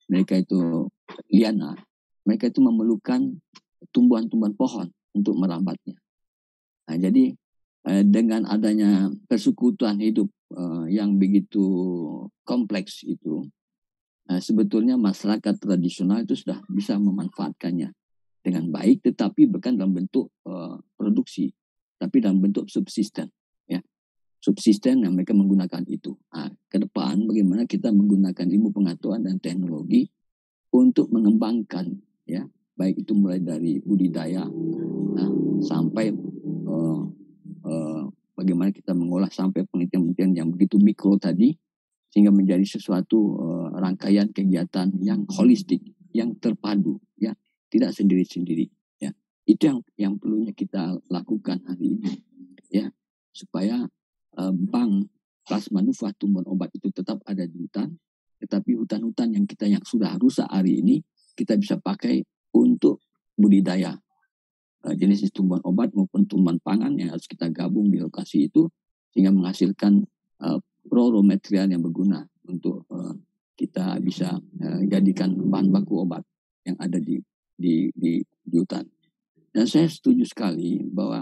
mereka itu liana, mereka itu memerlukan tumbuhan-tumbuhan pohon untuk merambatnya. Nah, jadi eh, dengan adanya persekutuan hidup eh, yang begitu kompleks itu, eh, sebetulnya masyarakat tradisional itu sudah bisa memanfaatkannya dengan baik, tetapi bukan dalam bentuk uh, produksi, tapi dalam bentuk subsisten, ya, subsisten yang mereka menggunakan itu. Nah, ke depan bagaimana kita menggunakan ilmu pengetahuan dan teknologi untuk mengembangkan, ya, baik itu mulai dari budidaya, nah, sampai uh, uh, bagaimana kita mengolah sampai penelitian-penelitian yang begitu mikro tadi, sehingga menjadi sesuatu uh, rangkaian kegiatan yang holistik, yang terpadu, ya. Tidak sendiri-sendiri, ya. Itu yang yang perlunya kita lakukan hari ini, ya, supaya uh, bank plasma nuva tumbuhan obat itu tetap ada di hutan, tetapi hutan-hutan yang kita yang sudah rusak hari ini kita bisa pakai untuk budidaya uh, jenis tumbuhan obat maupun tumbuhan pangan yang harus kita gabung di lokasi itu, sehingga menghasilkan uh, raw material yang berguna untuk uh, kita bisa uh, jadikan bahan baku obat yang ada di Di, di, di hutan. Dan saya setuju sekali bahwa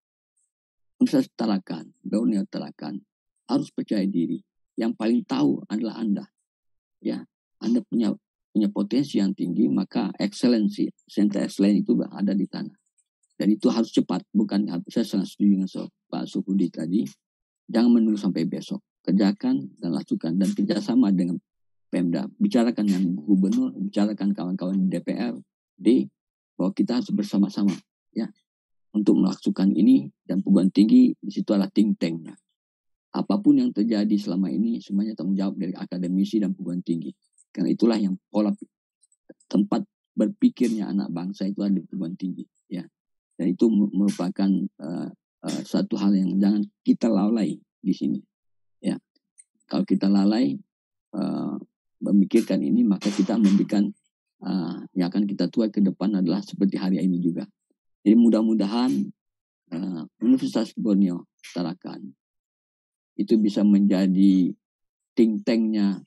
Universitas Tarakan, Daunnya Tarakan harus percaya diri. Yang paling tahu adalah Anda. Ya, Anda punya punya potensi yang tinggi, maka excellency, center excellence itu ada di tanah. Dan itu harus cepat, bukan, saya sangat setuju dengan Pak Sukudi tadi. Jangan menunggu sampai besok. Kerjakan dan lakukan, dan kerjasama dengan Pemda. Bicarakan dengan gubernur, bicarakan kawan-kawan di D P R D, bahwa kita harus bersama-sama, ya, untuk melakukan ini. Dan perguruan tinggi di situ adalah think tanknya. Apapun yang terjadi selama ini semuanya tanggung jawab dari akademisi dan perguruan tinggi. Karena itulah yang pola tempat berpikirnya anak bangsa itu ada di perguruan tinggi, ya. Dan itu merupakan uh, uh, satu hal yang jangan kita lalai di sini, ya. Kalau kita lalai uh, memikirkan ini, maka kita memberikan Uh, yang akan kita tuai ke depan adalah seperti hari ini juga. Jadi mudah-mudahan uh, Universitas Borneo Tarakan itu bisa menjadi think tanknya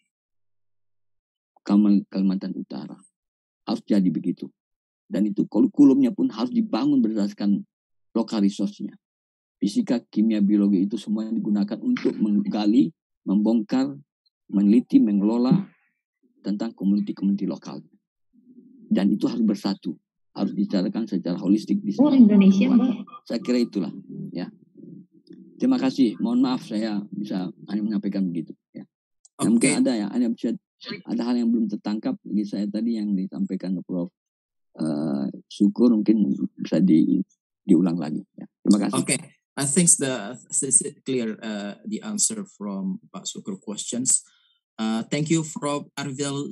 Kalimantan Utara. Harus jadi begitu. Dan itu kurikulumnya pun harus dibangun berdasarkan lokal resource-nya. Fisika, kimia, biologi itu semua digunakan untuk menggali, membongkar, meneliti, mengelola tentang komuniti-komuniti lokal. Dan itu harus bersatu, harus dibicarakan secara holistik di Oh, Indonesia, Mbak. Saya kira itulah, ya. Terima kasih. Mohon maaf saya bisa hanya menyampaikan begitu, ya. Okay. Nah, mungkin ada ya, ada bisa ada hal yang belum tertangkap bagi saya tadi yang disampaikan Prof uh, Syukur, mungkin bisa di diulang lagi, ya. Terima kasih. Okay, I think the clear uh, the answer from Pak Syukur questions. Uh, thank you, Prof Arvil.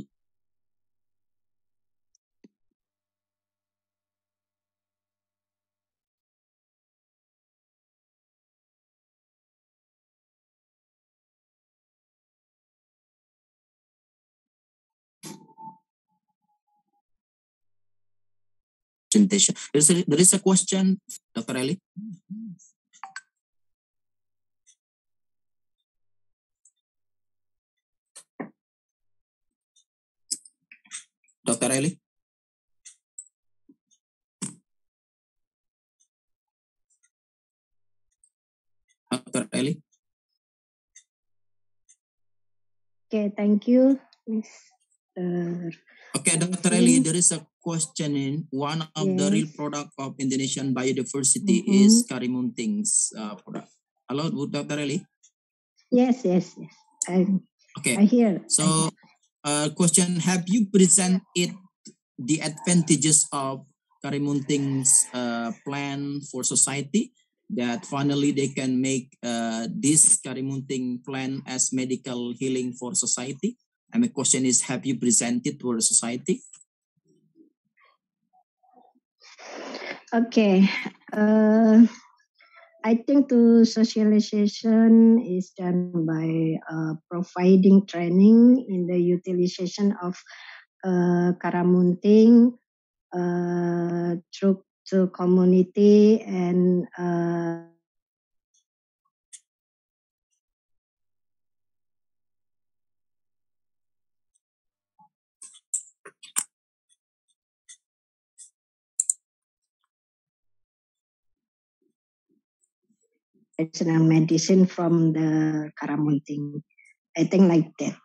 Presentation. There is a, there is a question, Doctor Eli. Doctor Eli. Doctor Eli. Okay, thank you, Mister Okay, Doctor Eli, there is a question in one of yes. the real product of Indonesian biodiversity Mm-hmm. is Karimunting's uh, product. Hello, Doctor Eli. Yes, yes, yes. I, okay. I hear. So, uh, question: have you presented it the advantages of Karimunting's uh, plan for society that finally they can make uh, this Karimunting plan as medical healing for society? And my question is, have you presented to the society? Okay. Uh, I think the socialization is done by uh, providing training in the utilization of uh, Karamunting uh, through to community and uh, traditional medicine from the Karamunting. I think like that.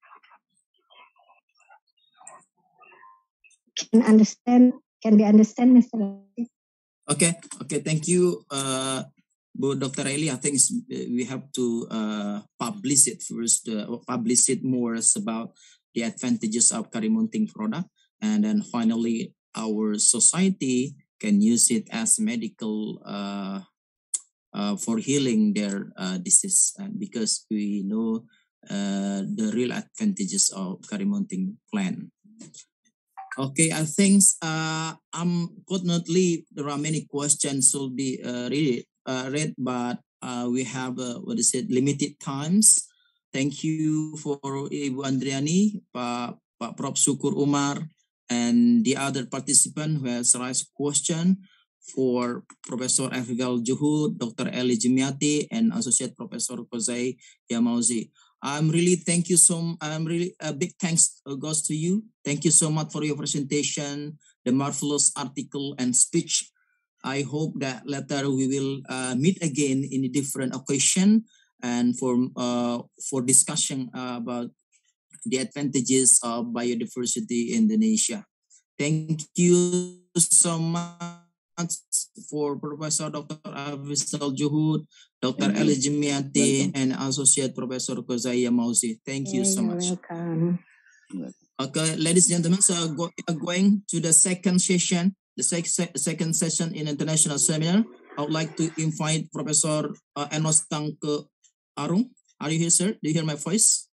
Can understand? Can they understand, Mister Latif? Okay, okay, thank you, uh, Bu Doctor Eli. I think it's, we have to uh, publish it first, uh, publish it more about the advantages of Karimunting product, and then finally our society can use it as medical uh, uh, for healing their uh, disease, and because we know uh, the real advantages of Karimunting plant. Okay, I think uh, unfortunately there are many questions to be uh, read, uh, read, but uh, we have uh, what is it limited times. Thank you for Ibu Andriani, Pak Pak Prof Syukur Umar, and the other participant who has raised question for Professor Afgal Juhud, Doctor Eli Jemiati, and Associate Professor Kozai Yamauzi. I'm really thank you so. I'm really a big thanks goes to you. Thank you so much for your presentation, the marvelous article and speech. I hope that later we will uh, meet again in a different occasion and for uh, for discussion uh, about the advantages of biodiversity in Indonesia. Thank you so much for Professor Doctor Afzal Juhud, Doctor Eli Jemiati, and Associate Professor Kozai Yamauzi. Thank you so much. Welcome. Okay, ladies and gentlemen, so go, are going to the second session, the sec second session in international seminar. I would like to invite Professor uh, Enos Tangke Arung. Are you here, sir? Do you hear my voice?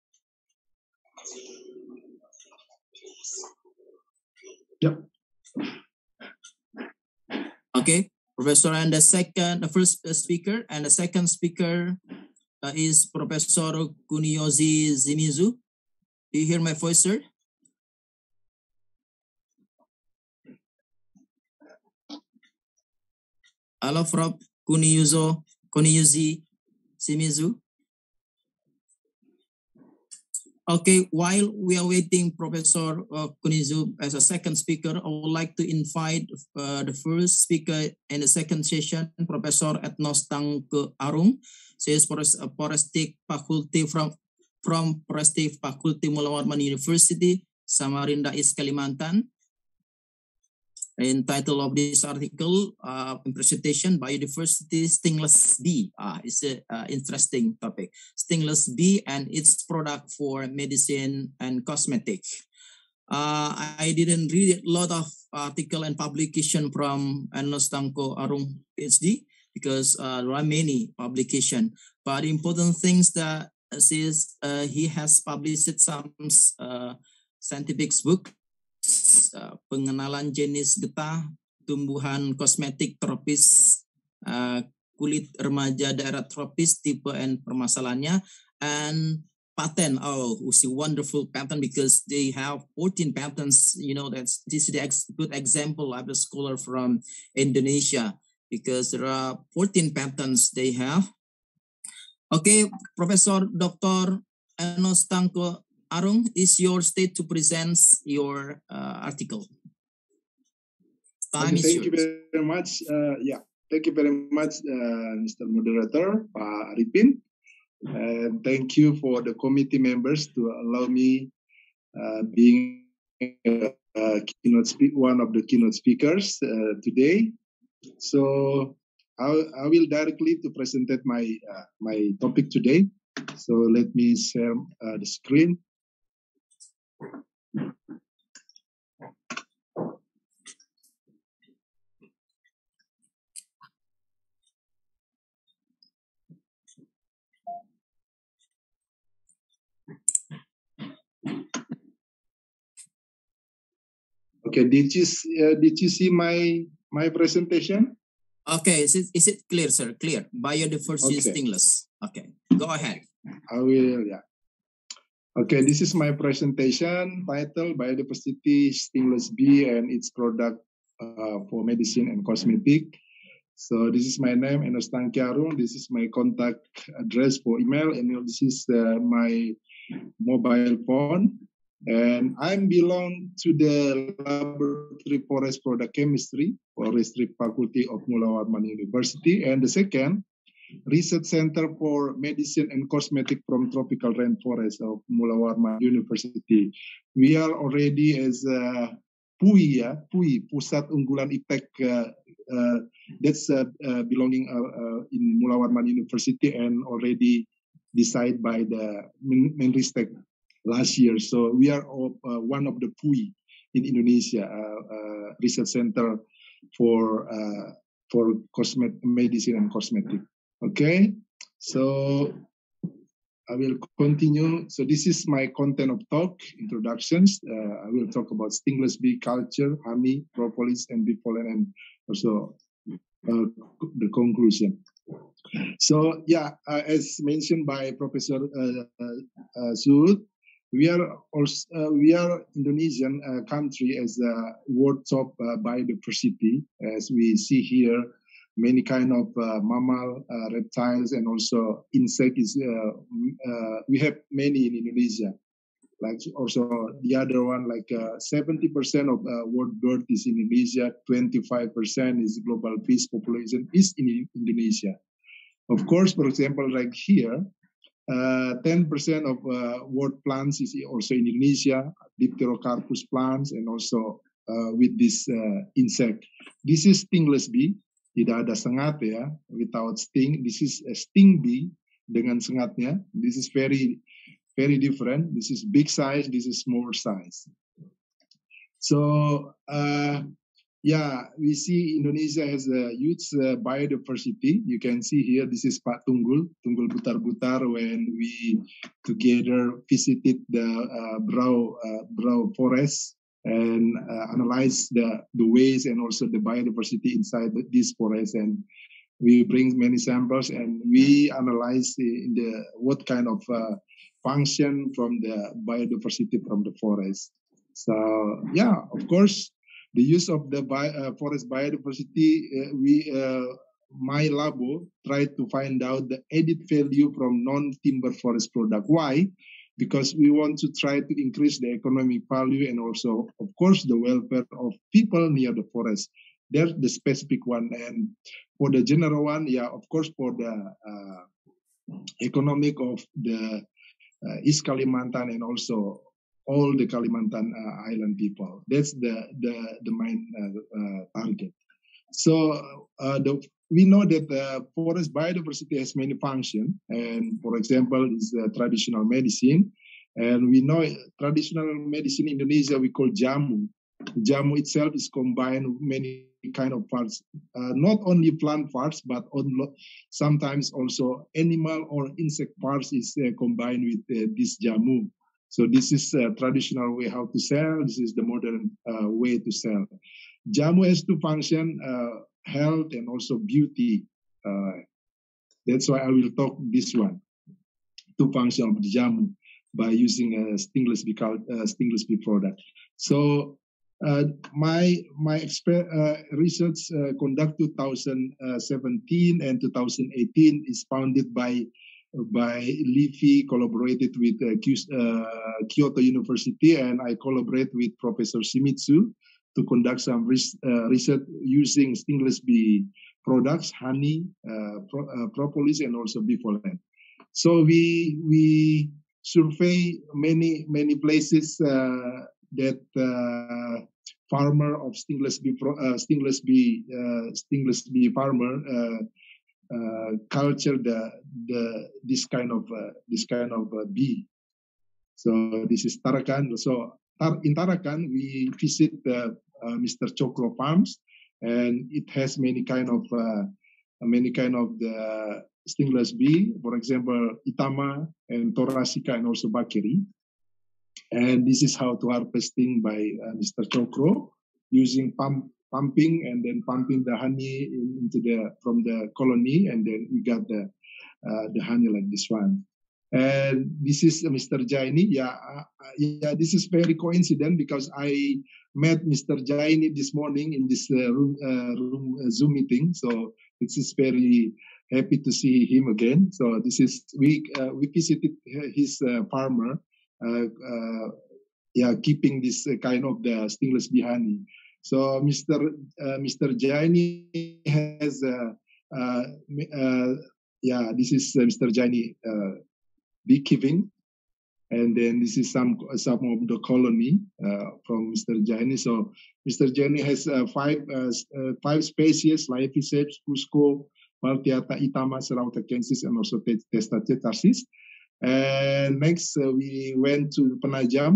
Yep. Okay, Professor, and the second, the first speaker and the second speaker uh, is Professor Kuniyoshi Shimizu. Do you hear my voice, sir? Hello, Prof Kuniyoshi Kuniyoshi Shimizu. Okay, while we are waiting Professor uh, Kunizu as a second speaker, I would like to invite uh, the first speaker in the second session, Professor Etnos Tangke Arung. She is Forestic Faculty from, from Forestic Faculty Mula Warman University, Samarinda East, Kalimantan. In title of this article, uh, in presentation, Biodiversity Stingless Bee. Uh, it's an uh, interesting topic. Stingless bee and its product for medicine and cosmetic. Uh, I didn't read a lot of article and publication from Enos Tangke Arung PhD because uh, there are many publication. But important things that is uh, he has published some uh, scientific book. Uh, pengenalan jenis getah, tumbuhan kosmetik tropis, uh, kulit remaja daerah tropis, type and permasalahannya, and patent. Oh, it's a wonderful patent because they have fourteen patents. You know, that's this is a ex good example of a scholar from Indonesia because there are fourteen patents they have. Okay, Professor Doctor Enos Tangke Arung, is your state to present your uh, article. Time okay, is thank yours. you very much. Uh, yeah, thank you very much, uh, Mister Moderator, Pak Arifin. And thank you for the committee members to allow me uh, being uh, keynote speak one of the keynote speakers uh, today. So I, I will directly to present my uh, my topic today. So let me share uh, the screen. Okay, did you uh, did you see my my presentation? Okay, is it, is it clear, sir? Clear. Biodiversity Okay. Stingless. Okay, go ahead. I will, yeah. Okay, this is my presentation title, Biodiversity Stingless Bee and its product uh, for medicine and cosmetic. So this is my name, Enos Tangke Arung. This is my contact address for email, and this is uh, my mobile phone. And I belong to the Laboratory Forest Product Chemistry, Forestry Faculty of Mula Warman University. And the second, Research Center for Medicine and Cosmetic from Tropical Rainforest of Mula Warman University. We are already as a P U I, ya, P U I, Pusat Unggulan Iptek, uh, uh, that's uh, uh, belonging uh, uh, in Mula Warman University and already decided by the Menristek last year. So we are uh, one of the P U I in Indonesia, uh, uh, Research Center for uh, for cosmetic medicine and cosmetic. Okay, so I will continue. So this is my content of talk, introductions. Uh, I will talk about stingless bee culture, honey, propolis, and bee pollen, and also uh, the conclusion. So yeah, uh, as mentioned by Professor uh, uh, Sud, we are also uh, we are Indonesian uh, country as a world top uh, biodiversity, as we see here. Many kind of uh, mammal, uh, reptiles, and also insects. Uh, uh, we have many in Indonesia. Like also the other one, like uh, seventy percent of uh, world bird is in Indonesia. twenty-five percent is global fish population is in Indonesia. Of course, for example, like here, uh, ten percent of uh, world plants is also in Indonesia. Dipterocarpus plants, and also uh, with this uh, insect. This is stingless bee. Tidak ada sengat ya, without sting. This is a sting bee dengan sengatnya. This is very, very different. This is big size. This is small size. So, uh, yeah, we see Indonesia has a huge uh, biodiversity. You can see here. This is Pak Tunggul, Tunggul Butar-Butar. When we together visited the uh, Brau uh, Brau Forest. And uh, analyze the, the ways and also the biodiversity inside this forest. And we bring many samples and we analyze in the what kind of uh, function from the biodiversity from the forest. So yeah, of course, the use of the bi uh, forest biodiversity, uh, we uh, my labo tried to find out the added value from non-timber forest product. Why? Because we want to try to increase the economic value and also, of course, the welfare of people near the forest. There's the specific one. And for the general one, yeah, of course, for the uh, economic of the uh, East Kalimantan and also all the Kalimantan uh, island people. That's the, the, the main uh, uh, target. So uh, the, we know that the forest biodiversity has many functions, and for example, is uh, traditional medicine. And we know traditional medicine in Indonesia we call jamu. Jamu itself is combined with many kind of parts, uh, not only plant parts, but on, sometimes also animal or insect parts is uh, combined with uh, this jamu. So this is a traditional way how to sell. This is the modern uh, way to sell. Jamu has to function uh, health and also beauty. Uh, that's why I will talk this one. To function of the jamu by using a stingless bee, uh, stingless bee product. So uh, my my exper uh, research uh, conduct two thousand seventeen and two thousand eighteen is founded by by Livi, collaborated with uh, uh, Kyoto University, and I collaborate with Professor Shimizu to conduct some res uh, research using stingless bee products, honey, uh, pro uh, propolis, and also bee pollen. So we we survey many many places uh, that uh, farmer of stingless bee pro uh, stingless bee uh, stingless bee farmer uh, uh, culture the the this kind of uh, this kind of uh, bee. So this is Tarakan. So in Tarakan, we visit uh, uh, Mister Chokro Farms, and it has many kind of uh, many kind of the stingless bee. For example, Itama and Thoracea and also Bakeri. And this is how to harvesting by uh, Mister Chokro using pump pumping and then pumping the honey in, into the from the colony, and then we got the uh, the honey like this one. And this is Mister Jaini. Yeah, uh, yeah. This is very coincident because I met Mister Jaini this morning in this uh, room, uh, room uh, Zoom meeting. So this is very happy to see him again. So this is we uh, we visited his uh, farmer. Uh, uh, yeah, keeping this uh, kind of the stingless bee honey. So Mister Uh, Mister Jaini has uh, uh, uh, yeah, this is uh, Mister Jaini uh, beekeeping. And then this is some some of the colony uh, from Mister Jaini. So Mister Jaini has uh, five uh, uh, five species: Laepiceps, Cusco, Balteata, Itama, Cerautecensis, and also Testacetarsis. And next uh, we went to Penajam,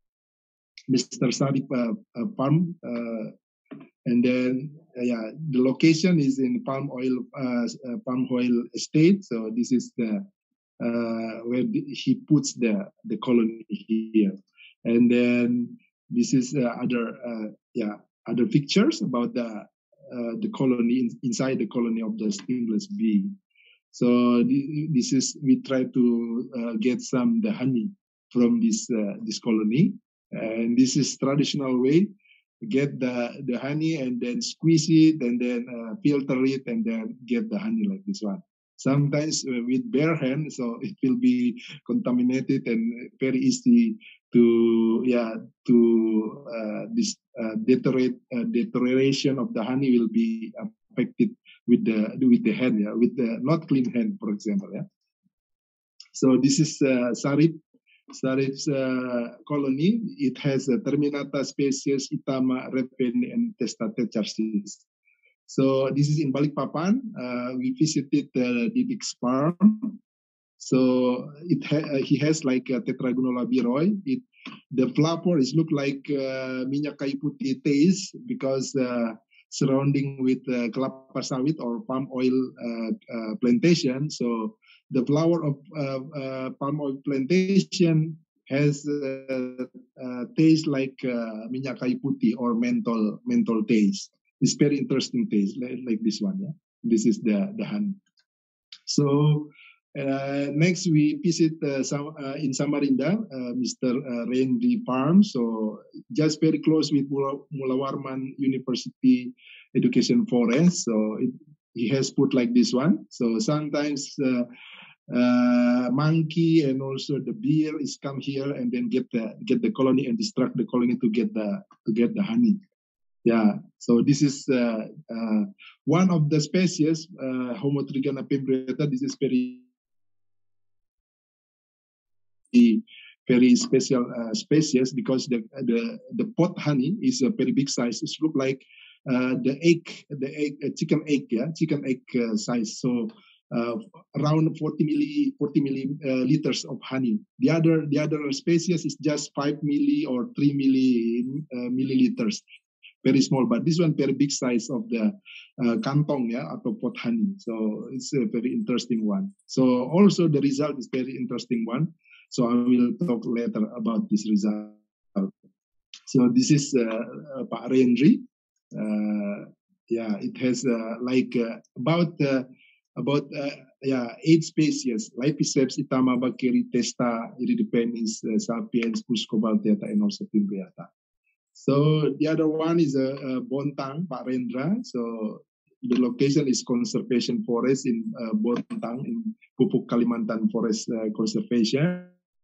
Mister Sarip uh, uh, Farm, uh, and then uh, yeah, the location is in palm oil uh, uh, palm oil estate. So this is the Uh, where the, he puts the the colony here, and then this is uh, other uh, yeah other pictures about the uh, the colony in, inside the colony of the stingless bee. So th- this is we try to uh, get some the honey from this uh, this colony, and this is traditional way. Get the the honey and then squeeze it and then uh, filter it and then get the honey like this one. Sometimes uh, with bare hand, so it will be contaminated and very easy to yeah to uh, this uh, deteriorate uh, deterioration of the honey will be affected with the with the hand, yeah, with the not clean hand, for example, yeah. So this is uh, Sarip Sarip's uh, colony. It has a Terminata species, Itama, Repeni, and Testacetarsis. So this is in Balikpapan. Uh, we visited uh, Didik's farm. So it ha- uh, he has like a Tetragonula biroi. It the flower is look like uh, minyak kayu putih taste because uh, surrounding with uh, kelapa sawit or palm oil uh, uh, plantation. So the flower of uh, uh, palm oil plantation has uh, uh, taste like uh, minyak kayu putih or menthol menthol taste. It's very interesting taste, like, like this one. Yeah, this is the the honey. So uh, next we visit uh, some uh, in Samarinda, uh, Mister Uh, Rendri Farm. So just very close with Mula, Mula Warman University Education Forest. So it, he has put like this one. So sometimes uh, uh, monkey and also the bear is come here and then get the get the colony and distract the colony to get the to get the honey. Yeah, so this is uh, uh, one of the species, uh, Homotrigona pimbriata. This is very, very special uh, species because the the the pot honey is a very big size. It look like uh, the egg, the egg, uh, chicken egg, yeah, chicken egg uh, size. So uh, around forty milli, forty milli uh, liters of honey. The other, the other species is just five milli or three milli uh, milliliters. Very small, but this one very big size of the uh, kantong, yeah, atau pot honey. So it's a very interesting one. So also the result is very interesting one. So I will talk later about this result. So this is uh, uh, Pak Rendri. Uh, yeah, it has uh, like uh, about uh, about uh, yeah eight species: Laepiceps, Itama, Bakeri, Testa, Iridipenis, uh, Sapiens, Cusco, Balteata, and also Pimbriata. So the other one is a uh, uh, Bontang, Pak Rendra. So the location is conservation forest in uh, Bontang in Pupuk Kalimantan Forest uh, Conservation.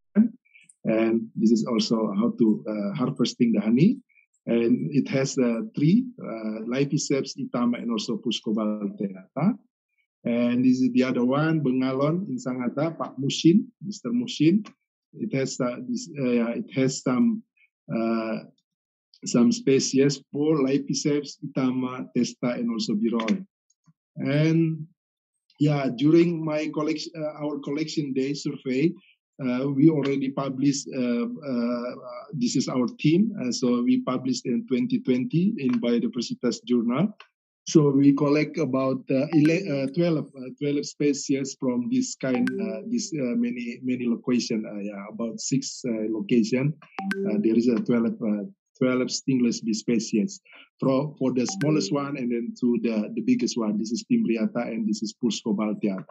And this is also how to uh, harvesting the honey. And it has uh, three, uh, Laepiceps, Itama, and also Cusco Balteata. And this is the other one, Bengalon in Sangatta, Pak Mushin, Mister Mushin. It has uh, this, uh, it has some uh, some species for Laepiceps, Itama, Testa, and also biroi. And yeah, during my collection, uh, our collection day survey, uh, we already published. Uh, uh, this is our team, uh, so we published in twenty twenty in Biodiversitas Journal. So we collect about uh, twelve, uh, twelve species from this kind, uh, this uh, many many location. Uh, yeah, about six uh, location. Uh, there is a twelve. Uh, twelve stingless bee species for, for the smallest one and then to the, the biggest one. This is Pimbriata and this is Cusco Balteata.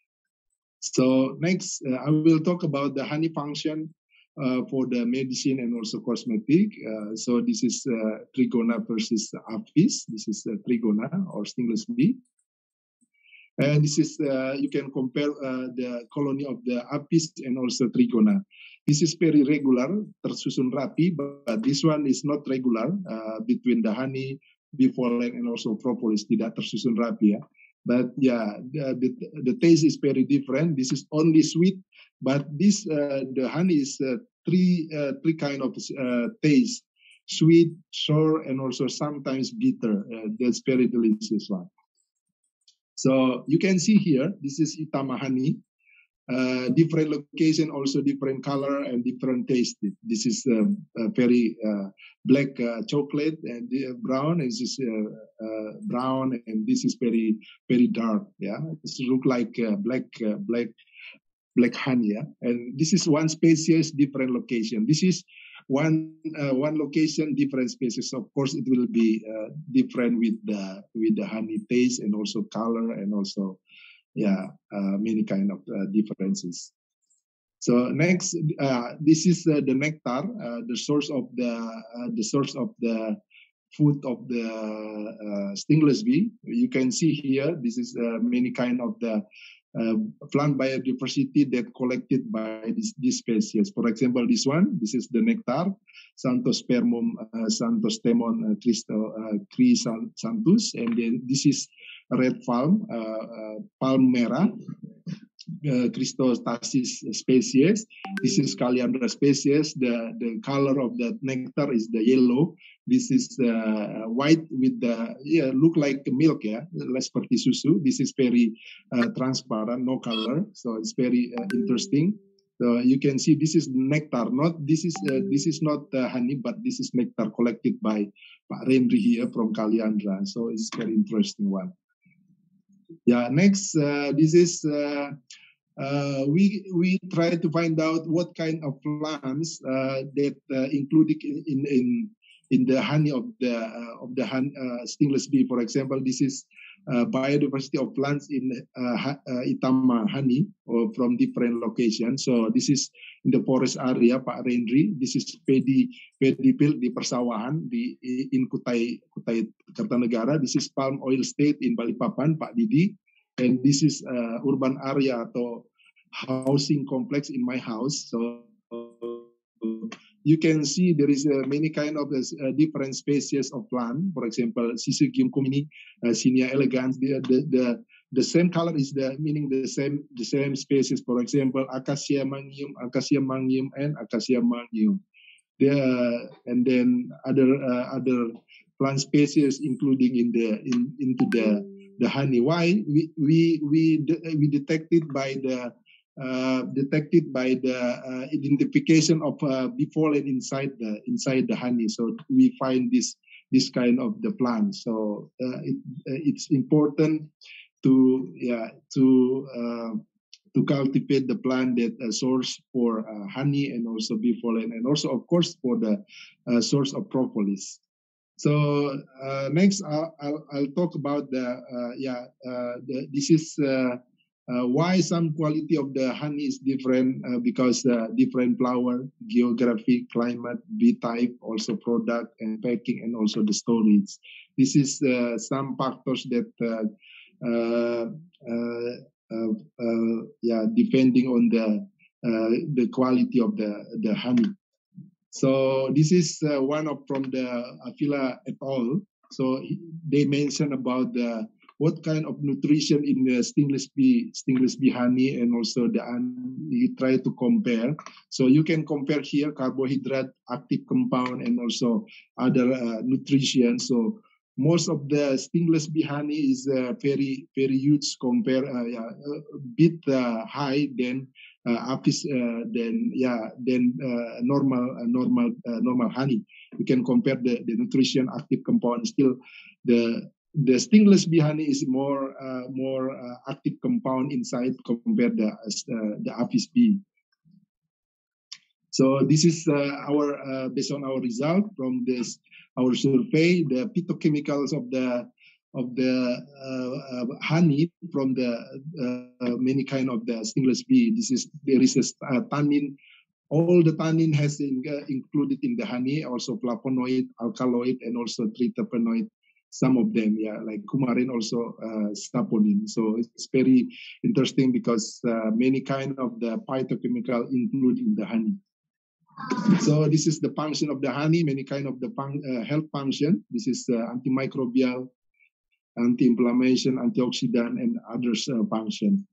So next, uh, I will talk about the honey function uh, for the medicine and also cosmetic. Uh, so this is uh, Trigona versus Apis. This is uh, Trigona or stingless bee. And this is, uh, you can compare uh, the colony of the Apis and also Trigona. This is very regular, tersusun rapi, but this one is not regular uh, between the honey, bee pollen, and also propolis, tidak tersusun rapi. Ya. But yeah, the, the, the taste is very different. This is only sweet, but this uh, the honey is uh, three uh, three kind of uh, taste: sweet, sour, and also sometimes bitter. Uh, that's very delicious one. So you can see here, this is Itama honey. Uh, different location, also different color and different taste. This is uh, a very uh, black uh, chocolate and uh, brown, and this is uh, uh, brown, and this is very very dark. Yeah, it look like uh, black uh, black black honey. Yeah, and this is one species, different location. This is one uh, one location, different species. Of course, it will be uh, different with the with the honey taste and also color and also. Yeah, uh, many kind of uh, differences. So next, uh, this is uh, the nectar, uh, the source of the uh, the source of the food of the uh, stingless bee. You can see here, this is uh, many kind of the uh, plant biodiversity that collected by this, this species. For example, this one, this is the nectar, Xanthospermum uh, xanthostemon uh, Christo, uh, chrysanthus, and then this is red palm, uh, uh, palm merah, uh, Christostasis species. This is Calliandra species. The, the color of the nectar is the yellow. This is uh, white with the, yeah, look like milk, yeah, less seperti susu. This is very uh, transparent, no color. So it's very uh, interesting. So you can see this is nectar. Not this is uh, this is not uh, honey, but this is nectar collected by Pak Rendri here from Calliandra. So it's very interesting one. Yeah, next, uh, this is, uh, uh, we we try to find out what kind of plants uh, that uh, included in, in in the honey of the uh, of the honey, uh, stingless bee. For example, this is uh, biodiversity of plants in uh, uh, Itama honey or from different locations. So this is in the forest area, Pak Rendri. This is pedi pedi field di persawahan di in Kutai Kutai Kartanegara. This is palm oil state in Balikpapan, Pak Didi. And this is uh, urban area atau housing complex in my house. So you can see there is uh, many kind of uh, different species of plant. For example, Syzygium comini, uh, Cynia elegans. The, the the the same color is the meaning the same the same species. For example, Acacia mangium, Acacia mangium, and Acacia mangium. The and then other uh, other plant species including in the in into the the honey. Why we we we we detected by the uh, detected by the uh, identification of uh, bee pollen inside the inside the honey. So we find this this kind of the plant. So uh, it, uh, it's important to yeah to uh, to cultivate the plant that uh, source for uh, honey and also bee pollen, and also of course for the uh, source of propolis. So uh, next, I'll, I'll, I'll talk about the uh, yeah. Uh, the, this is uh, uh, why some quality of the honey is different uh, because uh, different flower, geography, climate, bee type, also product and packing, and also the storage. This is uh, some factors that uh, uh, uh, uh, uh, yeah, depending on the uh, the quality of the the honey. So this is uh, one of from the Avila et al. So they mention about the what kind of nutrition in the stingless bee, stingless bee honey, and also the we try to compare. So you can compare here carbohydrate, active compound, and also other uh, nutrition. So most of the stingless bee honey is uh, very very huge compare uh, yeah, a bit uh, high than. Uh, apis uh, then yeah then uh, normal uh, normal uh, normal honey. You can compare the, the nutrition active compound. Still, the the stingless bee honey is more uh, more uh, active compound inside compared the uh, the apis bee. So this is uh, our uh, based on our result from this our survey, the phytochemicals of the of the uh, uh, honey from the uh, many kind of the stingless bee. This is there is a uh, tannin. All the tannin has in, uh, included in the honey, also flavonoid, alkaloid, and also tritepenoid. Some of them, yeah, like coumarin, also uh, saponin. So it's very interesting because uh, many kind of the phytochemical include in the honey. So this is the function of the honey. Many kind of the fun uh, health function. This is uh, antimicrobial. anti-inflammation, antioxidant, and others uh, function.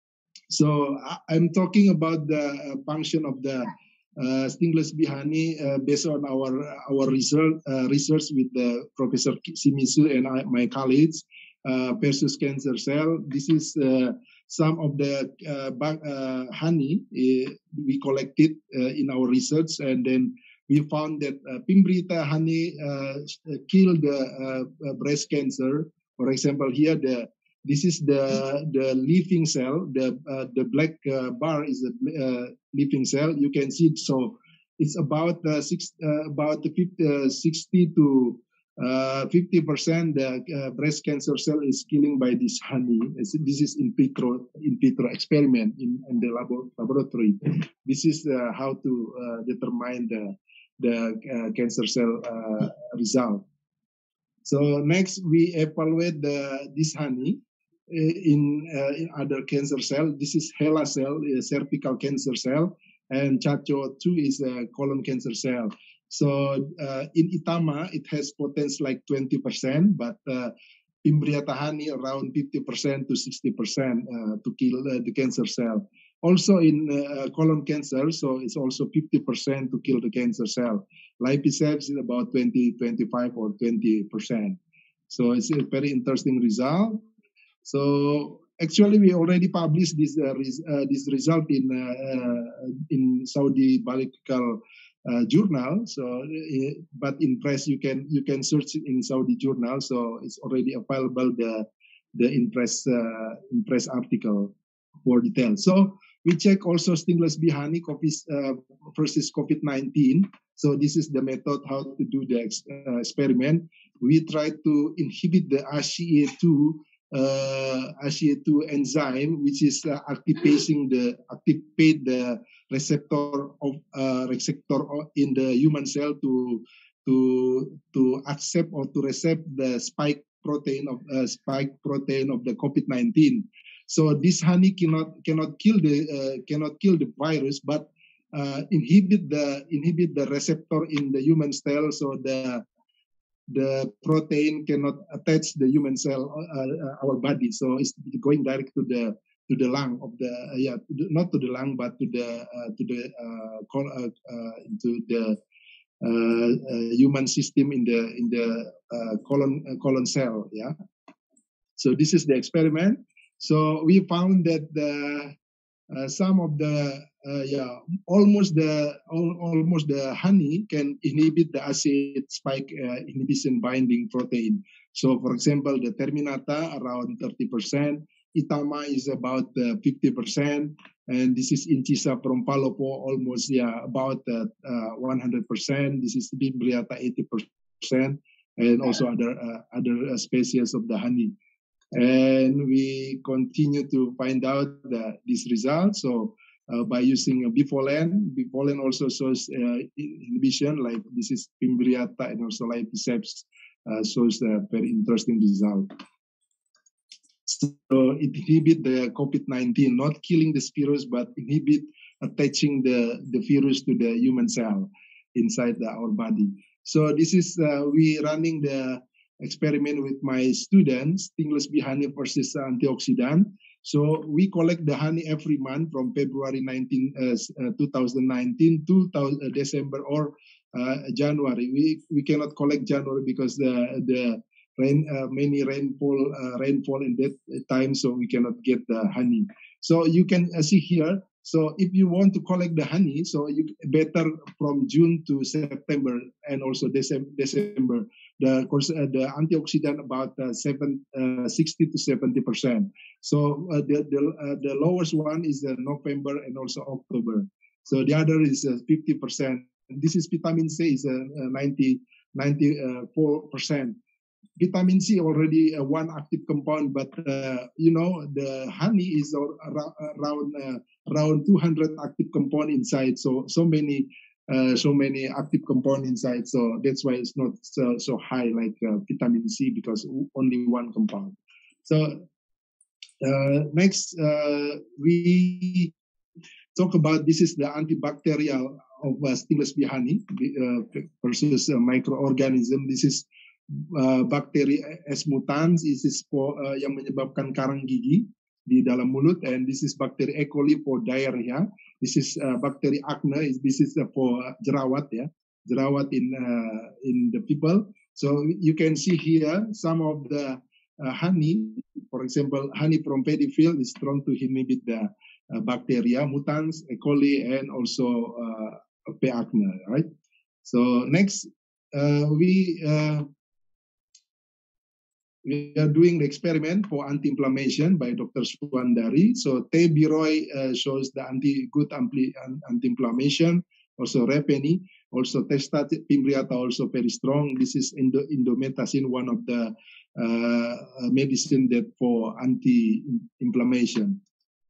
So I'm talking about the function of the uh, stingless bee honey uh, based on our our research uh, research with the Professor Shimizu and I, my colleagues uh, versus cancer cell. This is uh, some of the uh, uh, honey uh, we collected uh, in our research, and then we found that uh, Pimbrita honey uh, kill the uh, breast cancer. For example, here the this is the the living cell. The uh, the black uh, bar is a uh, living cell. You can see it. So it's about uh, six uh, about fifty, uh, sixty to uh, fifty percent the uh, breast cancer cell is killing by this honey. This is in vitro in vitro experiment in, in the labo laboratory. This is uh, how to uh, determine the the uh, cancer cell uh, result. So next we evaluate the this honey in uh, in other cancer cell. This is HeLa cell, a cervical cancer cell, and Chacho two is a colon cancer cell. So uh, in Itama, it has potential like twenty percent, but uh, Pimbriata honey around fifty percent to sixty percent uh, to kill uh, the cancer cell. Also in uh, colon cancer, so it's also fifty percent to kill the cancer cell. Lipiceps is about twenty, twenty-five or twenty percent. So it's a very interesting result. So actually, we already published this uh, res uh, this result in uh, in Saudi Biological uh, Journal. So, uh, but in press you can you can search it in Saudi Journal. So it's already available the the in press uh, in press article for details. So we check also stingless bee honey COVID, uh, versus COVID nineteen. So this is the method how to do the ex uh, experiment. We try to inhibit the A C A two. Uh, A C A two enzyme, which is uh, activating the activate the receptor of uh, receptor in the human cell to to to accept or to receive the spike protein of uh, spike protein of the COVID nineteen. So this honey cannot cannot kill the uh, cannot kill the virus, but uh, inhibit the inhibit the receptor in the human cell, so the the protein cannot attach the human cell, uh, our body. So it's going direct to the to the lung of the uh, yeah not to the lung but to the uh, to the uh, col uh, uh, into the uh, uh, human system in the in the uh, colon uh, colon cell. Yeah. So this is the experiment. So we found that the uh, some of the uh, yeah almost the al almost the honey can inhibit the acid spike uh, inhibition binding protein. So for example, the Terminata around thirty percent, Itama is about uh, fifty percent, and this is Incisa from Palopo almost yeah about uh, uh, one hundred percent. This is Pimbriata eighty percent, and also other uh, other uh, species of the honey. And we continue to find out the, this result. So uh, by using a bifolen, bifolen also shows uh, inhibition, like this is Pimbriata and also Lipiceps uh, shows a very interesting result. So it inhibit the COVID nineteen, not killing the virus, but inhibit attaching the, the virus to the human cell inside the, our body. So this is, uh, we running the experiment with my students, stingless bee honey versus antioxidant. So we collect the honey every month from February nineteenth, uh, uh, two thousand nineteen to uh, December or uh, January. We we cannot collect January because the the rain uh, many rainfall uh, rainfall in that time, so we cannot get the honey. So you can uh, see here. So if you want to collect the honey, so you better from June to September and also December. December. The uh, the antioxidant about uh, seven, uh, sixty to seventy percent. So uh, the the, uh, the lowest one is uh, November and also October. So the other is uh, fifty percent. This is vitamin C is uh, ninety, ninety-four percent. Vitamin C already uh, one active compound, but uh, you know the honey is around around, uh, around two hundred active compound inside. So so many. Uh, so many active compounds inside, so that's why it's not so, so high like uh, vitamin C because only one compound. So uh, next uh, we talk about this is the antibacterial of uh, stingless bee honey uh, versus uh, microorganism. This is uh, bakteri S. mutans, this is for uh, yang menyebabkan karang gigi di dalam mulut, and this is bakteri E. coli for diarrhea. This is uh, bakteri acne. This is uh, for jerawat, ya, jerawat in uh, in the people. So you can see here some of the uh, honey. For example, honey from paddy field is strong to inhibit the uh, bacteria, mutans, E. coli, and also uh, P. acne. Right. So next, uh, we. Uh, We are doing the experiment for anti-inflammation by Doctor Suwandari. So T. Biroy uh, shows the anti good anti-inflammation. Also Repeni, also Testat Pimbriata, also very strong. This is Indo indomethacin, one of the uh, medicine that for anti-inflammation.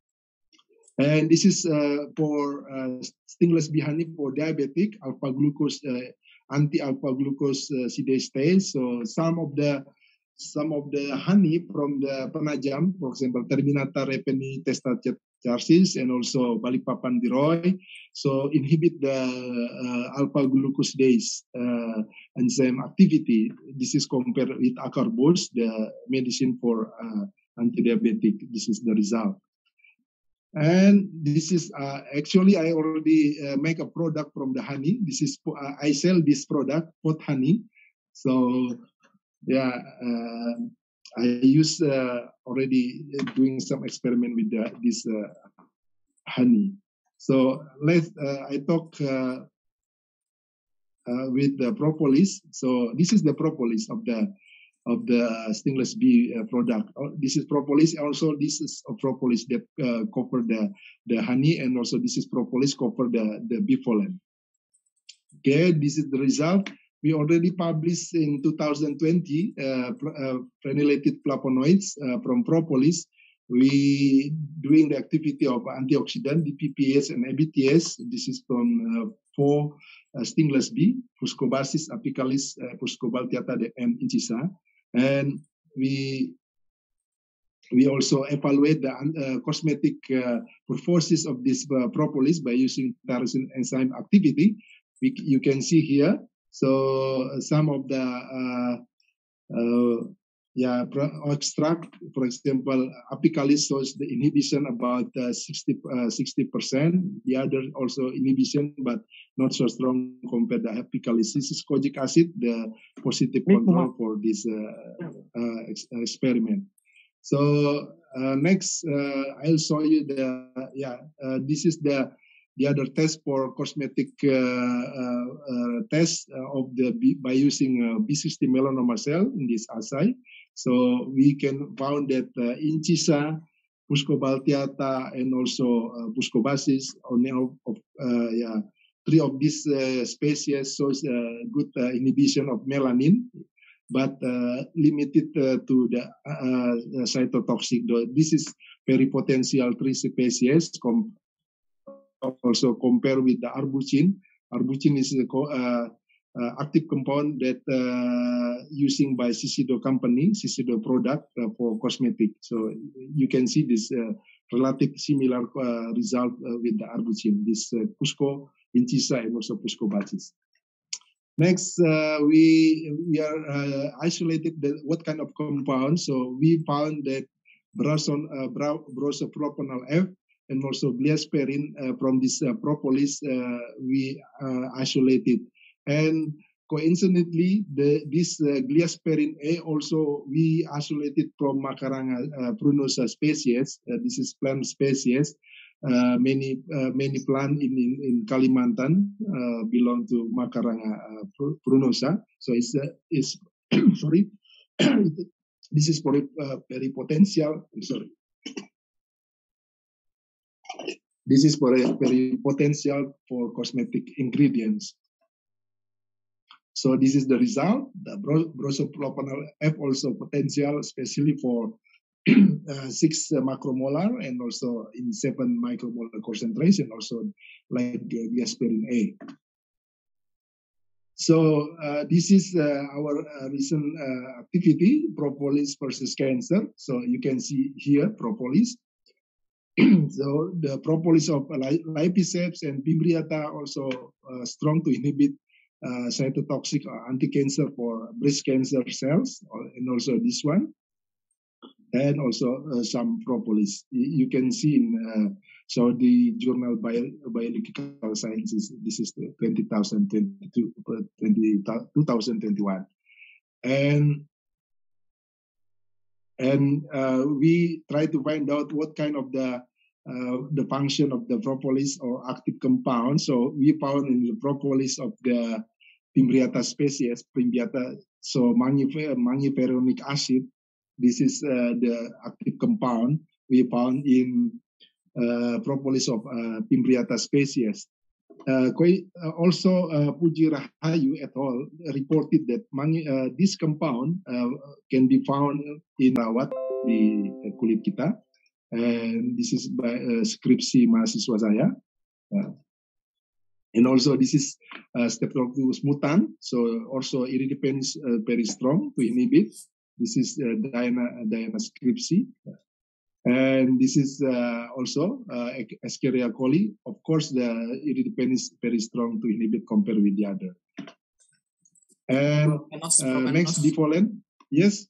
And this is uh, for uh, stingless bee honey for diabetic, alpha glucose, uh, anti-alpha glucose uh, sidestase. So some of the Some of the honey from the penajam, for example, Terminata repeni testacharsis and also Balikpapan biroy, so inhibit the uh, alpha glucosidase uh, enzyme activity. This is compared with acarbose, the medicine for uh, anti-diabetic. This is the result. And this is uh, actually I already uh, make a product from the honey. This is uh, I sell this product, pot honey. So. Yeah, uh, I use uh, already doing some experiment with the, this uh, honey. So let's. Uh, I talk uh, uh, with the propolis. So this is the propolis of the of the stingless bee uh, product. This is propolis. Also, this is a propolis that uh, cover the the honey, and also this is propolis cover the the bee pollen. Okay, this is the result. We already published in two thousand twenty uh, uh, phenylated flavonoids uh, from propolis. We doing the activity of antioxidant, D P P S and A B T S. This is from uh, four uh, stingless bee, Fuscobasis, Apicalis, uh, Fuscobaltiata, and Incisa. And we we also evaluate the uh, cosmetic uh, purposes of this uh, propolis by using tyrosine enzyme activity. We, you can see here. So some of the uh, uh, yeah extract, for example, Apicalis shows the inhibition about uh, sixty percent. The other also inhibition, but not so strong compared to Apicalis. This is kojic acid, the positive control for this uh, uh, ex experiment. So uh, next, uh, I'll show you the yeah. Uh, this is the The other test for cosmetic uh, uh, uh, test uh, of the B, by using uh, B sixty melanoma cell in this assay. So we can found that uh, Incisa, Fuscobaltiata, and also uh, Fuscobasis, only of, of uh, yeah, three of these uh, species shows uh, good uh, inhibition of melanin, but uh, limited uh, to the uh, cytotoxic. This is very potential three species. Also compare with the arbutin. Arbutin is a uh, uh, active compound that uh, using by Shiseido company, Shiseido product uh, for cosmetic. So you can see this uh, relative similar uh, result uh, with the arbutin, this uh, Fusco, Incisa, and also Fuscobasis. Next, uh, we we are uh, isolated the, what kind of compound. So we found that Brason, uh, Brosopropanol F and also Gliasperin uh, from this uh, propolis uh, we uh, isolated, and coincidentally the this uh, Gliasperin A also we isolated from Macaranga uh, prunosa species. Uh, this is plant species. Uh, many uh, many plant in, in in Kalimantan uh, belong to Macaranga uh, prunosa. So it's uh, is sorry, this is very uh, very potential. I'm sorry. This is very, very potential for cosmetic ingredients. So this is the result. The Brosopropanol F also potential, especially for uh, six uh, macromolar and also in seven micromolar concentration, also like uh, Gliasperin A. So uh, this is uh, our uh, recent uh, activity, propolis versus cancer. So you can see here propolis. So the propolis of Lipiceps and Pimbriata also uh, strong to inhibit uh, cytotoxic or anti-cancer for breast cancer cells, and also this one, and also uh, some propolis. You can see in uh, so the journal Bio, Biological Sciences. This is twenty twenty-two, two thousand twenty-one, and and uh, we try to find out what kind of the uh, the function of the propolis or active compound. So we found in the propolis of the Pimbreata species, Pimbreata, so mangifer, mangiferronic acid. This is uh, the active compound we found in uh, propolis of uh, Pimbreata species. Uh, uh, also, uh, Puji Rahayu et al. Reported that mangi, uh, this compound uh, can be found in rawat di kulit kita, and this is by uh, skripsi mahasiswa saya. Uh, and also, this is uh, Streptococcus mutant, so also iridipene is uh, very strong to inhibit. This is uh, Diana Diana skripsi. And this is uh, also uh, Escherichia coli. Of course, the iridipene is very strong to inhibit compared with the other. And uh, next, bifolane. Yes.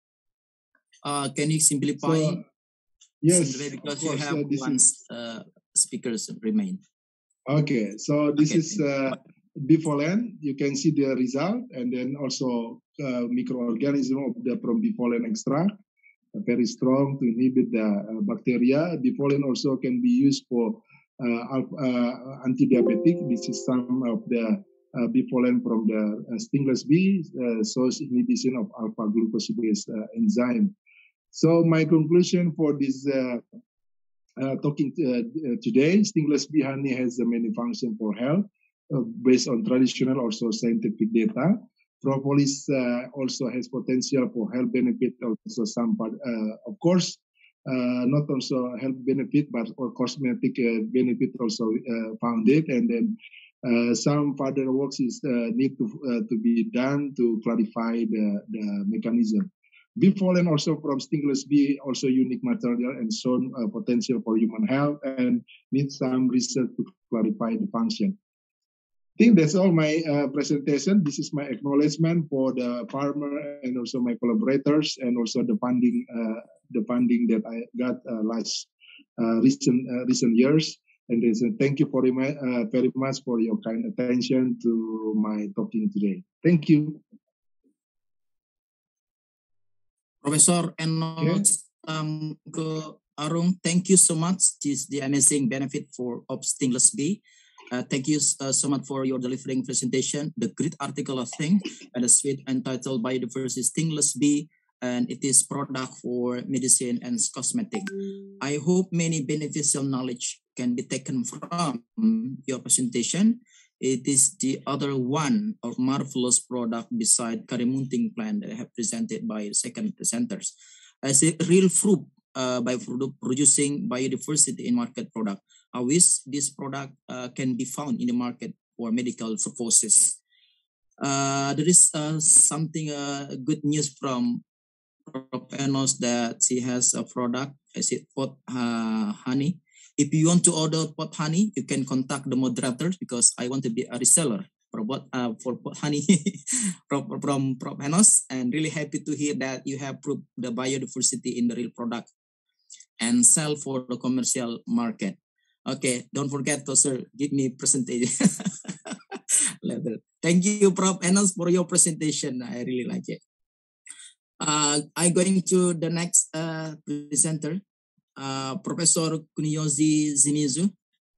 Uh, can you simplify? So, yes, simplify because course, you have uh, this one is, uh, speakers remain. Okay, so this Okay, is uh, bifolane. You can see the result, and then also uh, microorganism of the from bifolane extract. Very strong to inhibit the uh, bacteria. Bifolane also can be used for uh, uh, anti-diabetic. This is some of the uh, bifolane from the uh, stingless bee, uh, shows inhibition of alpha glucosidase uh, enzyme. So my conclusion for this uh, uh, talking uh, today, stingless bee honey has a many function for health uh, based on traditional also scientific data. Propolis uh, also has potential for health benefit, also some part, uh, of course, uh, not also health benefit, but or cosmetic uh, benefit also uh, found it. And then uh, some further works is uh, need to uh, to be done to clarify the, the mechanism. Bifolane also from stingless bee, also unique material and shown uh, potential for human health and needs some research to clarify the function. I think that's all my uh, presentation. This is my acknowledgement for the farmer and also my collaborators and also the funding, uh, the funding that I got uh, last uh, recent uh, recent years. And uh, thank you very much, uh, very much for your kind attention to my talking today. Thank you. Professor Enos um, Arung, thank you so much. This is the amazing benefit for of stingless bee. Uh, thank you uh, so much for your delivering presentation. The great article, I think, and the suite entitled Biodiversity Stingless Bee, and it is product for medicine and cosmetic. I hope many beneficial knowledge can be taken from your presentation. It is the other one of marvelous product beside Karimunting plant that I have presented by second presenters as a real fruit uh, by producing biodiversity in market product. I wish this product uh, can be found in the market for medical purposes. Uh, there is uh, something uh, good news from Professor Enos that she has a product, is it pot uh, honey. If you want to order pot honey, you can contact the moderators because I want to be a reseller for pot, uh, for pot honey from, from Professor Enos, and really happy to hear that you have proved the biodiversity in the real product and sell for the commercial market. Okay, don't forget to sir, give me presentation later. Thank you, Professor Enos, for your presentation. I really like it. Uh, I'm going to the next uh, presenter, uh, Professor Kuniyoshi Shimizu.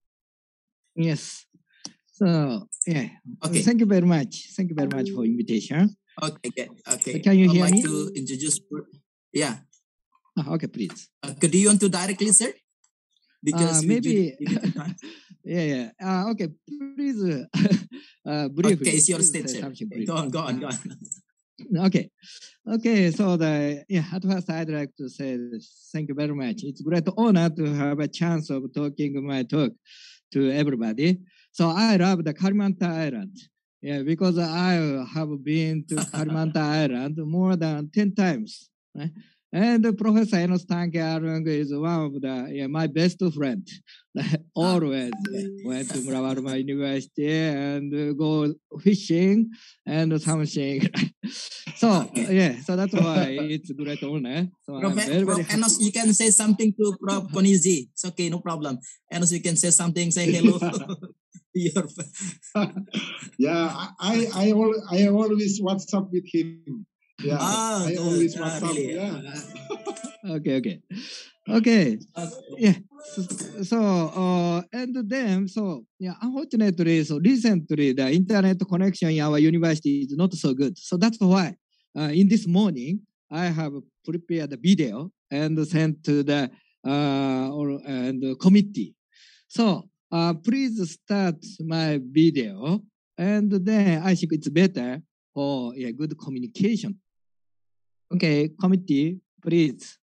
Yes. So yeah. Okay. Thank you very much. Thank you very much for invitation. Okay. Okay. Okay. Can you I'd hear like me? to introduce. Yeah. Oh, okay, please. Uh, could you want to directly, sir? Because uh, we maybe. do- yeah, yeah. Uh, okay, please. Uh, uh, briefly. Okay, it's your please stage, say sir. something Okay, brief. Go on. Go on. Go on. Okay. Okay. So the yeah, at first I'd like to say thank you very much. It's a great honor to have a chance of talking my talk to everybody. So I love the Kalimantan Island. Yeah, because I have been to Kalimantan Island more than ten times. Right? And Professor Enos Tanke Arung is one of the yeah, my best friend. Always went to Murawarma University and go fishing and something. So yeah, so that's why it's great honor. So I'm Prof, very, Prof very Enos, you can say something to Prof Konizi. It's okay, no problem. Enos, you can say something, say hello. Your... yeah, I I al- I always WhatsApp with him. Yeah, ah, I good. always Ah, WhatsApp. really? Yeah. Okay, okay, okay. Yeah. So, so uh, and then so yeah, unfortunately, so recently the internet connection in our university is not so good. So that's why uh, in this morning I have prepared a video and sent to the uh, or and the committee. So uh, please start my video, and then I think it's better for yeah, good communication. Okay, committee, please.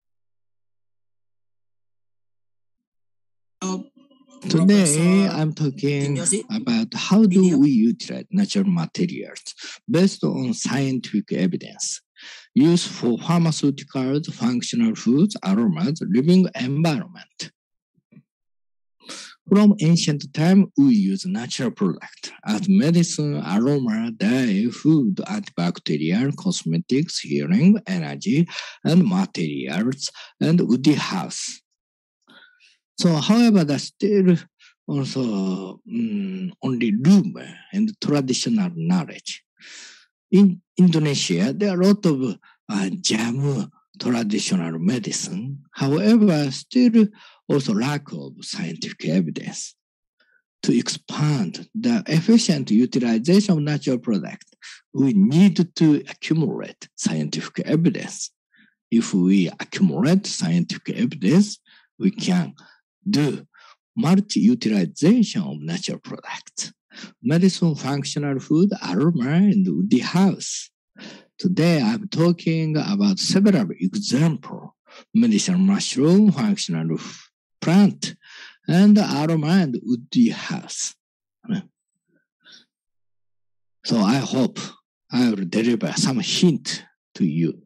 Today, I'm talking about how do we utilize natural materials based on scientific evidence, used for pharmaceuticals, functional foods, aromas, living environment. From ancient time, we use natural products as medicine, aroma, dye, food, antibacterial, cosmetics, healing, energy, and materials, and woody house. So, however, there's still also um, only rumor and traditional knowledge. In Indonesia, there are a lot of uh, jamu traditional medicine. However, still also lack of scientific evidence. To expand the efficient utilization of natural products, we need to accumulate scientific evidence. If we accumulate scientific evidence, we can do multi-utilization of natural products, medicine, functional food, aroma, and woody house. Today, I'm talking about several examples: medicinal mushroom, functional plant, and aroma and woody house. So I hope I will deliver some hint to you.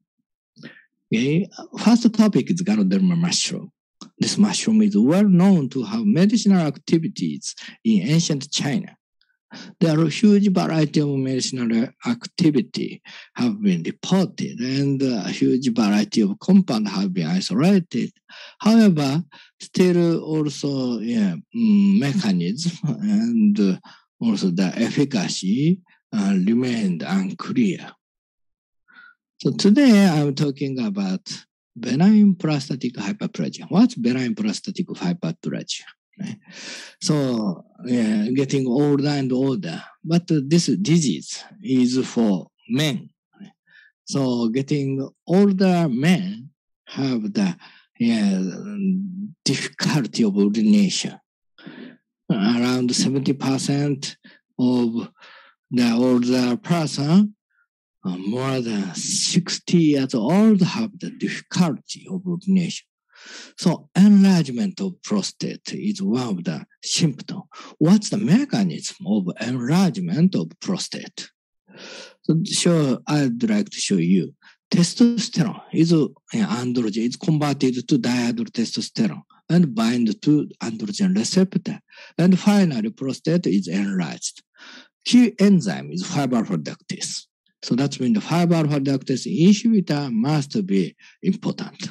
Okay, first topic is Ganoderma mushroom. This mushroom is well known to have medicinal activities in ancient China. There are a huge variety of medicinal activity have been reported, and a huge variety of compounds have been isolated. However, still also yeah, mechanism and also the efficacy uh, remained unclear. So today I'm talking about benign prostatic hyperplasia. What's benign prostatic hyperplasia? Right? So yeah, getting older and older, but uh, this disease is for men. Right? So getting older men have the yeah, difficulty of urination. Around seventy percent of the older person, uh, more than sixty years old, have the difficulty of urination. So enlargement of prostate is one of the symptoms. What's the mechanism of enlargement of prostate? So show, I'd like to show you. Testosterone is uh, androgen, is converted to dihydrotestosterone and bind to androgen receptor. And finally, prostate is enlarged. Key enzyme is fiber reductase. So that means the fiber reductase inhibitor must be important.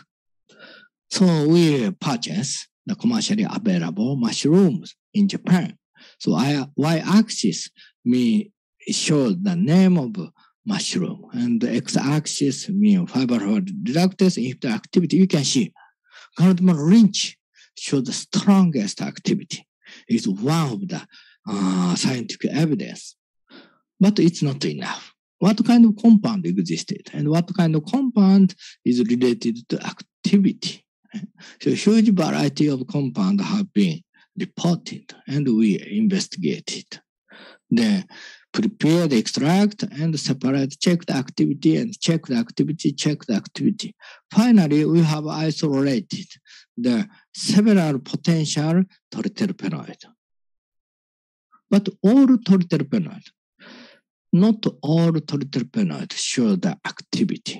So we purchase the commercially available mushrooms in Japan. So I, y-axis mean shows the name of mushroom, and the x-axis means fiber reductase inhibitor activity. You can see Ganoderma lynch shows the strongest activity. It's one of the uh, scientific evidence, but it's not enough. What kind of compound existed, and what kind of compound is related to activity? So a huge variety of compounds have been reported, and we investigated. Then prepare the extract and separate, check the activity and check the activity, check the activity. Finally, we have isolated the several potential triterpenoids. But all triterpenoids, not all triterpenoids show the activity.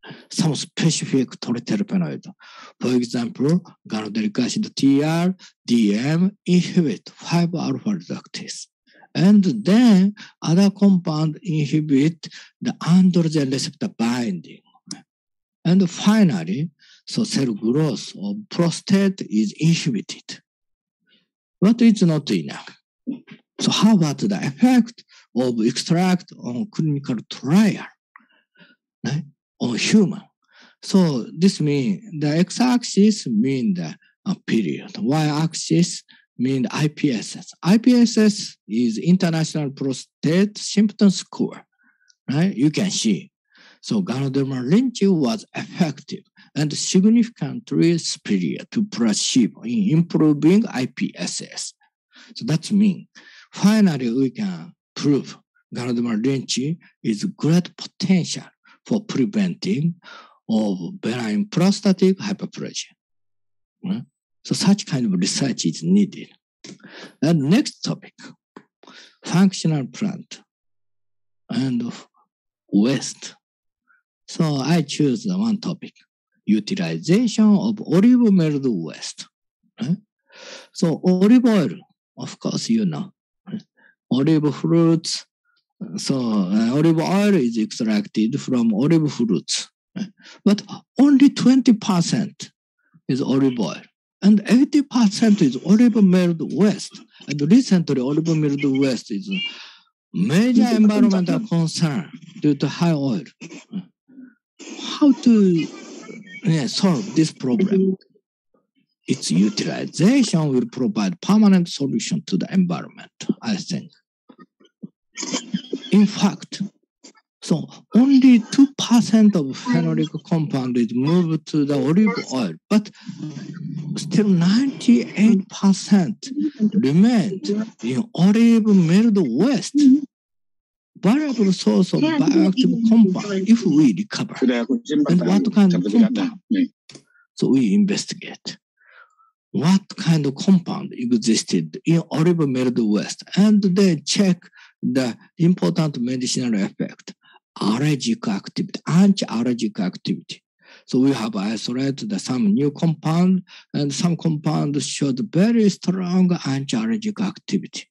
some specific terpenoid. For example, ganoderic acid T R, D M inhibit five alpha reductase. And then other compound inhibit the androgen receptor binding. And finally, so cell growth of prostate is inhibited. But it's not enough. So how about the effect of extract on clinical trial, right, on human? So this means the x-axis means the uh, period, y-axis means I P S S. I P S S is International Prostate Symptom Score, right? You can see. So Ganoderma lynchy was effective and significantly superior to placebo in improving I P S S. So that means finally we can prove Ganoderma lynchy is great potential for preventing of benign prostatic hyperplasia. Right? So such kind of research is needed. And next topic, functional plant and waste. So I choose one topic, utilization of olive milled waste. Right? So olive oil, of course, you know, right? Olive fruits. So uh, olive oil is extracted from olive fruits, right? But only twenty percent is olive oil. And eighty percent is olive milled waste. And recently, olive milled waste is a major environmental concern due to high oil. How to yeah, solve this problem? Its utilization will provide permanent solution to the environment, I think. In fact, so only two percent of phenolic compound is moved to the olive oil, but still ninety-eight percent remained in olive milled waste. Variable source of bioactive compound if we recover. And what kind of compound? So we investigate what kind of compound existed in olive milled waste, and then check the important medicinal effect, allergic activity, anti-allergic activity. So we have isolated the, some new compound, and some compound showed very strong anti-allergic activity.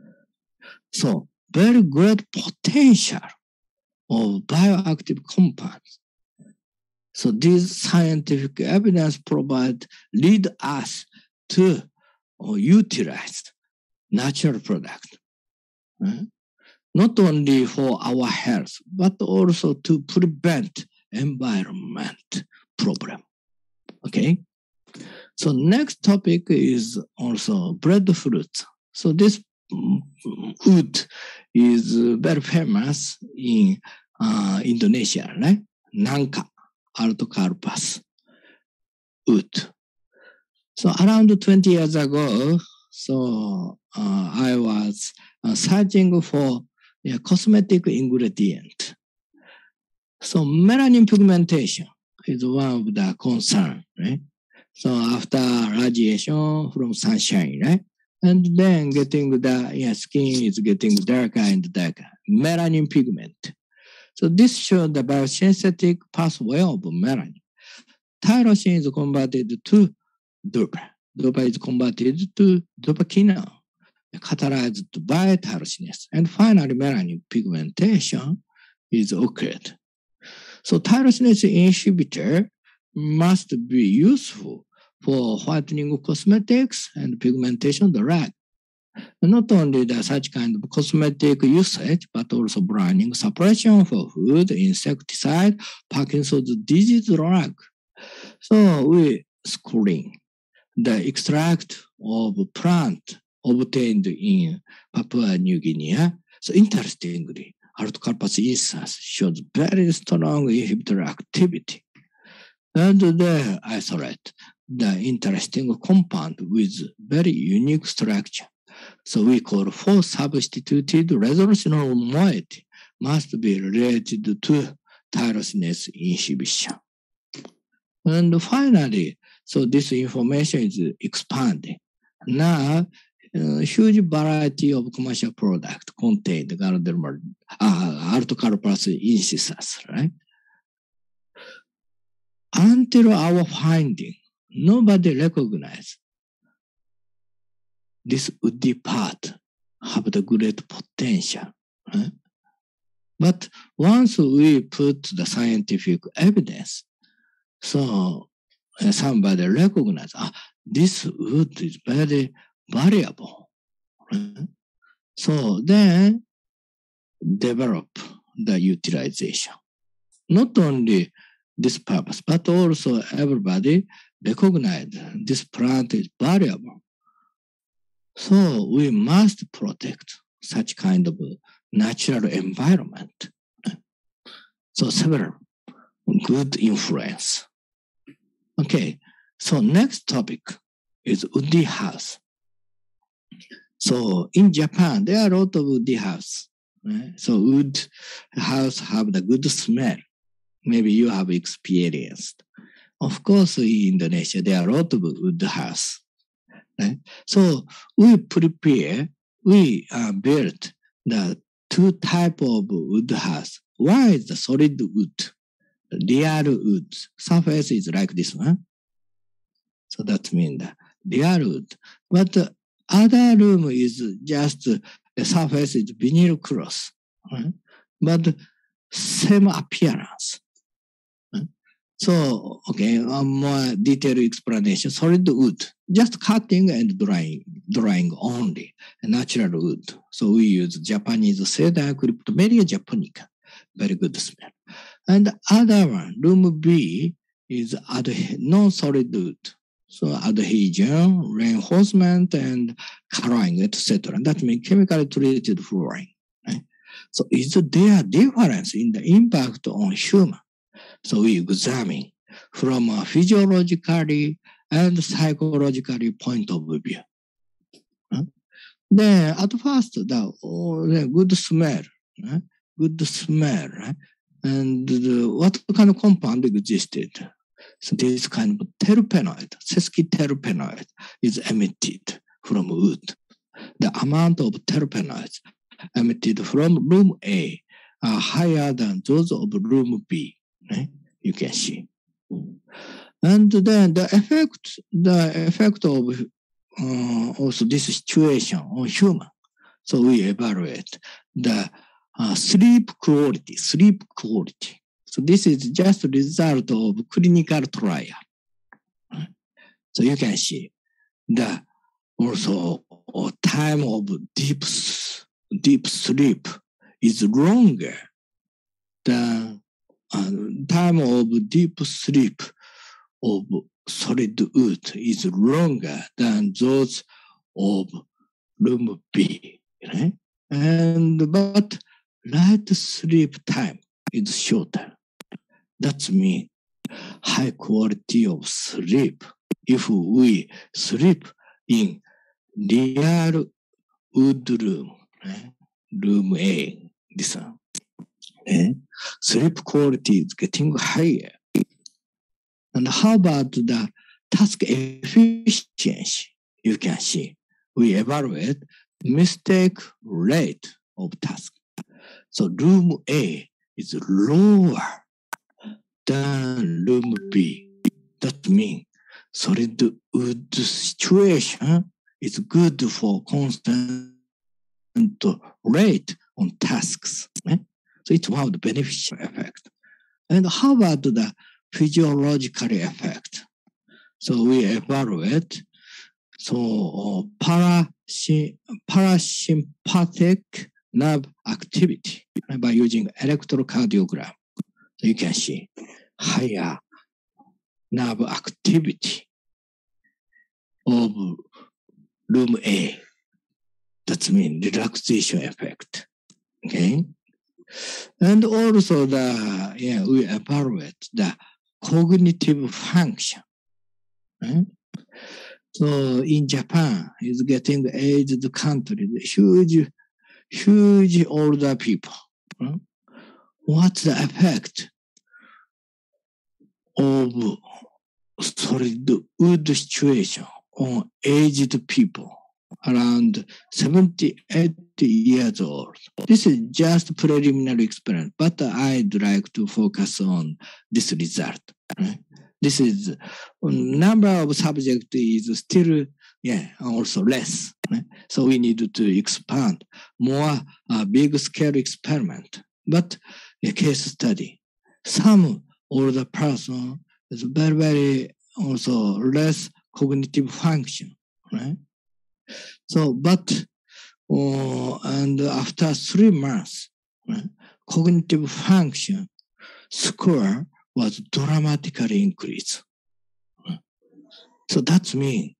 So very great potential of bioactive compounds. So this scientific evidence provide lead us to uh, utilize natural product. Right? Not only for our health, but also to prevent environment problem. Okay. So next topic is also breadfruit. So this wood is very famous in uh, Indonesia, right? Nangka altocarpus wood. So around twenty years ago, so uh, I was uh, searching for a cosmetic ingredient. So melanin pigmentation is one of the concern, right? So after radiation from sunshine, right? And then getting the yeah, skin is getting darker and darker, melanin pigment. So this shows the biosynthetic pathway of melanin. Tyrosine is converted to dopa. Dopa is converted to dopaquinone, catalyzed by tyrosinase. And finally, melanin pigmentation is occurred. So tyrosinase inhibitor must be useful for whitening cosmetics and pigmentation drug. And not only the such kind of cosmetic usage, but also branding suppression for food, insecticide, Parkinson's disease drug. So we screen the extract of plant obtained in Papua New Guinea. So interestingly, altocarpus instance shows very strong inhibitor activity. And they isolate the interesting compound with very unique structure. So we call for substituted resolutional moiety must be related to tyrosinase inhibition. And finally, so this information is expanding. Now, a huge variety of commercial products contain the Ganoderma, uh, altocarpus incissus, right? until our finding, nobody recognized this woody part have the great potential. Right? But once we put the scientific evidence, so uh, somebody recognize, ah, this wood is very valuable. Right? So then develop the utilization. Not only this purpose, but also everybody recognize this plant is valuable. So we must protect such kind of natural environment. So several good influence. Okay, so next topic is woody house. So in Japan, there are a lot of woody house. Right? So wood house have the good smell. Maybe you have experienced. Of course, in Indonesia, there are a lot of wood house. Right? So we prepare, we uh, built the two type of wood house. One is the solid wood, the real wood. Surface is like this one. So that means the real wood. But the other room is just the surface is vinyl cloth. Right? But same appearance. So, okay, a more detailed explanation. Solid wood, just cutting and drying, drying only, natural wood. So we use Japanese Cedar Cryptomeria japonica, very good smell. And the other one, room B, is non-solid wood. So adhesion, reinforcement, and coloring, et cetera. That means chemically treated flooring. Right? So is there a difference in the impact on human? So we examine from a physiologically and psychologically point of view. Huh? Then at first, the, oh, the good smell, right? Good smell, right? And the, what kind of compound existed? So this kind of terpenoid, sesquiterpenoid is emitted from wood. The amount of terpenoids emitted from room A are higher than those of room B. Right? You can see. And then the effect, the effect of uh, also this situation on human. So we evaluate the uh, sleep quality, sleep quality. So this is just a result of clinical trial. Right? So you can see the also uh, time of deep, deep sleep is longer than Uh, time of deep sleep of solid wood is longer than those of room B, right? And but light sleep time is shorter. That means high quality of sleep. If we sleep in real wood room, right? Room A, this one. Okay? Sleep quality is getting higher. And how about the task efficiency? You can see we evaluate mistake rate of task. So room A is lower than room B. That means solid wood situation is good for constant rate on tasks. Right? So it's one of the beneficial effects. And how about the physiological effect? So we evaluate so uh, parasy parasympathetic nerve activity by using electrocardiogram. So you can see higher nerve activity of room A. That means relaxation effect. Okay. And also the yeah, we evaluate the cognitive function. Right? So in Japan, it's getting aged country, huge, huge older people. Right? What's the effect of solid wood situation on aged people around seventy, eighty years old? This is just preliminary experiment, but I'd like to focus on this result. Right? This is number of subjects is still yeah also less. Right? So we need to expand more uh, big scale experiment, but a case study. Some older person is very very also less cognitive function, right? So but uh, and after three months, right, cognitive function score was dramatically increased. So that's mean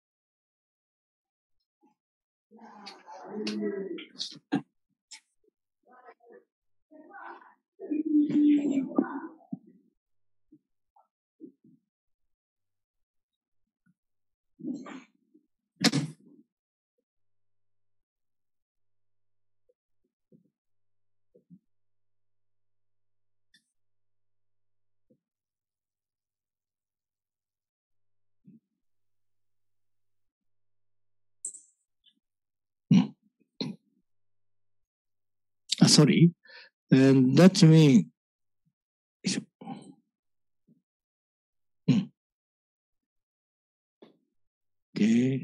uh, sorry, and that means mm. okay.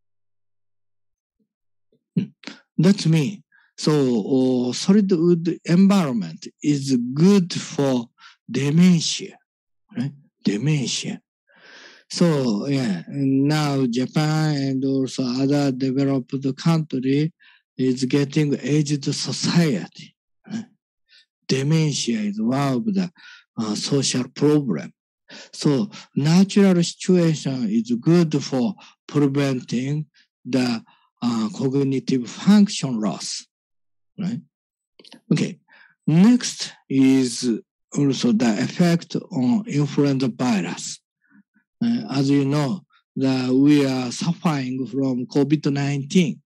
Mm. That means so uh, solid wood environment is good for dementia, right? Dementia. So yeah, now Japan and also other developed country is getting aged society. Right? Dementia is one of the uh, social problem. So natural situation is good for preventing the uh, cognitive function loss. Right? Okay. Next is also the effect on influenza virus. Uh, as you know, that we are suffering from COVID nineteen.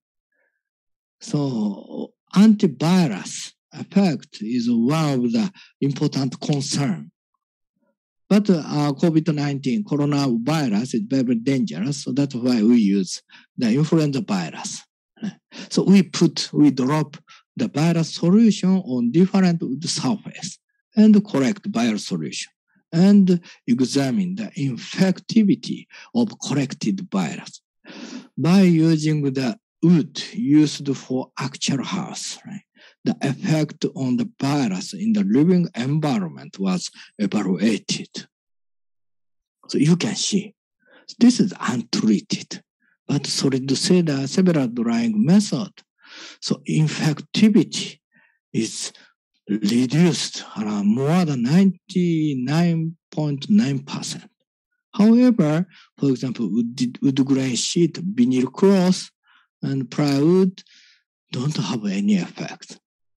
So antivirus effect is one of the important concern. But uh, COVID nineteen, coronavirus, is very dangerous. So that's why we use the influenza virus. So we put, we drop the virus solution on different surface and correct virus solution and examine the infectivity of corrected virus by using the wood used for actual house. Right? The effect on the virus in the living environment was evaluated. So you can see this is untreated, but solid cedar several drying method. So infectivity is reduced around more than ninety-nine point nine percent. However, for example, wood, wood grain sheet, vinyl cloth, and plywood don't have any effect.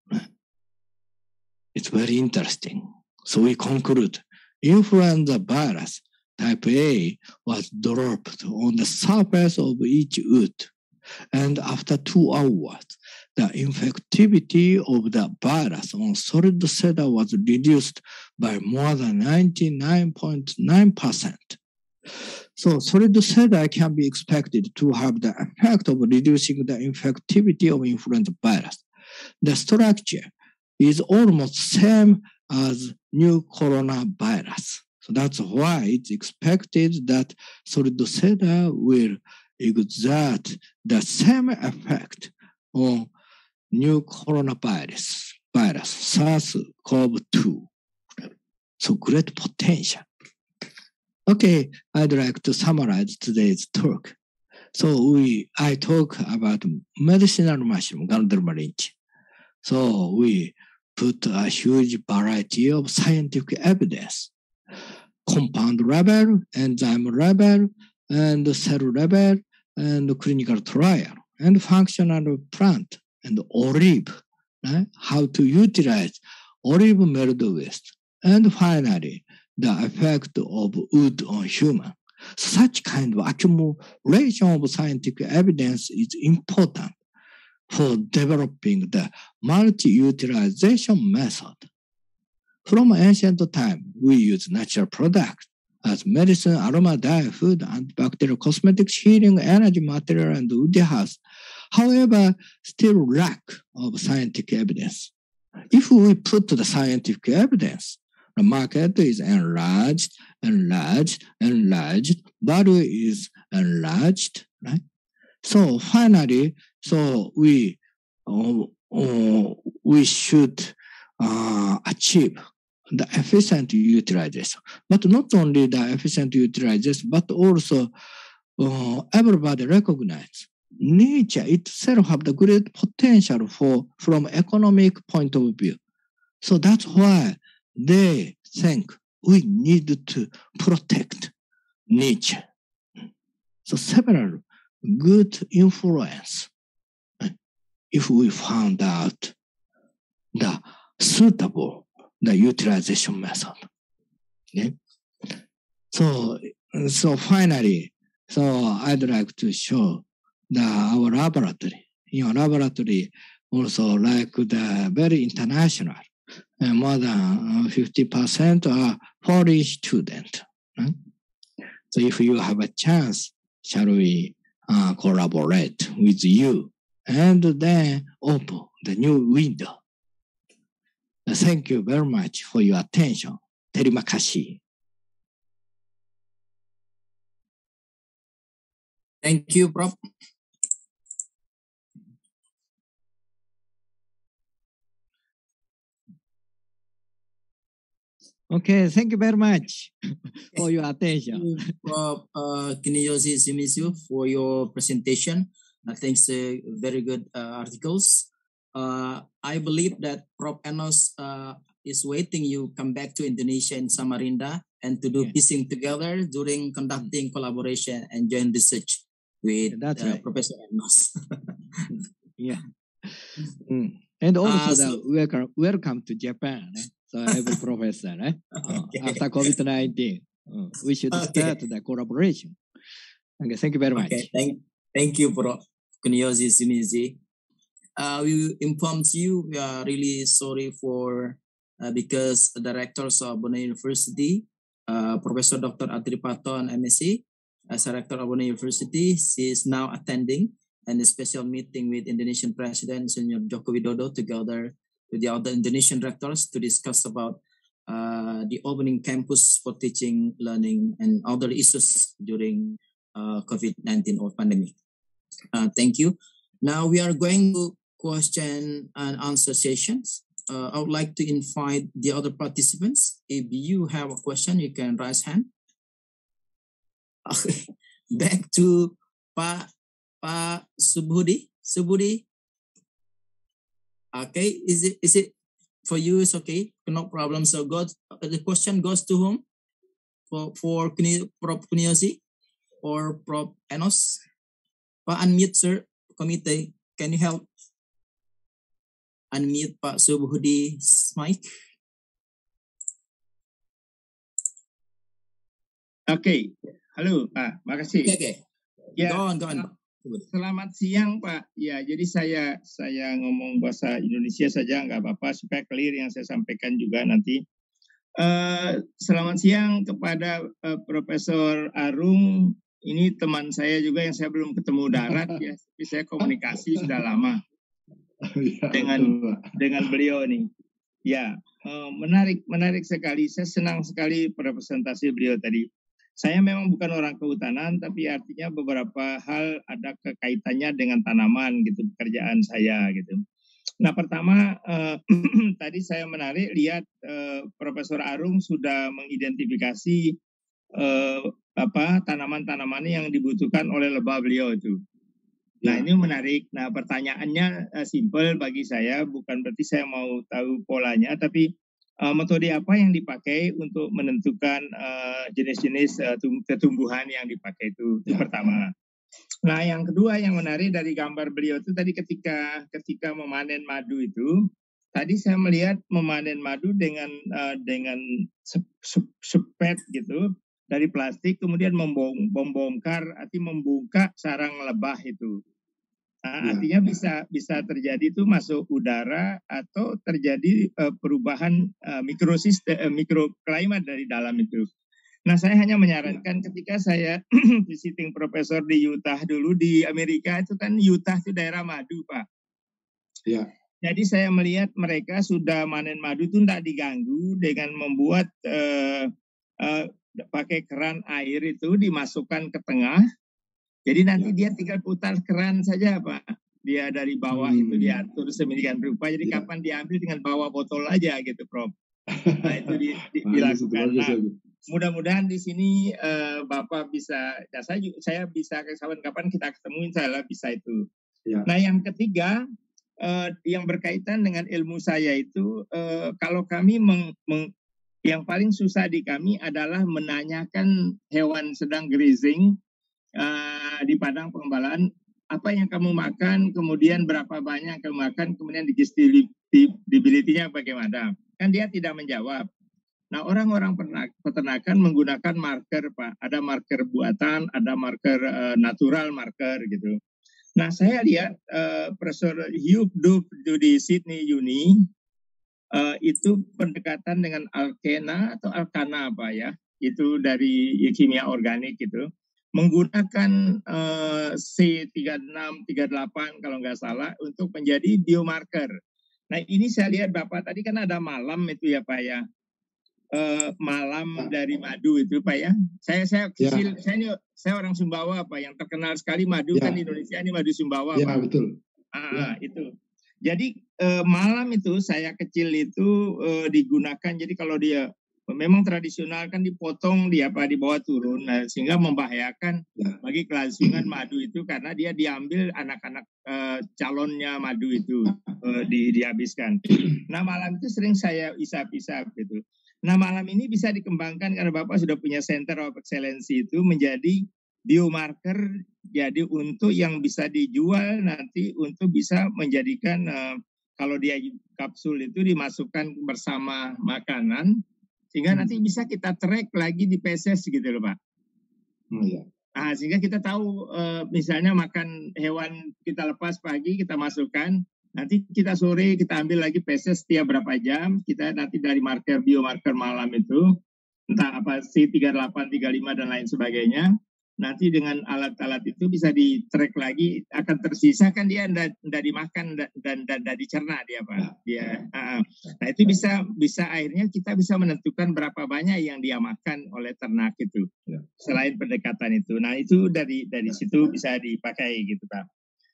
It's very interesting. So we conclude influenza virus type A was dropped on the surface of each wood. And after two hours, the infectivity of the virus on solid cedar was reduced by more than ninety-nine point nine percent. So solid cedar can be expected to have the effect of reducing the infectivity of influenza virus. The structure is almost same as new coronavirus. So that's why it's expected that solid cedar will exert the same effect on new coronavirus, virus, SARS-C o V two. So great potential. Okay, I'd like to summarize today's talk. So we, I talk about medicinal mushroom, Ganoderma lynch. So we put a huge variety of scientific evidence, compound level, enzyme level, and cell level, and clinical trial, and functional plant, and olive, right? How to utilize olive meld waste, and finally, the effect of wood on human. Such kind of accumulation of scientific evidence is important for developing the multi-utilization method. From ancient time, we use natural products as medicine, aroma, dye, food, antibacterial, cosmetics, healing, energy, material, and woody house. However, still lack of scientific evidence. If we put the scientific evidence, The market is enlarged, enlarged, enlarged. Value is enlarged, right? So finally, so we uh, uh, we should uh, achieve the efficient utilization, but not only the efficient utilization, but also uh, everybody recognize nature itself have the great potential for from economic point of view. So that's why they think we need to protect nature. So several good influence if we found out the suitable the utilization method. Okay? So so finally, so I'd like to show the our laboratory. In our laboratory also like the very international. Uh, more than fifty percent are foreign students. Right? So if you have a chance, shall we uh, collaborate with you and then open the new window? Uh, thank you very much for your attention. Terima kasih. Thank you, Prof Okay, thank you very much for your attention. Prof Uh, Kuniyoshi Shimizu for your presentation. I think it's a very good uh, articles. Uh, I believe that Prof Enos uh, is waiting you come back to Indonesia in Samarinda and to do yeah. piecing together during conducting collaboration and joint research with yeah, that's uh, right. Professor Enos. Yeah. Mm. And also Uh, the so- welcome, welcome to Japan. Eh? So every professor, eh? Uh, Okay. after COVID nineteen, uh, we should Okay. start the collaboration. Okay, thank you very much. Okay, thank, thank you, Prof Kuniyoshi Shimizu. Uh, we informed you we are really sorry for uh, because the directors of Borneo University, uh, Professor Doctor Adri Paton, M S c, as director of Borneo University, she is now attending and a special meeting with Indonesian President Senyor Joko Widodo together with the other Indonesian rectors to discuss about uh, the opening campus for teaching, learning, and other issues during uh, COVID nineteen or pandemic. Uh, thank you. Now we are going to question and answer sessions. Uh, I would like to invite the other participants. If you have a question, you can raise hand. Okay. Back to Pak Pak Subudi. Subudi. Okay, is it is it for you? It's okay, no problem. So, God, the question goes to whom? For for Kuni- Prof Kuniyoshi or Prof Enos? Pak unmute, sir. Committee, can you help unmute Pak Subhudi's mic? Oke, halo Pak, makasih. Oke, oke. Ya, Go on, go on. selamat siang Pak. Ya, jadi saya saya ngomong bahasa Indonesia saja nggak apa-apa supaya clear yang saya sampaikan juga nanti. Eh, selamat siang kepada eh, Profesor Arung. Ini teman saya juga yang saya belum ketemu darat ya, tapi saya komunikasi sudah lama dengan dengan beliau nih. Ya, eh, menarik menarik sekali. Saya senang sekali presentasi beliau tadi. Saya memang bukan orang kehutanan, tapi artinya beberapa hal ada kekaitannya dengan tanaman gitu, pekerjaan saya gitu. Nah pertama eh, tadi saya menarik lihat eh, Profesor Arung sudah mengidentifikasi eh, apa tanaman-tanaman yang dibutuhkan oleh lebah beliau itu. Nah ini menarik. Nah pertanyaannya eh, simple bagi saya, bukan berarti saya mau tahu polanya, tapi Uh, metode apa yang dipakai untuk menentukan uh, jenis-jenis uh, tumbuhan yang dipakai itu, itu pertama. Nah, yang kedua yang menarik dari gambar beliau itu tadi ketika ketika memanen madu itu, tadi saya melihat memanen madu dengan uh, dengan sepet gitu dari plastik, kemudian membong, membongkar arti membuka sarang lebah itu. Nah, ya. Artinya bisa bisa terjadi itu masuk udara atau terjadi uh, perubahan uh, mikrosistem uh, mikroklimat dari dalam itu. Nah, saya hanya menyarankan ketika saya visiting profesor di Utah dulu di Amerika itu kan Utah itu daerah madu, Pak. Ya. Jadi saya melihat mereka sudah manen madu itu tidak diganggu dengan membuat uh, uh, pakai keran air itu dimasukkan ke tengah. Jadi nanti dia tinggal putar keran saja, Pak. Dia dari bawah hmm. itu diatur sedemikian rupa. Jadi ya. Kapan diambil dengan bawa botol aja gitu, Prof. Nah itu di, di, dilakukan. Nah, mudah-mudahan di sini uh, Bapak bisa, ya saya saya bisa kapan-kapan kita ketemu, insyaallah bisa itu. Ya. Nah yang ketiga. Uh, yang berkaitan dengan ilmu saya itu uh, kalau kami meng, meng, yang paling susah di kami adalah menanyakan hewan sedang grazing uh, di padang pengembalaan apa yang kamu makan, kemudian berapa banyak kamu makan, kemudian digestibility-nya bagaimana, kan dia tidak menjawab. Nah orang-orang peternakan menggunakan marker, Pak, ada marker buatan, ada marker uh, natural marker gitu. Nah, saya lihat uh, Profesor Hugh Duff di Sydney Uni uh, itu pendekatan dengan alkena atau alkana apa ya, itu dari kimia organik gitu, menggunakan uh, C tiga enam, tiga delapan kalau nggak salah untuk menjadi biomarker. Nah, ini saya lihat Bapak tadi kan ada malam itu ya Pak ya. Uh, malam dari madu itu Pak ya. Saya saya kecil, ya. saya ini saya orang Sumbawa Pak, yang terkenal sekali madu ya. Kan di Indonesia ini madu Sumbawa ya, Pak. Betul. Ah, ya. Itu. Jadi uh, malam itu saya kecil itu uh, digunakan. Jadi kalau dia memang tradisional kan dipotong dia apa di bawah turun, nah, sehingga membahayakan ya. Bagi kelangsungan madu itu karena dia diambil anak-anak uh, calonnya madu itu uh, di, dihabiskan. Nah malam itu sering saya isap-isap gitu. Nah malam ini bisa dikembangkan karena Bapak sudah punya Center of Excellence itu menjadi biomarker, jadi untuk yang bisa dijual nanti untuk bisa menjadikan uh, kalau dia kapsul itu dimasukkan bersama makanan sehingga nanti bisa kita track lagi di P S S gitu loh Pak. Oh, iya. Nah, sehingga kita tahu uh, misalnya makan hewan kita lepas pagi kita masukkan. Nanti kita sore kita ambil lagi P S S setiap berapa jam, kita nanti dari marker biomarker malam itu, entah apa C tiga delapan, tiga lima dan lain sebagainya, nanti dengan alat-alat itu bisa di-track lagi, akan tersisa kan dia tidak dimakan dan tidak dicerna dia Pak. Dia, uh, nah itu bisa bisa akhirnya kita bisa menentukan berapa banyak yang dia makan oleh ternak itu, selain pendekatan itu. Nah itu dari dari situ bisa dipakai gitu Pak.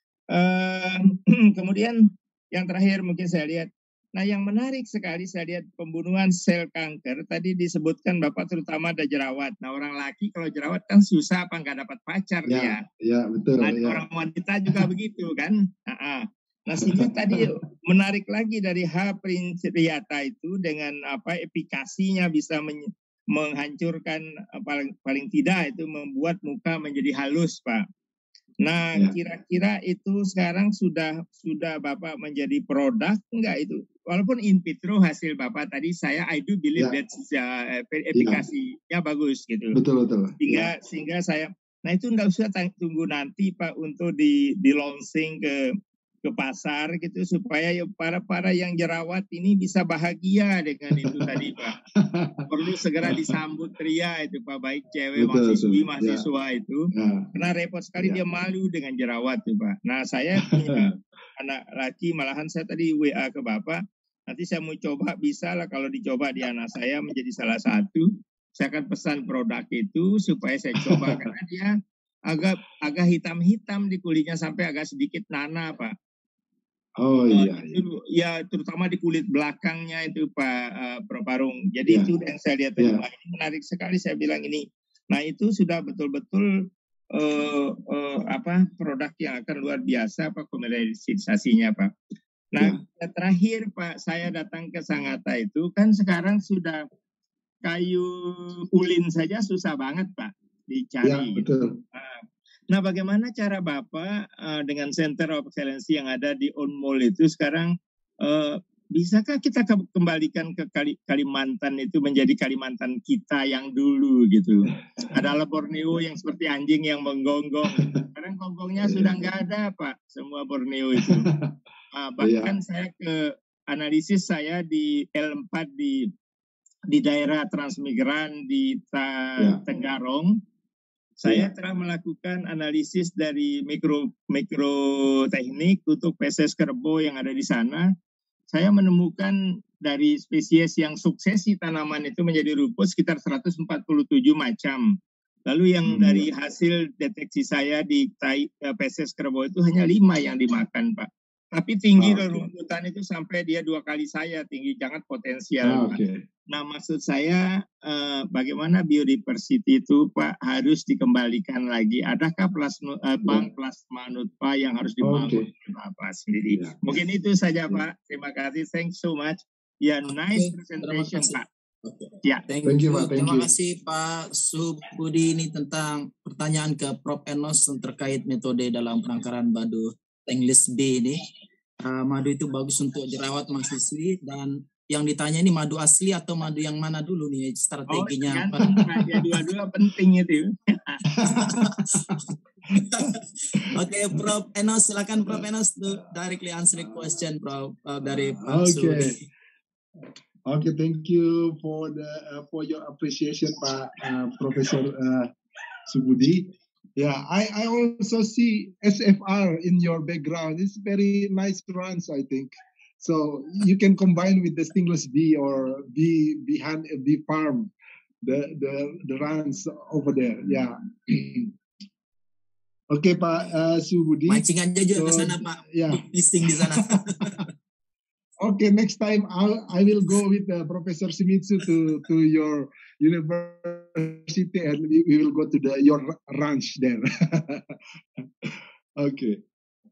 Uh, kemudian yang terakhir mungkin saya lihat, nah yang menarik sekali saya lihat pembunuhan sel kanker tadi disebutkan Bapak terutama ada jerawat. Nah orang laki kalau jerawat kan susah apa nggak dapat pacar ya. Ya, ya betul. Nah, ya. Orang wanita juga begitu kan. Nah, nah sehingga tadi menarik lagi dari H. principiata itu dengan apa efikasinya bisa men- menghancurkan paling paling tidak itu membuat muka menjadi halus Pak. Nah, ya. Kira-kira itu sekarang sudah sudah Bapak menjadi produk enggak itu? Walaupun in vitro hasil Bapak tadi saya I do believe ya. That uh, efikasinya ya. Bagus gitu. Betul betul. Sehingga ya. Sehingga saya nah itu enggak usah tunggu nanti Pak untuk di di launching ke ke pasar gitu supaya para-para yang jerawat ini bisa bahagia dengan itu tadi Pak. Perlu segera disambut ria itu Pak, baik cewek betul, mahasiswi mahasiswa ya. Itu ya. Karena repot sekali ya. Dia malu dengan jerawat tuh Pak. Nah saya punya anak laki, malahan saya tadi W A ke Bapak, nanti saya mau coba bisa lah kalau dicoba di anak saya menjadi salah satu, saya akan pesan produk itu supaya saya coba karena dia agak agak hitam-hitam di kulitnya sampai agak sedikit nanah Pak. Oh iya, iya. Itu, ya terutama di kulit belakangnya itu Pak uh, Prof Parung. Jadi ya. Itu yang saya lihat tadi, ya. Ini menarik sekali saya bilang ini. Nah itu sudah betul-betul uh, uh, apa produk yang akan luar biasa Pak komersialisasinya Pak. Nah ya. Terakhir Pak saya datang ke Sangatta itu kan sekarang sudah kayu ulin saja susah banget Pak dicari. Ya, betul. Nah, Nah, bagaimana cara Bapak uh, dengan Center of Excellence yang ada di Unmul itu sekarang, uh, bisakah kita ke kembalikan ke Kali Kalimantan itu menjadi Kalimantan kita yang dulu gitu? Adalah Borneo yang seperti anjing yang menggonggong. Sekarang gonggongnya sudah nggak ada Pak, semua Borneo itu. Uh, bahkan yeah. Saya ke analisis saya di L empat di di daerah Transmigran di Ta yeah. Tenggarong. Saya telah melakukan analisis dari mikro mikroteknik untuk Pisces kerbau yang ada di sana. Saya menemukan dari spesies yang suksesi tanaman itu menjadi rumput sekitar seratus empat puluh tujuh macam. Lalu yang Hmm. dari hasil deteksi saya di Pisces kerbau itu hanya lima yang dimakan, Pak. Tapi tinggi Ah, oke. rerumputan itu sampai dia dua kali saya tinggi, jangan Ah, potensial, Pak. oke. Nah, maksud saya eh, bagaimana biodiversity itu, Pak, harus dikembalikan lagi. Adakah plasma, eh, Ya. plasma nutpa yang harus dibangun Oke. oleh Bapak sendiri? Ya. Mungkin itu saja, Ya. Pak. Terima kasih. Thanks so much. Ya, nice Oke, terima presentation, kasih. Pak. Ya. Thank Thank you. you, Pak. Thank Terima you. kasih Pak Subudi ini tentang pertanyaan ke Prof Enos terkait metode dalam penangkaran madu Stainless B ini. Uh, madu itu bagus untuk jerawat mahasiswi dan yang ditanya ini madu asli atau madu yang mana dulu nih Oh, strateginya apa? tergantung, Pak. Ya, dua-dua penting itu. Oke, Prof Enos, silakan Prof Enos to directly answer the question, Prof uh, dari Pak Subudi. Okay. Okay, thank you for the uh, for your appreciation, Pak uh, Professor uh, Subudi. Yeah, I, I also see S F R in your background. It's very nice runs, I think. So you can combine with the Stingless bee or bee behind a bee farm, the the the runs over there. Yeah. Okay, Pak uh, Subudi. Mancing aja juga ke So, sana Pak, yeah. pisting di sana. Okay, next time I'll, I will go with uh, Professor Shimizu to, to your university and we, we will go to the your ranch there. Okay.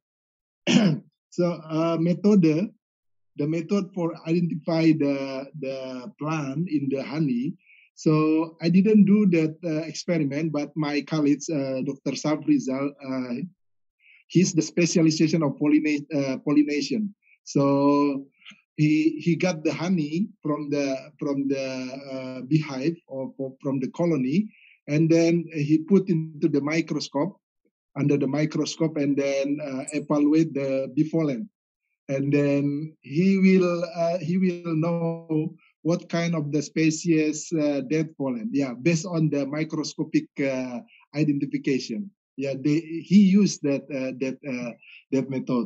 So uh, method, the method for identify the the plant in the honey. So I didn't do that uh, experiment, but my colleagues, uh, Doctor Sabrizal, uh, he's the specialization of pollina uh, pollination. So he he got the honey from the from the uh, beehive or from the colony, and then he put into the microscope under the microscope, and then uh, evaluate the bee pollen, and then he will uh, he will know what kind of the species uh, that pollen. Yeah, based on the microscopic uh, identification. Yeah, they, he used that uh, that uh, that method.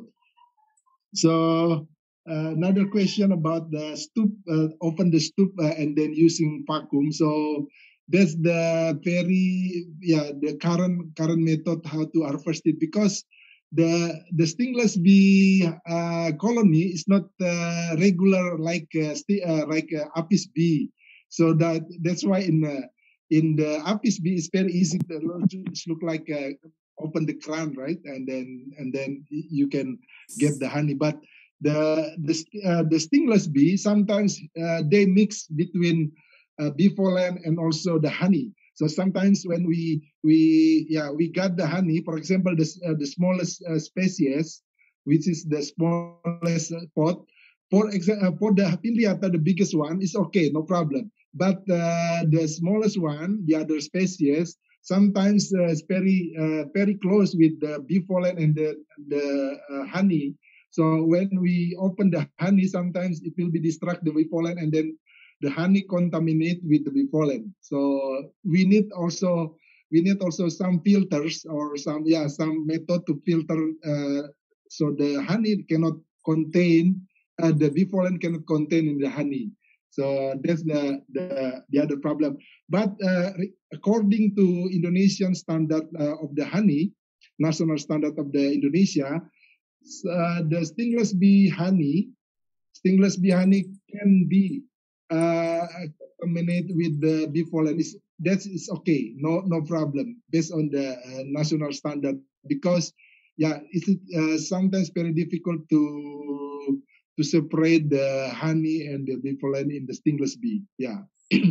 So. Uh, another question about the stoop, uh, open the stoop uh, and then using vacuum. So that's the very yeah the current current method how to harvest it, because the the stingless bee uh, colony is not uh, regular like uh, uh, like uh, apis bee. So that that's why in the in the apis bee it's very easy to just look like uh, open the crown, right, and then and then you can get the honey, but The the uh, the stingless bee sometimes uh, they mix between uh, bee pollen and also the honey. So sometimes when we we yeah we got the honey, for example, the uh, the smallest uh, species, which is the smallest uh, pot, for example, uh, for the Pinriata, the biggest one is okay, no problem. But uh, the smallest one, the other species, sometimes uh, it's very uh, very close with the bee pollen and the the uh, honey. So when we open the honey, sometimes it will be distract the bee pollen, and then the honey contaminate with the bee pollen. So we need also we need also some filters or some yeah some method to filter uh, so the honey cannot contain uh, the bee pollen cannot contain in the honey. So that's the the, the other problem. But uh, according to Indonesian standard uh, of the honey, national standard of the Indonesia. Uh, the stingless bee honey, stingless bee honey can be uh, contaminated with the bee pollen. Is that is okay, no no problem, based on the uh, national standard. Because yeah, it's uh, sometimes very difficult to to separate the honey and the bee pollen in the stingless bee. Yeah,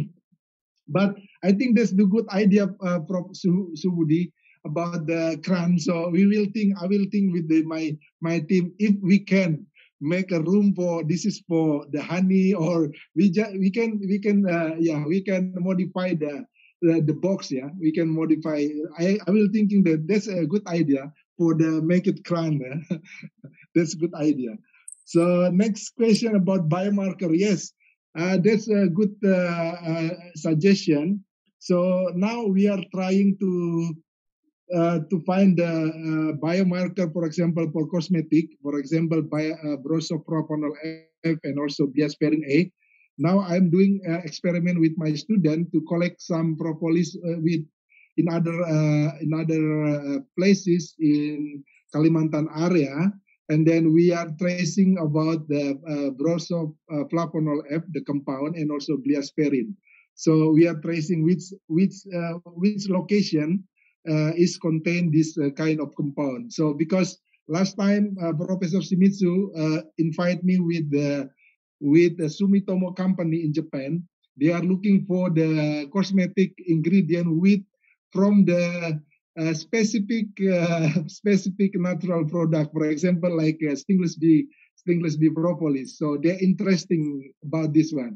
but I think that's the good idea, uh, Professor Subudi, about the crown. So we will think, I will think with the, my my team, if we can make a room for, this is for the honey, or we just, we can, we can, uh, yeah, we can modify the, the, the box, yeah, we can modify. I, I will thinking that that's a good idea for the make it crown. Yeah? That's a good idea. So next question about biomarker. Yes, uh, that's a good uh, uh, suggestion. So now we are trying to uh, to find the uh, biomarker, for example, for cosmetic, for example, bio, uh, brosopropanol F and also biasperin A. Now I'm doing uh, experiment with my student to collect some propolis uh, with in other uh, in other uh, places in Kalimantan area, and then we are tracing about the uh, brosopropanol F, the compound, and also biasperin. So we are tracing which which uh, which location uh, is contained this uh, kind of compound. So because last time uh, Professor Shimizu uh, invited me with the with the Sumitomo company in Japan, they are looking for the cosmetic ingredient with from the uh, specific uh, specific natural product, for example, like uh, stingless bee, stingless bee propolis. So they're interesting about this one.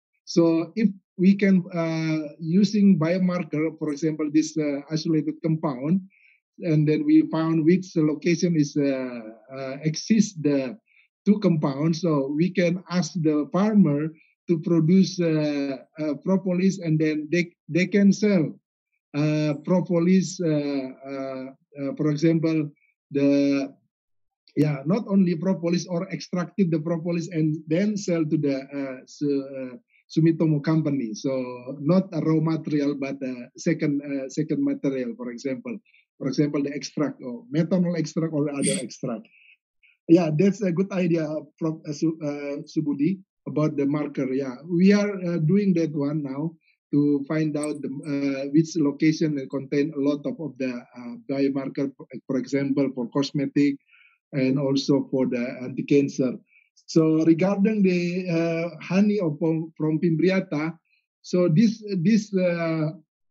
So if we can uh, using biomarker, for example, this uh, isolated compound, and then we found which location is uh, uh, exists the two compounds, so we can ask the farmer to produce uh, uh, propolis, and then they they can sell uh, propolis. Uh, uh, uh, for example, the yeah, not only propolis or extracted the propolis and then sell to the uh, su, uh, Sumitomo company. So not a raw material, but a second uh, second material. For example, for example, the extract or methanol extract or other extract. Yeah, that's a good idea, Prof Uh, Subudi, about the marker. Yeah, we are uh, doing that one now to find out the, uh, which location contain a lot of, of the uh, biomarker, for example, for cosmetic and also for the anti-cancer. So regarding the uh, honey of, from Fimbriata, so this this uh,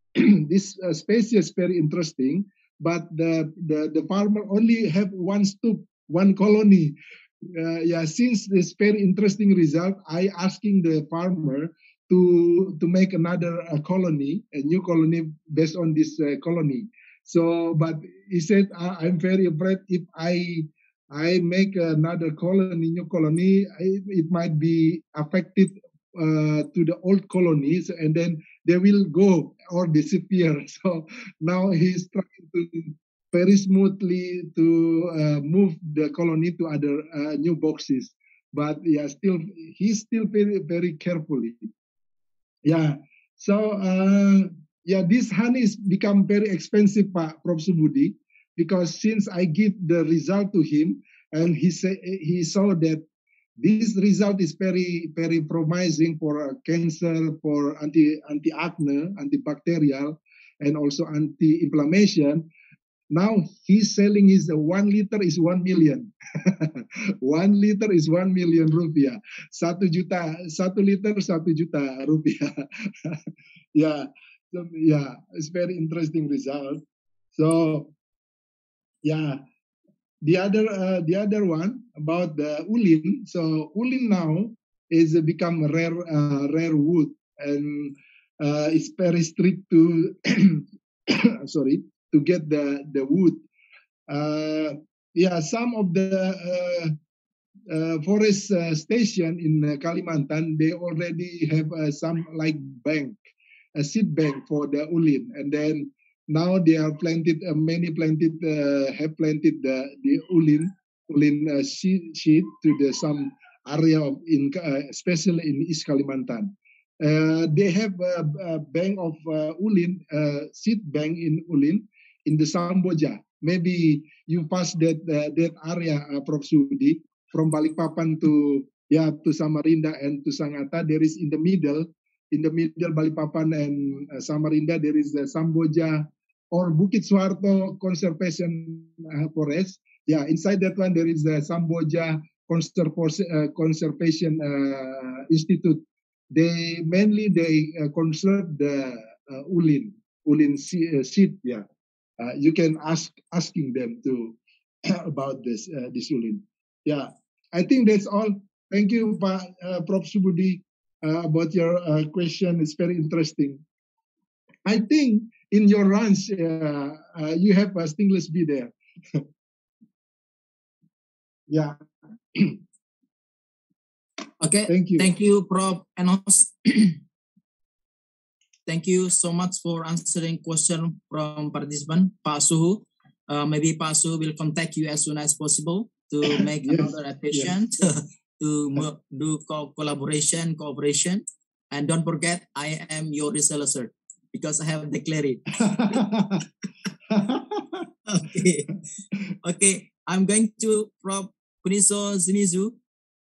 this uh, species very interesting, but the, the the farmer only have one stoop, one colony. Uh, yeah, since this very interesting result, I asking the farmer to to make another uh, colony, a new colony based on this uh, colony. So, but he said, I'm very afraid if I I make another colony, new colony, I, it might be affected uh, to the old colonies, and then they will go or disappear. So now he's trying to very smoothly to uh, move the colony to other uh, new boxes. But yeah, still he's still very very carefully. Yeah. So uh, yeah, this honey is become very expensive, Pak Prof Subudi, because since I give the result to him and he say he saw that this result is very very promising for uh, cancer, for anti anti acne, antibacterial, and also anti inflammation. Now he's selling his uh, one liter is one million. One liter is one million rupiah. Satu juta, satu liter satu juta rupiah. Yeah, so, yeah, it's very interesting result. So yeah, the other uh, the other one about the ulin. So ulin now is uh, become rare uh, rare wood, and uh, it's very strict to sorry. to get the, the wood. Uh, yeah, some of the uh, uh, forest uh, station in uh, Kalimantan, they already have uh, some like bank, a seed bank for the ulin. And then now they are planted, uh, many planted, uh, have planted the, the ulin, ulin uh, seed, seed to the some area of, in, uh, especially in East Kalimantan. Uh, they have a, a bank of uh, ulin, uh, seed bank in ulin, in the Samboja. Maybe you pass that uh, that area, uh, Prof Sudi, from Balikpapan to yeah to Samarinda and to Sangatta. There is in the middle, in the middle Balikpapan and uh, Samarinda, there is the Samboja or Bukit Suharto Conservation uh, Forest. Yeah, inside that one there is the Samboja Conservation uh, Conservation uh, Institute. They mainly they uh, conserve the uh, ulin, ulin seed. Yeah. Uh, you can ask asking them to about this uh, this ulin. Yeah, I think that's all. Thank you, Pak uh, Prof Subudi, uh, about your uh, question. It's very interesting. I think in your ranch uh, uh, you have a stingless bee there. Yeah. Okay. Thank you. Thank you, Prof Enos. Thank you so much for answering question from participant, Pak Suhu. Uh, maybe Pak Suhu will contact you as soon as possible to make Yes, another patient yes. to mo- do co- collaboration, cooperation. And don't forget, I am your reseller, sir, because I have declared it. Okay. Okay. I'm going to Prof Kunizo Shimizu.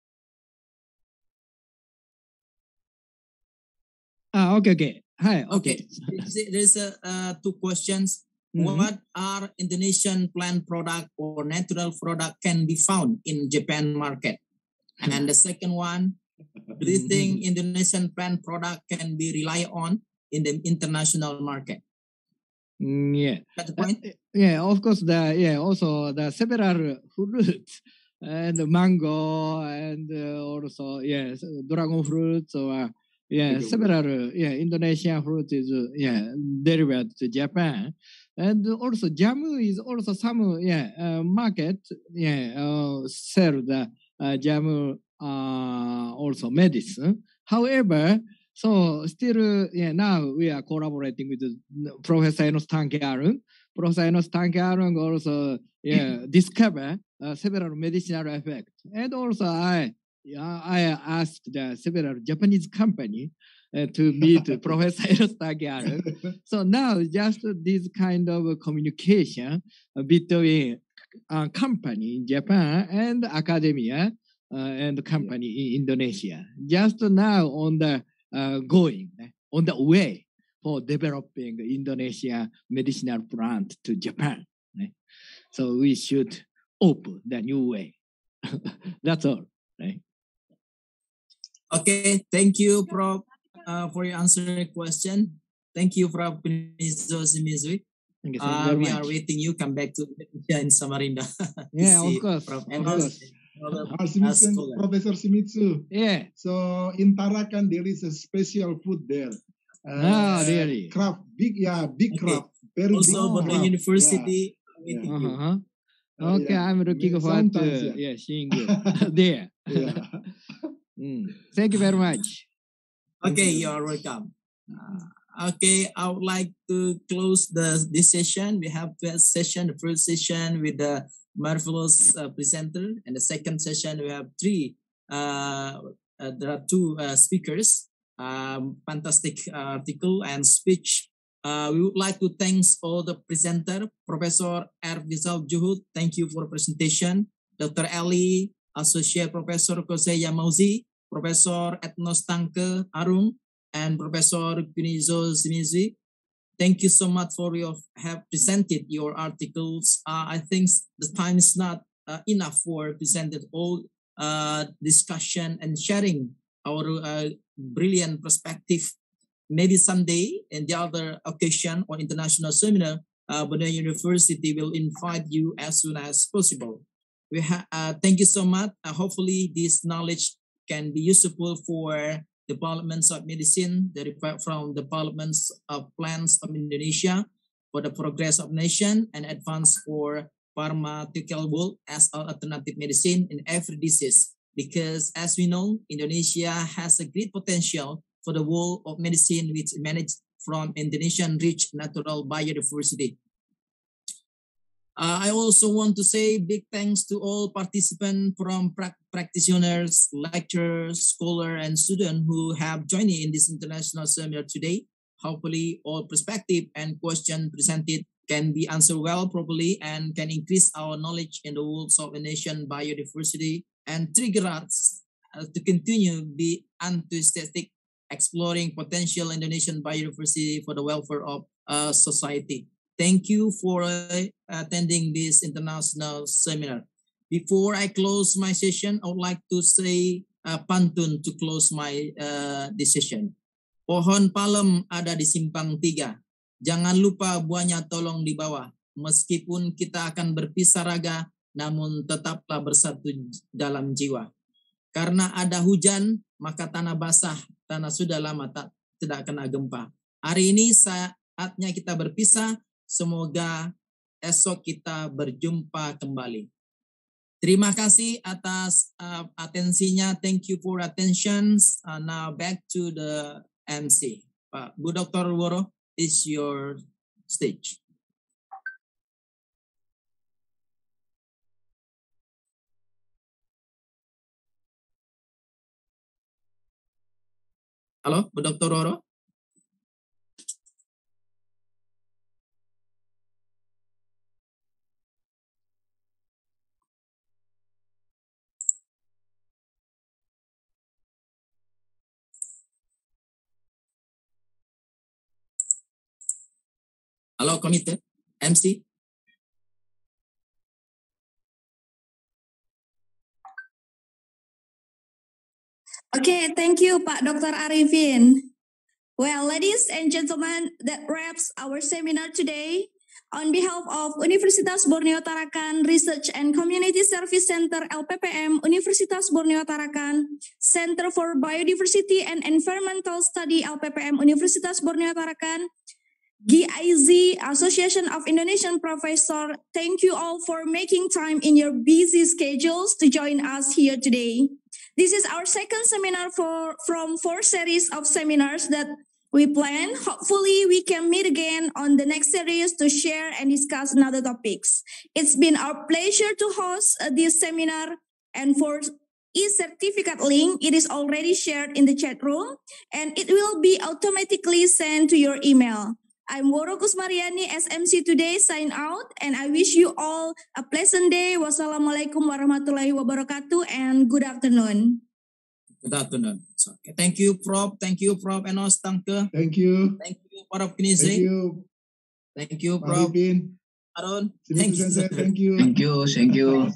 Ah, okay, okay. Hi, Okay. okay. There's a, uh, two questions. Mhm. What are Indonesian plant product or natural product can be found in Japan market? And the second one, do you think Indonesian plant product can be relied on in the international market? Mm, yeah. That's the point. Uh, yeah, of course. The yeah, also the several fruits and mango and uh, also yes, dragon fruits or yeah, several uh, yeah Indonesian fruit is uh, yeah derived to Japan, and also jamu is also some yeah uh, market yeah uh, sell the uh, jamu uh, also medicine. However. So still, uh, yeah, now we are collaborating with uh, Professor Enos Tanke Arun. Professor Enos Tanke Arun also, yeah, discover uh, several medicinal effects. And also I, yeah, I asked the several Japanese company uh, to meet Professor Enos Tanke Arun. So now just this kind of communication between a company in Japan and academia uh, and company in Indonesia. Just now on the uh, going eh, on the way for developing Indonesia medicinal plant to Japan. eh. So we should open the new way. That's all. Right? Okay, thank you, Prof, uh, for your answering question. Thank you, Prof Kunizo Shimizu. Thank you, thank you Uh, very we much. are waiting you come back to Indonesia in Samarinda. to Yeah, of see course, Prof of Enos course. and other, Uh, uh, Shimizu, scholar. Professor Shimizu. Yeah. So in Tarakan there is a special food there. Ah, Uh, really? Craft, big, yeah, big Okay. craft, very big Also, Borneo craft. University Yeah. waiting Yeah. you. Uh-huh. Uh, Okay, yeah. I'm looking May- forward sometimes, to yeah. yeah, seeing you there. Yeah. Mm. Thank you very much. Thank Okay, you you very are much. welcome. Uh, okay, I would like to close the this session. We have two session. The first session with the marvelous uh, presenter, and the second session we have three. Uh, uh, there are two uh, speakers. Um, fantastic uh, article and speech. Uh, we would like to thank all the presenter, Professor R. Rizal Juhud. Thank you for presentation. Doctor Ali, Associate Professor Kosei Yamauzi, Professor Etnos Tanke Arung, and Professor Kunizo Shimizu. Thank you so much for your have presented your articles. Uh, I think the time is not uh, enough for presented all uh, discussion and sharing our uh, brilliant perspective. Maybe someday in the other occasion or international seminar, uh, Borneo University will invite you as soon as possible. We ha- uh, thank you so much. Uh, hopefully this knowledge can be useful for developments of medicine, the report from developments of plants of Indonesia, for the progress of nation, and advance for pharmaceutical world as an alternative medicine in every disease. Because as we know, Indonesia has a great potential for the world of medicine, which managed from Indonesian rich natural biodiversity. Uh, I also want to say big thanks to all participants from pra- practitioners, lecturers, scholars, and students who have joined in this international seminar today. Hopefully, all perspective and questions presented can be answered well properly and can increase our knowledge in the world of the nation biodiversity and trigger us uh, to continue be enthusiastic exploring potential Indonesian biodiversity for the welfare of uh, society. Thank you for uh, attending this international seminar. Before I close my session, I would like to say uh, pantun to close my uh, this session. Pohon palem ada di simpang tiga. Jangan lupa buahnya tolong dibawa. Meskipun kita akan berpisah raga, namun tetaplah bersatu dalam jiwa. Karena ada hujan, maka tanah basah, tanah sudah lama tak tidak kena gempa. Hari ini saatnya kita berpisah. Semoga esok kita berjumpa kembali. Terima kasih atas uh, atensinya. Thank you for attention. Uh, now back to the M C. Pak Bu Doktor Woro, is your stage. Halo, Bu Doktor Woro. Halo, komite, M C. Okay, thank you, Pak Doctor Arifin. Well, ladies and gentlemen, that wraps our seminar today. On behalf of Universitas Borneo Tarakan Research and Community Service Center L P P M, Universitas Borneo Tarakan, Center for Biodiversity and Environmental Study L P P M, Universitas Borneo Tarakan, G I Z, Association of Indonesian Professors, thank you all for making time in your busy schedules to join us here today. This is our second seminar for, from four series of seminars that we plan. Hopefully, we can meet again on the next series to share and discuss another topics. It's been our pleasure to host uh, this seminar, and for e-certificate link, it is already shared in the chat room, and it will be automatically sent to your email. I'm Woro Kusmariani, S M C today, sign out, and I wish you all a pleasant day. Wassalamualaikum warahmatullahi wabarakatuh, and good afternoon. Good afternoon. So, okay. Thank you, Prof. Thank you, Prof. Enos Tangke. Thank you. Thank you, Prof. Kinise. Thank you. Thank you, Prof. Arifin. Aaron. Thank you. Thank you. Thank you. Thank you.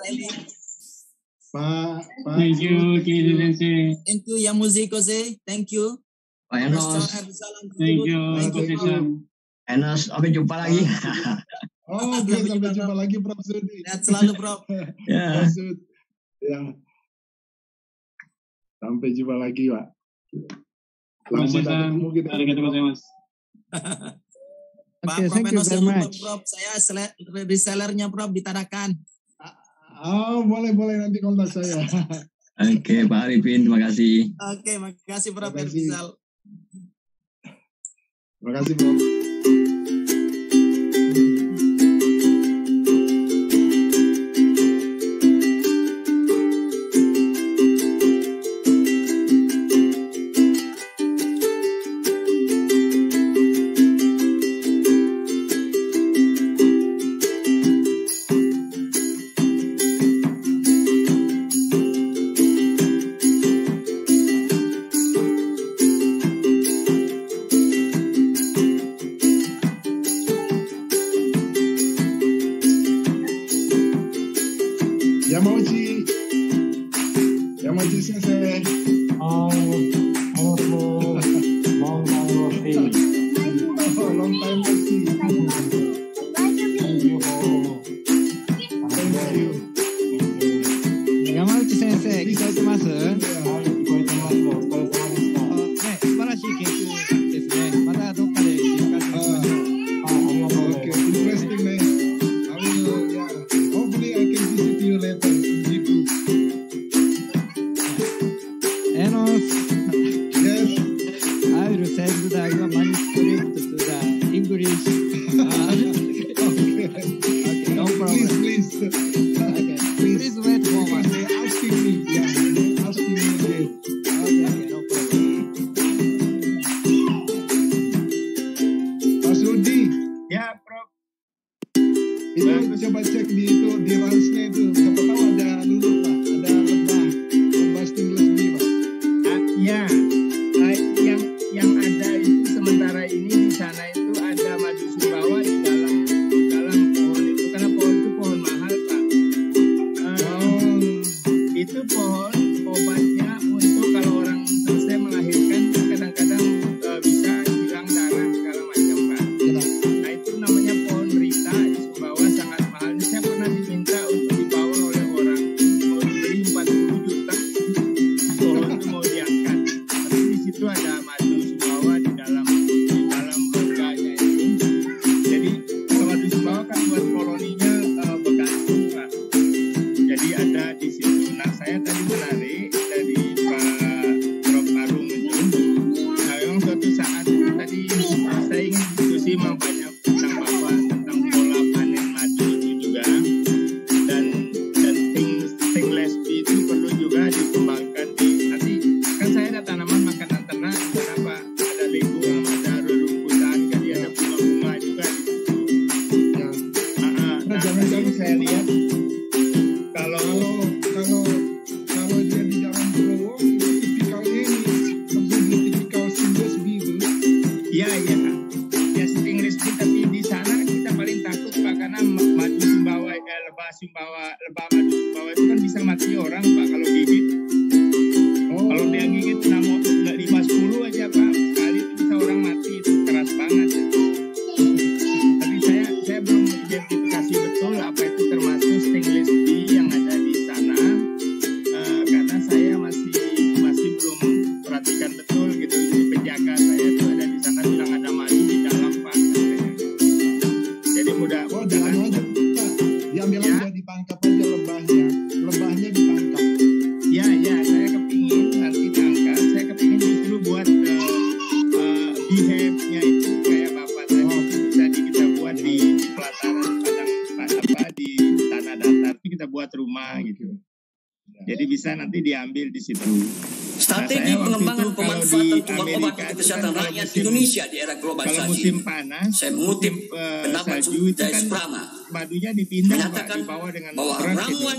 Pak. Thank you, Kiri Sensei. Thank you, Yamuziko Jose. Thank you. Pak Enos. Thank you, Thank you. Enos, sampai jumpa lagi. Oh, oke, sampai jumpa lagi, Prof Sudi. Sehat selalu, Prof. Ya. Prof Sud. Ya. Sampai jumpa lagi, Pak. Lama tidak ketemu kita. Mari ketemu saya, Mas. Pak Okay, Prof. thank you Enos, very jangan lupa, much. Prof. Saya sele- resellernya Prof di Tarakan. Oh, boleh, boleh nanti kontak saya. Oke, Pak Arifin, terima kasih. Oke, makasih Prof. Terima kasih. Erizal. Terima kasih, Prof. Yamauchi. Yamauchi Sensei. Oh, hello, long time no see. Oh, long time no see. Thank you for. Thank you. 山内先生、聞こえてます？ はい、聞こえてます。お疲れ様でした。 ね、素晴らしい研究ですね。またどっかでディスカッションしましょう。 あ、ありがとうござい Okay, ます。 interesting, man. I will, yeah. Hopefully, I can visit you later. Gitu. Enos, Yes. I will send the your manuscript to the English. Uh, Okay. okay, no problem. Please, please. Okay, Please. please wait for one. Because they're asking me. Yeah, they're asking me again. Okay, okay, no problem. Pak Sudi, Ya, Prof. itu coba cek di itu di ransnya itu. Siapa tahu ada lulu, Pak. Ada lebah. Lebah stainless steel, Pak. Ah, ya, Ah, yang yang ada itu sementara ini di sana itu ada madu sumbawa di dalam di dalam pohon itu karena pohon itu pohon mahal, Pak. Ah, Itu pohon obatnya untuk kalau orang selesai melahirkan kadang-kadang eh, bisa hilang darah segala macam, Pak. Nah itu namanya pohon Rita di Sumbawa, sangat mahal. Saya pernah diminta untuk dibawa oleh orang, mau dibeli empat puluh juta. Pohon itu mau diangkat, tapi di situ ada madu Sumbawa di dalam di dalam rongganya itu. Jadi kalau madu Sumbawa kan buat koloninya eh, begantung, Pak. Jadi ada di situ. Nah saya tadi menarik dari Pak Prof Arum itu. Nah memang suatu saat tadi saya lihat kalau kalau kalau dia di Jalan Growong itu tipikalnya ini maksudnya tipikal Singlish gitu. ya ya ya Singlish tapi di sana kita paling takut Pak karena madu Sumbawa eh, lebah Sumbawa lebah madu Sumbawa itu kan bisa mati orang Pak kalau gigit. Oh. Kalau dia gigit lima sepuluh aja Pak sekali itu bisa orang mati, itu keras banget. Tapi saya saya belum identifikasi betul apa itu termasuk stainless steel yang ada di sana uh, karena saya masih masih belum perhatikan betul gitu. Jadi penjaga saya itu ada di sana bilang ada madu di dalam Pak. Jadi mudah oh jangan aja Pak, diambil ya. Aja ditangkap aja lebahnya, lebahnya ditangkap. Ya ya saya kepingin nanti tangkap, saya kepingin justru buat uh, uh, behave-nya itu kayak bapak tadi oh. bisa di, kita buat di pelataran padang apa di tanah datar itu kita buat rumah gitu. Jadi bisa nanti diambil di situ. Strategi nah, pengembangan pemanfaatan obat-obat untuk kesehatan kan rakyat musim, Indonesia di era globalisasi. Kalau musim panas, saya mengutip uh, pendapat salju itu kan Prama madunya dipindah menyatakan Pak, dibawa dengan bahwa ramuan